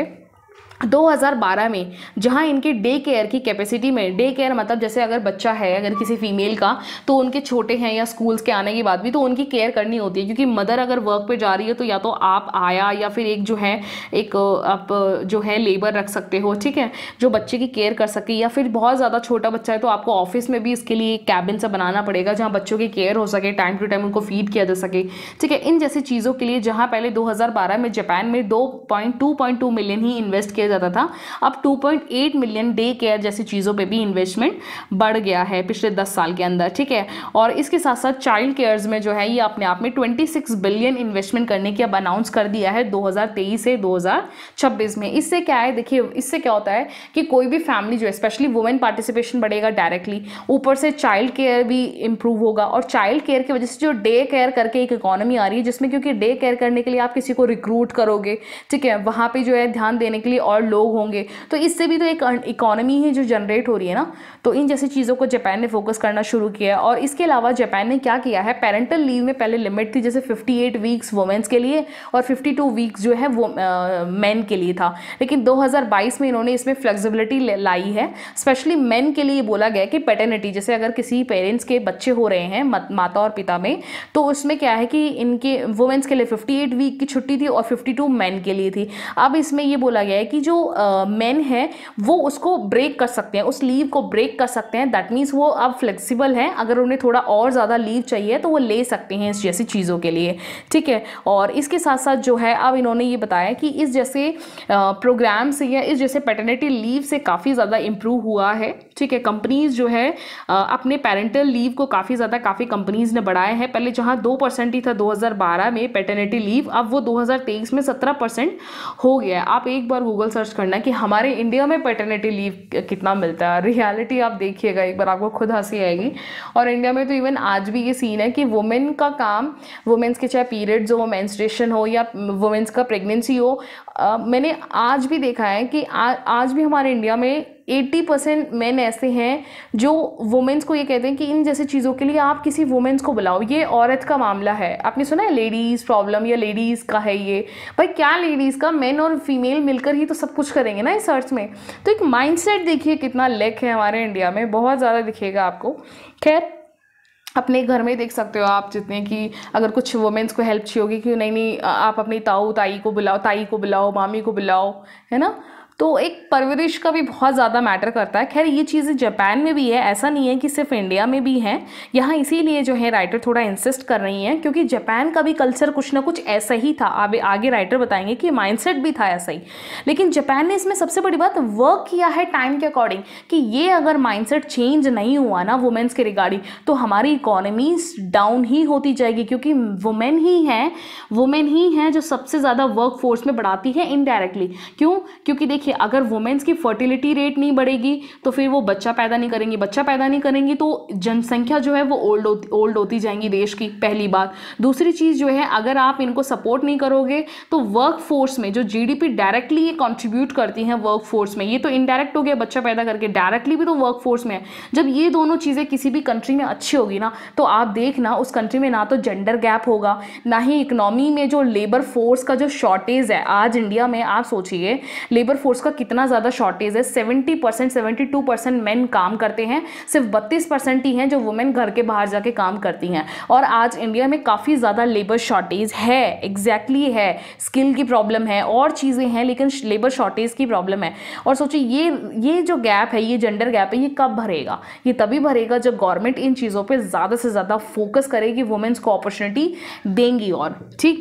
दो हज़ार बारह में जहां इनके डे केयर की कैपेसिटी में, डे केयर मतलब जैसे अगर बच्चा है अगर किसी फीमेल का, तो उनके छोटे हैं या स्कूल्स के आने के बाद भी तो उनकी केयर करनी होती है, क्योंकि मदर अगर वर्क पे जा रही है तो या तो आप आया या फिर एक जो है एक आप जो है लेबर रख सकते हो। ठीक है, जो बच्चे की केयर कर सके, या फिर बहुत ज़्यादा छोटा बच्चा है तो आपको ऑफिस में भी इसके लिए एक कैबिन सा बनाना पड़ेगा जहाँ बच्चों की केयर हो सके, टाइम टू टाइम उनको फीड किया जा सके। ठीक है, इन जैसी चीज़ों के लिए जहाँ पहले दो हज़ार बारह में जापान में दो point two point two million ही इन्वेस्ट किया जाता था, अब two point eight million day care जैसी चीज़ों पे भी इन्वेस्टमेंट बढ़ गया है पिछले दस साल के अंदर। ठीक है, और इसके साथ साथ चाइल्ड केयर्स में जो है ये अपने आप में छब्बीस बिलियन इन्वेस्टमेंट करने की अब अनाउंस कर दिया है दो हज़ार तेईस से दो हज़ार छब्बीस में। इससे क्या है, देखिए इससे क्या होता है कि कोई भी फैमिली जो है, स्पेशली वुमेन पार्टिसिपेशन बढ़ेगा डायरेक्टली, ऊपर से चाइल्ड केयर भी इंप्रूव होगा। और चाइल्ड केयर की वजह से जो डे केयर करके एक इकोनॉमी आ रही है, जिसमें क्योंकि डे केयर करने के लिए आप किसी को रिक्रूट करोगे, ठीक है, वहाँ पे जो है ध्यान देने के लिए और लोग होंगे, तो इससे भी तो एक इकोनॉमी है जो जनरेट हो रही है ना। तो इन जैसी चीज़ों को जापान ने फोकस करना शुरू किया है। और इसके अलावा जापान ने क्या किया है, पेरेंटल लीव में पहले लिमिट थी जैसे अट्ठावन वीक्स वुमेन्स के लिए और बावन वीक्स जो है वो मेन के लिए था, लेकिन दो हज़ार बाईस में इन्होंने इसमें फ्लेक्सिबिलिटी लाई है। स्पेशली मेन के लिए बोला गया कि पैटर्निटी, जैसे अगर किसी पेरेंट्स के बच्चे हो रहे हैं माता और पिता में, तो उसमें क्या है कि इनके वुमेन्स के लिए अट्ठावन वीक की छुट्टी थी और बावन मेन के लिए थी। अब इसमें ये बोला गया है कि जो मेन है वो उसको ब्रेक कर सकते हैं, उस लीव को ब्रेक कर सकते हैं। दैट मीन्स वो अब फ्लेक्सिबल हैं, अगर उन्हें थोड़ा और ज़्यादा लीव चाहिए तो वो ले सकते हैं इस जैसी चीज़ों के लिए। ठीक है, और इसके साथ साथ जो है अब इन्होंने ये बताया कि इस जैसे प्रोग्राम से या इस जैसे पैटर्निटी लीव से काफ़ी ज़्यादा इम्प्रूव हुआ है। ठीक है, कंपनीज जो है अपने पेरेंटल लीव को काफ़ी ज़्यादा काफ़ी कंपनीज ने बढ़ाए हैं। पहले जहाँ दो परसेंट ही था दो हज़ार बारह में पैटर्निटी लीव, अब वो दो हज़ार तेईस में सत्रह परसेंट हो गया है। आप एक बार गूगल सर्च करना कि हमारे इंडिया में पैटर्निटी लीव कितना मिलता है, रियलिटी आप देखिएगा एक बार, आपको खुद हंसी आएगी। और इंडिया में तो इवन आज भी ये सीन है कि वुमेन का काम, वुमेन्स के चाहे पीरियड्स हो, मेंस्ट्रुएशन हो या वुमेन्स का प्रेगनेंसी हो, आ, मैंने आज भी देखा है कि आ, आज भी हमारे इंडिया में अस्सी परसेंट मेन ऐसे हैं जो वुमेन्स को ये कहते हैं कि इन जैसी चीज़ों के लिए आप किसी वुमेन्स को बुलाओ, ये औरत का मामला है। आपने सुना है लेडीज़ प्रॉब्लम या लेडीज़ का है ये, भाई क्या लेडीज़ का, मेन और फीमेल मिलकर ही तो सब कुछ करेंगे ना इस अर्थ में। तो एक माइंडसेट देखिए कितना लेक है हमारे इंडिया में, बहुत ज़्यादा दिखेगा आपको। खैर अपने घर में देख सकते हो आप, जितने कि अगर कुछ वुमेन्स को हेल्प चाहिए होगी कि नहीं नहीं आप अपनी ताऊ ताई को बुलाओ, ताई को बुलाओ, मामी को बुलाओ, है ना। तो एक परवरिश का भी बहुत ज़्यादा मैटर करता है। खैर ये चीज़ें जापान में भी है, ऐसा नहीं है कि सिर्फ इंडिया में भी हैं। यहाँ इसीलिए जो है राइटर थोड़ा इंसिस्ट कर रही हैं क्योंकि जापान का भी कल्चर कुछ ना कुछ ऐसा ही था। आगे आगे राइटर बताएंगे कि माइंडसेट भी था ऐसा ही, लेकिन जापान ने इसमें सबसे बड़ी बात वर्क किया है टाइम के अकॉर्डिंग कि ये अगर माइंडसेट चेंज नहीं हुआ ना वुमेन्स के रिगार्डिंग तो हमारी इकोनॉमी डाउन ही होती जाएगी, क्योंकि वुमेन ही हैं वुमेन ही हैं जो सबसे ज़्यादा वर्क फोर्स में बढ़ाती है इनडायरेक्टली। क्यों? क्योंकि देखिए अगर वुमेन्स की फर्टिलिटी रेट नहीं बढ़ेगी तो फिर वो बच्चा पैदा नहीं करेंगी, बच्चा पैदा नहीं करेंगी तो जनसंख्या जो है वो ओल्ड ओल्ड होती जाएंगी देश की, पहली बात। दूसरी चीज़ जो है अगर आप इनको सपोर्ट नहीं करोगे तो वर्क फोर्स में जो जीडीपी डायरेक्टली ये कंट्रीब्यूट करती हैं वर्क फोर्स में, ये तो इनडायरेक्ट हो गया बच्चा पैदा करके, डायरेक्टली भी तो वर्क फोर्स में है। जब ये दोनों चीज़ें किसी भी कंट्री में अच्छी होगी ना तो आप देखना उस कंट्री में ना तो जेंडर गैप होगा, ना ही इकोनॉमी में जो लेबर फोर्स का जो शॉर्टेज है। आज इंडिया में आप सोचिए लेबर फोर्स फोर्स का कितना ज़्यादा शॉर्टेज है, seventy percent seventy two percent men काम करते हैं, सिर्फ बत्तीस परसेंट ही हैं जो वुमेन घर के बाहर जाके काम करती हैं। और आज इंडिया में काफ़ी ज़्यादा लेबर शॉर्टेज है, एग्जैक्टली exactly है, स्किल की प्रॉब्लम है और चीज़ें हैं, लेकिन लेबर शॉर्टेज की प्रॉब्लम है। और सोचिए ये ये जो गैप है, ये जेंडर गैप है, ये कब भरेगा? ये तभी भरेगा जब गवर्नमेंट इन चीज़ों पे ज़्यादा से ज़्यादा फोकस करेगी, वुमेन्स को अपॉर्चुनिटी देंगी। और ठीक,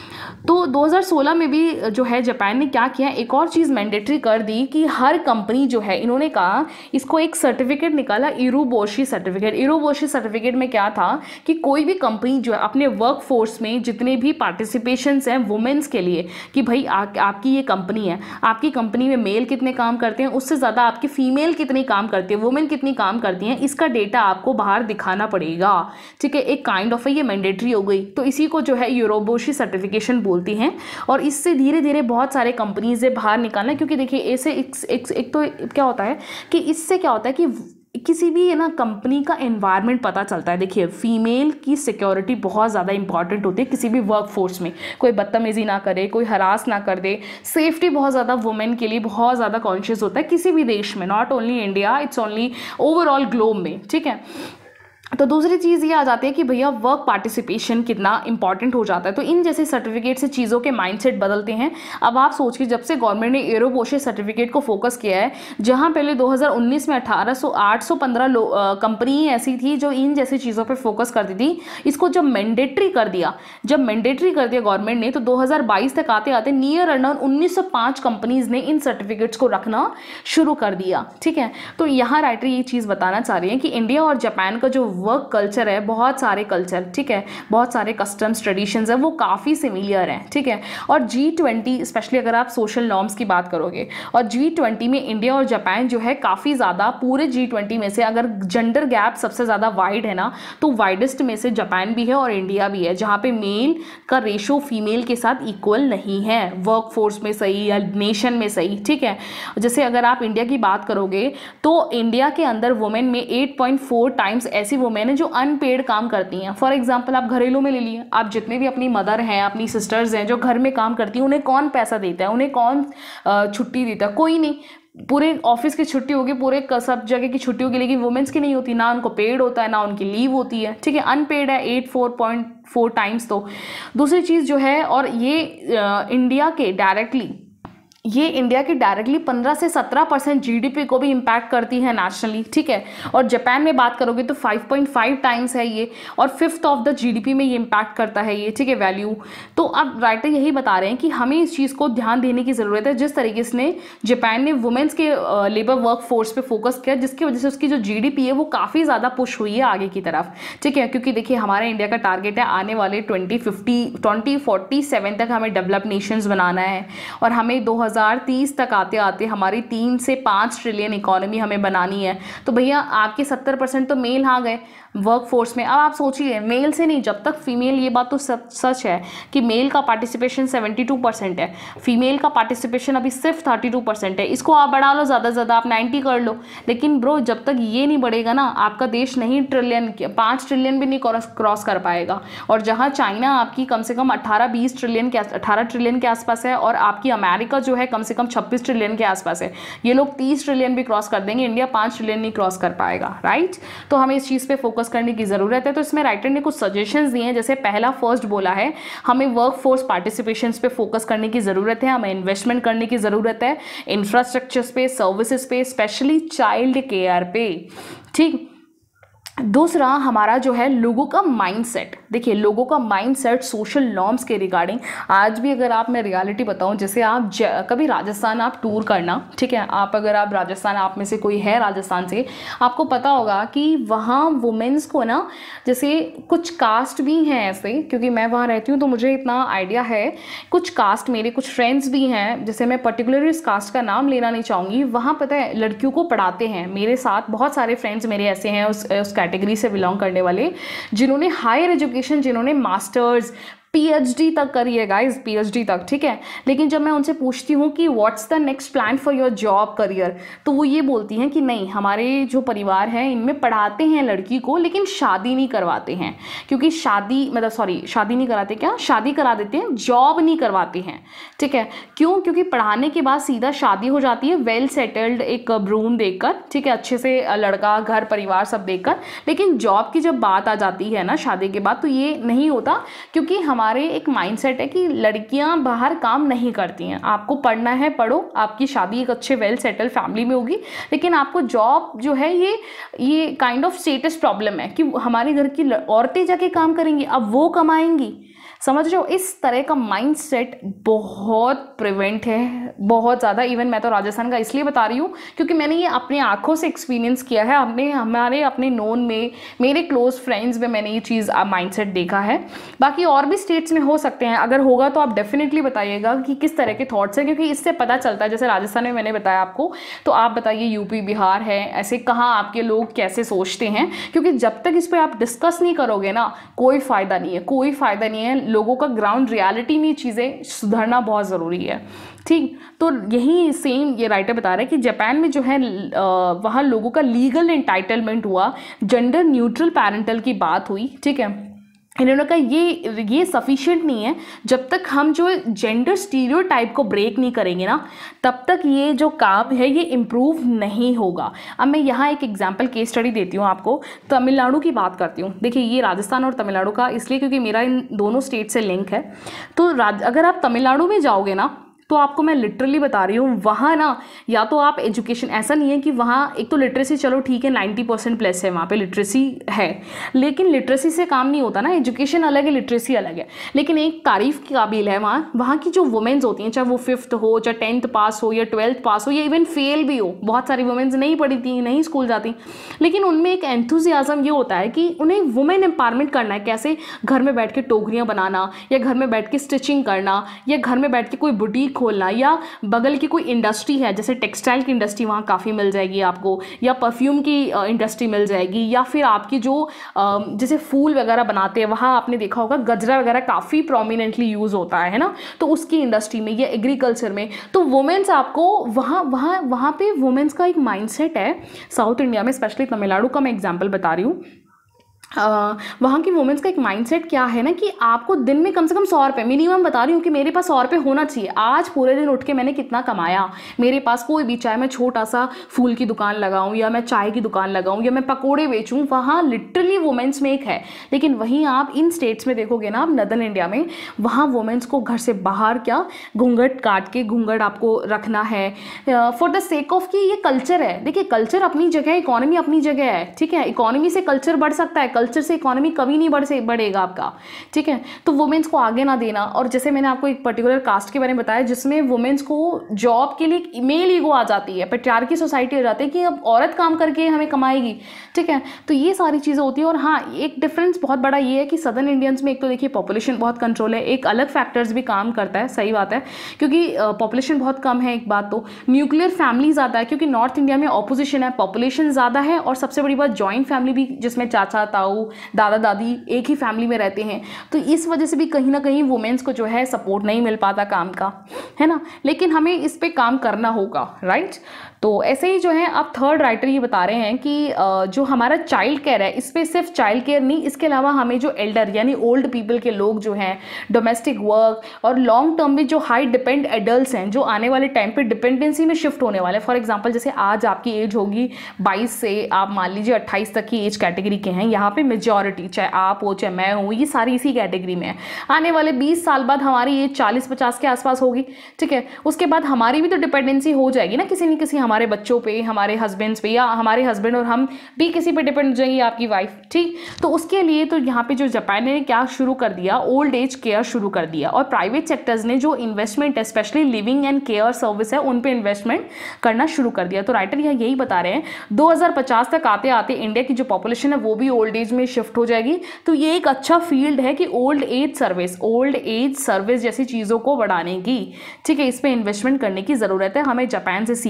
तो दो हज़ार सोलह में भी जो है जापान ने क्या किया, एक और चीज़ मैंडेटरी कर दी कि हर कंपनी जो है, इन्होंने कहा इसको एक सर्टिफिकेट निकाला, इरुबोशी सर्टिफिकेट। इरुबोशी सर्टिफिकेट में क्या था कि कोई भी कंपनी जो है अपने वर्क फोर्स में जितने भी पार्टिसिपेशंस हैं वुमेन्स के लिए, कि भाई आ, आपकी ये कंपनी है, आपकी कंपनी में मेल कितने काम करते हैं, उससे ज़्यादा आपकी फीमेल कितनी काम करती है, वुमेन कितनी काम करती हैं, इसका डेटा आपको बाहर दिखाना पड़ेगा। ठीक है, एक काइंड ऑफ ये मैंडेटरी हो गई। तो इसी को जो है इरुबोशी सर्टिफिकेशन बोलती हैं। और इससे धीरे धीरे बहुत सारे कंपनीज से बाहर निकालना, क्योंकि देखिए ऐसे एक, एक, एक तो क्या होता है कि इससे क्या होता है कि किसी भी है ना कंपनी का एनवायरनमेंट पता चलता है। देखिए फीमेल की सिक्योरिटी बहुत ज़्यादा इंपॉर्टेंट होती है किसी भी वर्क फोर्स में, कोई बदतमीजी ना करे, कोई हरास ना कर दे, सेफ्टी बहुत ज़्यादा वुमेन के लिए बहुत ज़्यादा कॉन्शियस होता है किसी भी देश में, not only India, it's only overall globe में। ठीक है, तो दूसरी चीज़ ये आ जाती है कि भैया वर्क पार्टिसिपेशन कितना इंपॉर्टेंट हो जाता है। तो इन जैसे सर्टिफिकेट से चीज़ों के माइंडसेट बदलते हैं। अब आप सोचिए, जब से गवर्नमेंट ने इरुबोशी सर्टिफिकेट को फोकस किया है, जहां पहले दो हज़ार उन्नीस में अठारह सौ आठ सौ पंद्रह कंपनी ऐसी थी जो इन जैसी चीज़ों पर फोकस करती थी, इसको जब मैंडेटरी कर दिया जब मैंडेटरी कर दिया गवर्नमेंट ने, तो दो हज़ार बाईस तक आते आते नियर अराउंड उन्नीस सौ पाँच कंपनीज ने इन सर्टिफिकेट्स को रखना शुरू कर दिया। ठीक है, तो यहाँ राइटर ये चीज़ बताना चाह रही है कि इंडिया और जापान का जो वर्क कल्चर है, बहुत सारे कल्चर, ठीक है, बहुत सारे कस्टम्स ट्रेडिशंस है, वो काफ़ी सिमिलर हैं। ठीक है, और जी ट्वेंटी स्पेशली अगर आप सोशल नॉर्म्स की बात करोगे, और जी ट्वेंटी में इंडिया और जापान जो है काफ़ी ज़्यादा, पूरे जी ट्वेंटी में से अगर जेंडर गैप सबसे ज़्यादा वाइड है ना, तो वाइडेस्ट में से जापान भी है और इंडिया भी है, जहाँ पे मेल का रेशो फीमेल के साथ इक्वल नहीं है, वर्क फोर्स में सही या नेशन में सही। ठीक है, जैसे अगर आप इंडिया की बात करोगे तो इंडिया के अंदर वुमेन में एट पॉइंट फोर टाइम्स ऐसी वुमेन है जो अनपेड काम करती हैं। फॉर एग्जांपल आप घरेलू में ले लिए, आप जितने भी अपनी मदर हैं, अपनी सिस्टर्स हैं जो घर में काम करती हैं, उन्हें कौन पैसा देता है, उन्हें कौन छुट्टी देता है? कोई नहीं। पूरे ऑफिस की छुट्टी होगी, पूरे सब जगह की छुट्टी होगी, लेकिन वुमेन्स की नहीं होती, ना उनको पेड होता है ना उनकी लीव होती है। ठीक है, अनपेड है eight four point four times. तो दूसरी चीज़ जो है, और ये आ, इंडिया के डायरेक्टली ये इंडिया की डायरेक्टली पंद्रह से सत्रह परसेंट जीडीपी को भी इम्पैक्ट करती है नेशनली। ठीक है, और जापान में बात करोगे तो फाइव पॉइंट फाइव टाइम्स है ये, और फिफ्थ ऑफ द जीडीपी में ये इम्पैक्ट करता है ये। ठीक है, वैल्यू। तो अब राइटर यही बता रहे हैं कि हमें इस चीज़ को ध्यान देने की ज़रूरत है, जिस तरीके से जापान ने वुमेन्स के लेबर वर्क फोर्स पे फोकस किया, जिसकी वजह से उसकी जो जीडीपी है वो काफ़ी ज़्यादा पुश हुई है आगे की तरफ। ठीक है, क्योंकि देखिए हमारा इंडिया का टारगेट है आने वाले twenty fifty twenty forty seven तक हमें डेवलप नेशंस बनाना है, और हमें दो हज़ार तीस तक आते आते हमारी तीन से पाँच ट्रिलियन इकोनॉमी हमें बनानी है। तो भैया आपके सत्तर परसेंट तो मेल आ गए वर्क फोर्स में। अब आप सोचिए, मेल से नहीं, जब तक फीमेल, ये बात तो सच है कि मेल का पार्टिसिपेशन सेवेंटी टू परसेंट है, फीमेल का पार्टिसिपेशन अभी सिर्फ थर्टी टू परसेंट है। इसको आप बढ़ा लो, ज़्यादा से ज़्यादा आप नाइन्टी कर लो, लेकिन ब्रो जब तक ये नहीं बढ़ेगा ना, आपका देश नहीं ट्रिलियन, पाँच ट्रिलियन भी नहीं क्रॉस कर पाएगा। और जहाँ चाइना आपकी कम से कम अट्ठारह बीस ट्रिलियन के अट्ठारह ट्रिलियन के आसपास है, और आपकी अमेरिका जो है कम से कम छब्बीस ट्रिलियन के आसपास है, ये लोग तीस ट्रिलियन भी क्रॉस कर देंगे, इंडिया पाँच ट्रिलियन नहीं क्रॉस कर पाएगा। राइट, तो हमें इस चीज़ पे फोकस करने की ज़रूरत है। तो इसमें राइटर ने कुछ सजेशंस दिए हैं, जैसे पहला फर्स्ट बोला है हमें वर्क फोर्स पार्टिसिपेशंस पे फोकस करने की ज़रूरत है, हमें इन्वेस्टमेंट करने की ज़रूरत है, इंफ्रास्ट्रक्चर्स पे, सर्विसेज पे, स्पेशली चाइल्ड केयर पे। ठीक, दूसरा हमारा जो है लोगों का माइंडसेट। देखिए लोगों का माइंडसेट सोशल नॉर्म्स के रिगार्डिंग, आज भी अगर आप, मैं रियलिटी बताऊं, जैसे आप कभी राजस्थान आप टूर करना, ठीक है, आप अगर आप राजस्थान, आप में से कोई है राजस्थान से, आपको पता होगा कि वहाँ वुमेन्स को ना, जैसे कुछ कास्ट भी हैं ऐसे, क्योंकि मैं वहाँ रहती हूँ तो मुझे इतना आइडिया है, कुछ कास्ट, मेरे कुछ फ्रेंड्स भी हैं, जैसे मैं पर्टिकुलरली इस कास्ट का नाम लेना नहीं चाहूँगी, वहाँ पता है लड़कियों को पढ़ाते हैं। मेरे साथ बहुत सारे फ्रेंड्स मेरे ऐसे हैं उस, उस कैटेगरी से बिलोंग करने वाले, जिन्होंने हायर एजुकेशन, जिन्होंने मास्टर्स, पीएचडी तक करिए गाइस, पीएचडी तक, ठीक है। लेकिन जब मैं उनसे पूछती हूँ कि what's the next plan for your job career, तो वो ये बोलती हैं कि नहीं, हमारे जो परिवार है इनमें पढ़ाते हैं लड़की को लेकिन शादी नहीं करवाते हैं, क्योंकि शादी मतलब सॉरी शादी नहीं कराते, क्या शादी करा देते हैं, जॉब नहीं करवाते हैं, ठीक है। क्यों? क्योंकि पढ़ाने के बाद सीधा शादी हो जाती है वेल सेटल्ड एक ब्रूम देखकर, ठीक है, अच्छे से लड़का घर परिवार सब देखकर। लेकिन जॉब की जब बात आ जाती है ना शादी के बाद, तो ये नहीं होता, क्योंकि हमारे एक माइंडसेट है कि लड़कियां बाहर काम नहीं करती हैं। आपको पढ़ना है पढ़ो, आपकी शादी एक अच्छे वेल सेटल फैमिली में होगी, लेकिन आपको जॉब जो है ये ये काइंड ऑफ स्टेटस प्रॉब्लम है कि हमारे घर की औरतें जाके काम करेंगी, अब वो कमाएंगी, समझ रहे हो। इस तरह का माइंडसेट बहुत प्रिवेंट है, बहुत ज़्यादा। इवन मैं तो राजस्थान का इसलिए बता रही हूँ क्योंकि मैंने ये अपने आंखों से एक्सपीरियंस किया है, हमने हमारे अपने नोन में, मेरे क्लोज फ्रेंड्स में मैंने ये चीज़ माइंडसेट देखा है। बाकी और भी स्टेट्स में हो सकते हैं, अगर होगा तो आप डेफिनेटली बताइएगा कि किस तरह के थॉट्स हैं, क्योंकि इससे पता चलता है। जैसे राजस्थान में मैंने बताया आपको, तो आप बताइए यूपी बिहार है, ऐसे कहाँ आपके लोग कैसे सोचते हैं, क्योंकि जब तक इस पर आप डिस्कस नहीं करोगे ना, कोई फ़ायदा नहीं है, कोई फ़ायदा नहीं है। लोगों का ग्राउंड रियलिटी में चीज़ें सुधरना बहुत ज़रूरी है, ठीक। तो यही सेम ये राइटर बता रहा है कि जापान में जो है वहाँ लोगों का लीगल एंटाइटलमेंट हुआ, जेंडर न्यूट्रल पैरेंटल की बात हुई, ठीक है। इन्होंने कहा ये ये सफिशिएंट नहीं है, जब तक हम जो जेंडर स्टीरियोटाइप को ब्रेक नहीं करेंगे ना, तब तक ये जो काम है ये इम्प्रूव नहीं होगा। अब मैं यहाँ एक एग्जांपल केस स्टडी देती हूँ आपको, तमिलनाडु की बात करती हूँ। देखिए ये राजस्थान और तमिलनाडु का इसलिए क्योंकि मेरा इन दोनों स्टेट से लिंक है। तो अगर आप तमिलनाडु में जाओगे ना, तो आपको मैं लिटरली बता रही हूँ, वहाँ ना या तो आप एजुकेशन, ऐसा नहीं है कि वहाँ एक तो लिटरेसी चलो ठीक है नाइन्टी परसेंट प्लस है, वहाँ पे लिटरेसी है, लेकिन लिटरेसी से काम नहीं होता ना, एजुकेशन अलग है लिटरेसी अलग है। लेकिन एक तारीफ की काबिल है वहाँ वहाँ की जो वुमेन्स होती हैं, चाहे वो फिफ्थ हो, चाहे टेंथ पास हो या ट्वेल्थ पास हो या इवन फेल भी हो, बहुत सारी वुमेन्स नहीं पढ़ी थी, नहीं स्कूल जाती, लेकिन उनमें एक एंथुजियाज्म ये होता है कि उन्हें वुमेन एम्पावरमेंट करना है। कैसे? घर में बैठ के टोकरियाँ बनाना, या घर में बैठ के स्टिचिंग करना, या घर में बैठ के कोई बुटीक खोलना, या बगल की कोई इंडस्ट्री है, जैसे टेक्सटाइल की इंडस्ट्री वहाँ काफ़ी मिल जाएगी आपको, या परफ्यूम की इंडस्ट्री मिल जाएगी, या फिर आपकी जो जैसे फूल वगैरह बनाते हैं, वहाँ आपने देखा होगा गजरा वगैरह काफ़ी प्रोमिनेंटली यूज़ होता है ना, तो उसकी इंडस्ट्री में, या एग्रीकल्चर में। तो वुमेन्स आपको वहाँ वहाँ वहाँ पे वुमेन्स का एक माइंडसेट है साउथ इंडिया में, स्पेशली तमिलनाडु का मैं एग्जाम्पल बता रही हूँ। Uh, वहाँ की वुमेन्स का एक माइंडसेट क्या है ना कि आपको दिन में कम से कम सौ रुपये मिनिमम, बता रही हूँ कि मेरे पास सौ रुपये होना चाहिए। आज पूरे दिन उठ के मैंने कितना कमाया, मेरे पास कोई भी, चाहे मैं छोटा सा फूल की दुकान लगाऊं, या मैं चाय की दुकान लगाऊं, या मैं पकोड़े बेचूं, वहाँ लिटरली वुमेन्स में एक है। लेकिन वहीं आप इन स्टेट्स में देखोगे ना, आप नदर्न इंडिया में, वहाँ वुमेन्स को घर से बाहर क्या घूंघट काट के, घूंघट आपको रखना है फॉर द सेक ऑफ कि ये कल्चर है। देखिए कल्चर अपनी जगह, इकोनॉमी अपनी जगह है, ठीक है। इकोनॉमी से कल्चर बढ़ सकता है, कल्चर से इकोनॉमी कभी नहीं बढ़ से बढ़ेगा आपका, ठीक है। तो वुमेन्स को आगे ना देना। और जैसे मैंने आपको एक पर्टिकुलर कास्ट के बारे में बताया जिसमें वुमेन्स को जॉब के लिए मेल ईगो आ जाती है, पैट्रियार्की सोसाइटी हो जाती है कि अब औरत काम करके हमें कमाएगी, ठीक है। तो ये सारी चीज़ें होती है। और हाँ, एक डिफरेंस बहुत बड़ा ये है कि सदर्न इंडियंस में एक तो देखिए पॉपुलेशन बहुत कंट्रोल है, एक अलग फैक्टर्स भी काम करता है, सही बात है, क्योंकि पॉपुलेशन बहुत कम है। एक बात तो न्यूक्लियर फैमिली ज़्यादा है, क्योंकि नॉर्थ इंडिया में ऑपोजिशन है, पॉपुलेशन ज़्यादा है, और सबसे बड़ी बात जॉइंट फैमिली भी, जिसमें चाचा ताऊ दादा दादी एक ही फैमिली में रहते हैं। तो इस वजह से भी कहीं ना कहीं वुमेन्स को जो है सपोर्ट नहीं मिल पाता काम का, है ना। लेकिन हमें इस पे काम करना होगा, राइट। तो ऐसे ही जो है अब थर्ड राइटर ये बता रहे हैं कि जो हमारा चाइल्ड केयर है, इस पर सिर्फ चाइल्ड केयर नहीं, इसके अलावा हमें जो एल्डर यानी ओल्ड पीपल के लोग जो हैं, डोमेस्टिक वर्क और लॉन्ग टर्म में जो हाई डिपेंड एडल्ट्स हैं, जो आने वाले टाइम पे डिपेंडेंसी में शिफ्ट होने वाले, फॉर एग्जांपल जैसे आज आपकी एज होगी बाईस से आप मान लीजिए अट्ठाईस तक की एज कैटेगरी के हैं, यहाँ पे मेजॉरिटी चाहे आप हो चाहे मैं हूँ, ये सारी इसी कैटेगरी में है। आने वाले बीस साल बाद हमारी एज चालीस पचास के आसपास होगी, ठीक है। उसके बाद हमारी भी तो डिपेंडेंसी हो जाएगी ना किसी न किसी, हमारे बच्चों पे, हमारे हस्बैंड्स पे, या हमारे हस्बैंड और हम भी किसी पे डिपेंड हो जाएंगी, आपकी वाइफ, ठीक। तो उसके लिए तो यहाँ पे जो जापान ने क्या शुरू कर दिया, ओल्ड एज केयर शुरू कर दिया, और प्राइवेट सेक्टर्स ने जो इन्वेस्टमेंट है specially living and care service है उन पे इन्वेस्टमेंट करना शुरू कर दिया। तो राइटर यहाँ यही बता रहे हैं दो हज़ार पचास तक आते आते इंडिया की जो पॉपुलेशन है वो भी ओल्ड एज में शिफ्ट हो जाएगी। तो ये एक अच्छा फील्ड है कि old age service, old age service जैसी चीज़ों को बढ़ाने की, ठीक है, इस पर इन्वेस्टमेंट करने की ज़रूरत है, हमें जापान से सीखने की ज़रूरत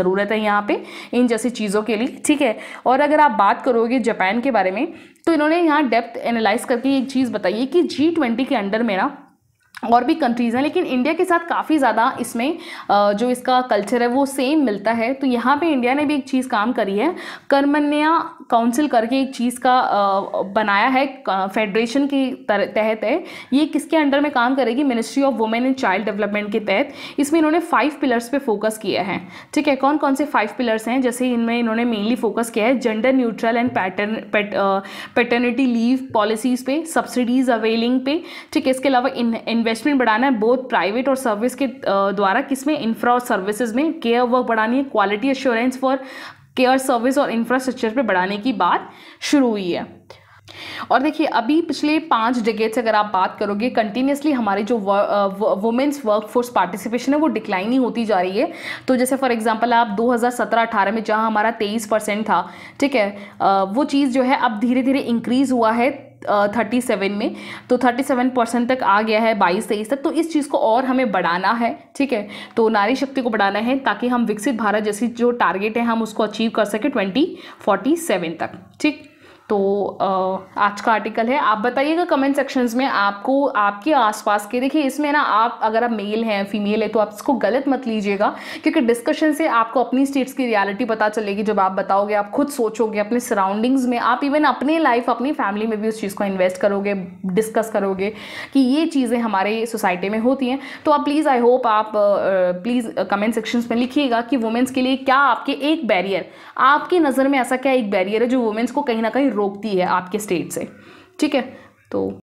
ज़रूरत है यहाँ पे इन जैसी चीज़ों के लिए, ठीक है। और अगर आप बात करोगे जापान के बारे में, तो इन्होंने यहाँ डेप्थ एनालाइज करके एक चीज़ बताई है कि जी ट्वेंटी के अंडर में ना और भी कंट्रीज़ हैं, लेकिन इंडिया के साथ काफ़ी ज़्यादा इसमें जो इसका कल्चर है वो सेम मिलता है। तो यहाँ पे इंडिया ने भी एक चीज़ काम करी है, कर्मण्या काउंसिल करके एक चीज़ का बनाया है, फेडरेशन के तहत है। ये किसके अंडर में काम करेगी? Ministry of women and child development के तहत। इसमें इन्होंने फाइव पिलर्स पे फोकस किया है, ठीक है। कौन कौन से फाइव पिलर्स हैं? जैसे इनमें इन्होंने मेनली फोकस किया है gender neutral and pattern paternity leave policies पे, सब्सिडीज़ अवेलिंग पे, ठीक है। इसके अलावा इन्वेस्टमेंट बढ़ाना है बोथ प्राइवेट और सर्विस के द्वारा, किसमें? इंफ्रा और सर्विसेज में। केयर वर्क बढ़ानी है, quality assurance for care service और इंफ्रास्ट्रक्चर पे बढ़ाने की बात शुरू हुई है। और देखिए अभी पिछले पाँच डिकेड से अगर आप बात करोगे, कंटिन्यूसली हमारी जो वुमेन्स वर्कफोर्स पार्टिसिपेशन है वो डिक्लाइन ही होती जा रही है। तो जैसे फॉर एग्जांपल आप दो हज़ार सत्रह अठारह में जहां हमारा तेईस परसेंट था, ठीक है, वो चीज़ जो है अब धीरे धीरे इंक्रीज़ हुआ है थर्टी सेवन में, तो थर्टी सेवन परसेंट तक आ गया है बाईस तेईस तक। तो इस चीज़ को और हमें बढ़ाना है, ठीक है। तो नारी शक्ति को बढ़ाना है ताकि हम विकसित भारत जैसी जो टारगेट है हम उसको अचीव कर सके ट्वेंटी फोर्टी सेवन तक, ठीक। तो आ, आज का आर्टिकल है। आप बताइएगा कमेंट सेक्शंस में आपको आपके आसपास के, देखिए इसमें ना आप अगर आप मेल हैं फीमेल है तो आप इसको गलत मत लीजिएगा, क्योंकि डिस्कशन से आपको अपनी स्टेट्स की रियलिटी पता चलेगी। जब आप बताओगे, आप खुद सोचोगे अपने सराउंडिंग्स में, आप इवन अपने लाइफ अपनी फैमिली में भी उस चीज़ को इन्वेस्ट करोगे, डिस्कस करोगे कि ये चीज़ें हमारे सोसाइटी में होती हैं। तो आप प्लीज़, आई होप आप प्लीज़ कमेंट सेक्शंस में लिखिएगा कि वुमेन्स के लिए क्या आपके एक बैरियर, आपकी नज़र में ऐसा क्या एक बैरियर है जो वुमेन्स को कहीं ना कहीं रोकती है आपके स्टेट से, ठीक है। तो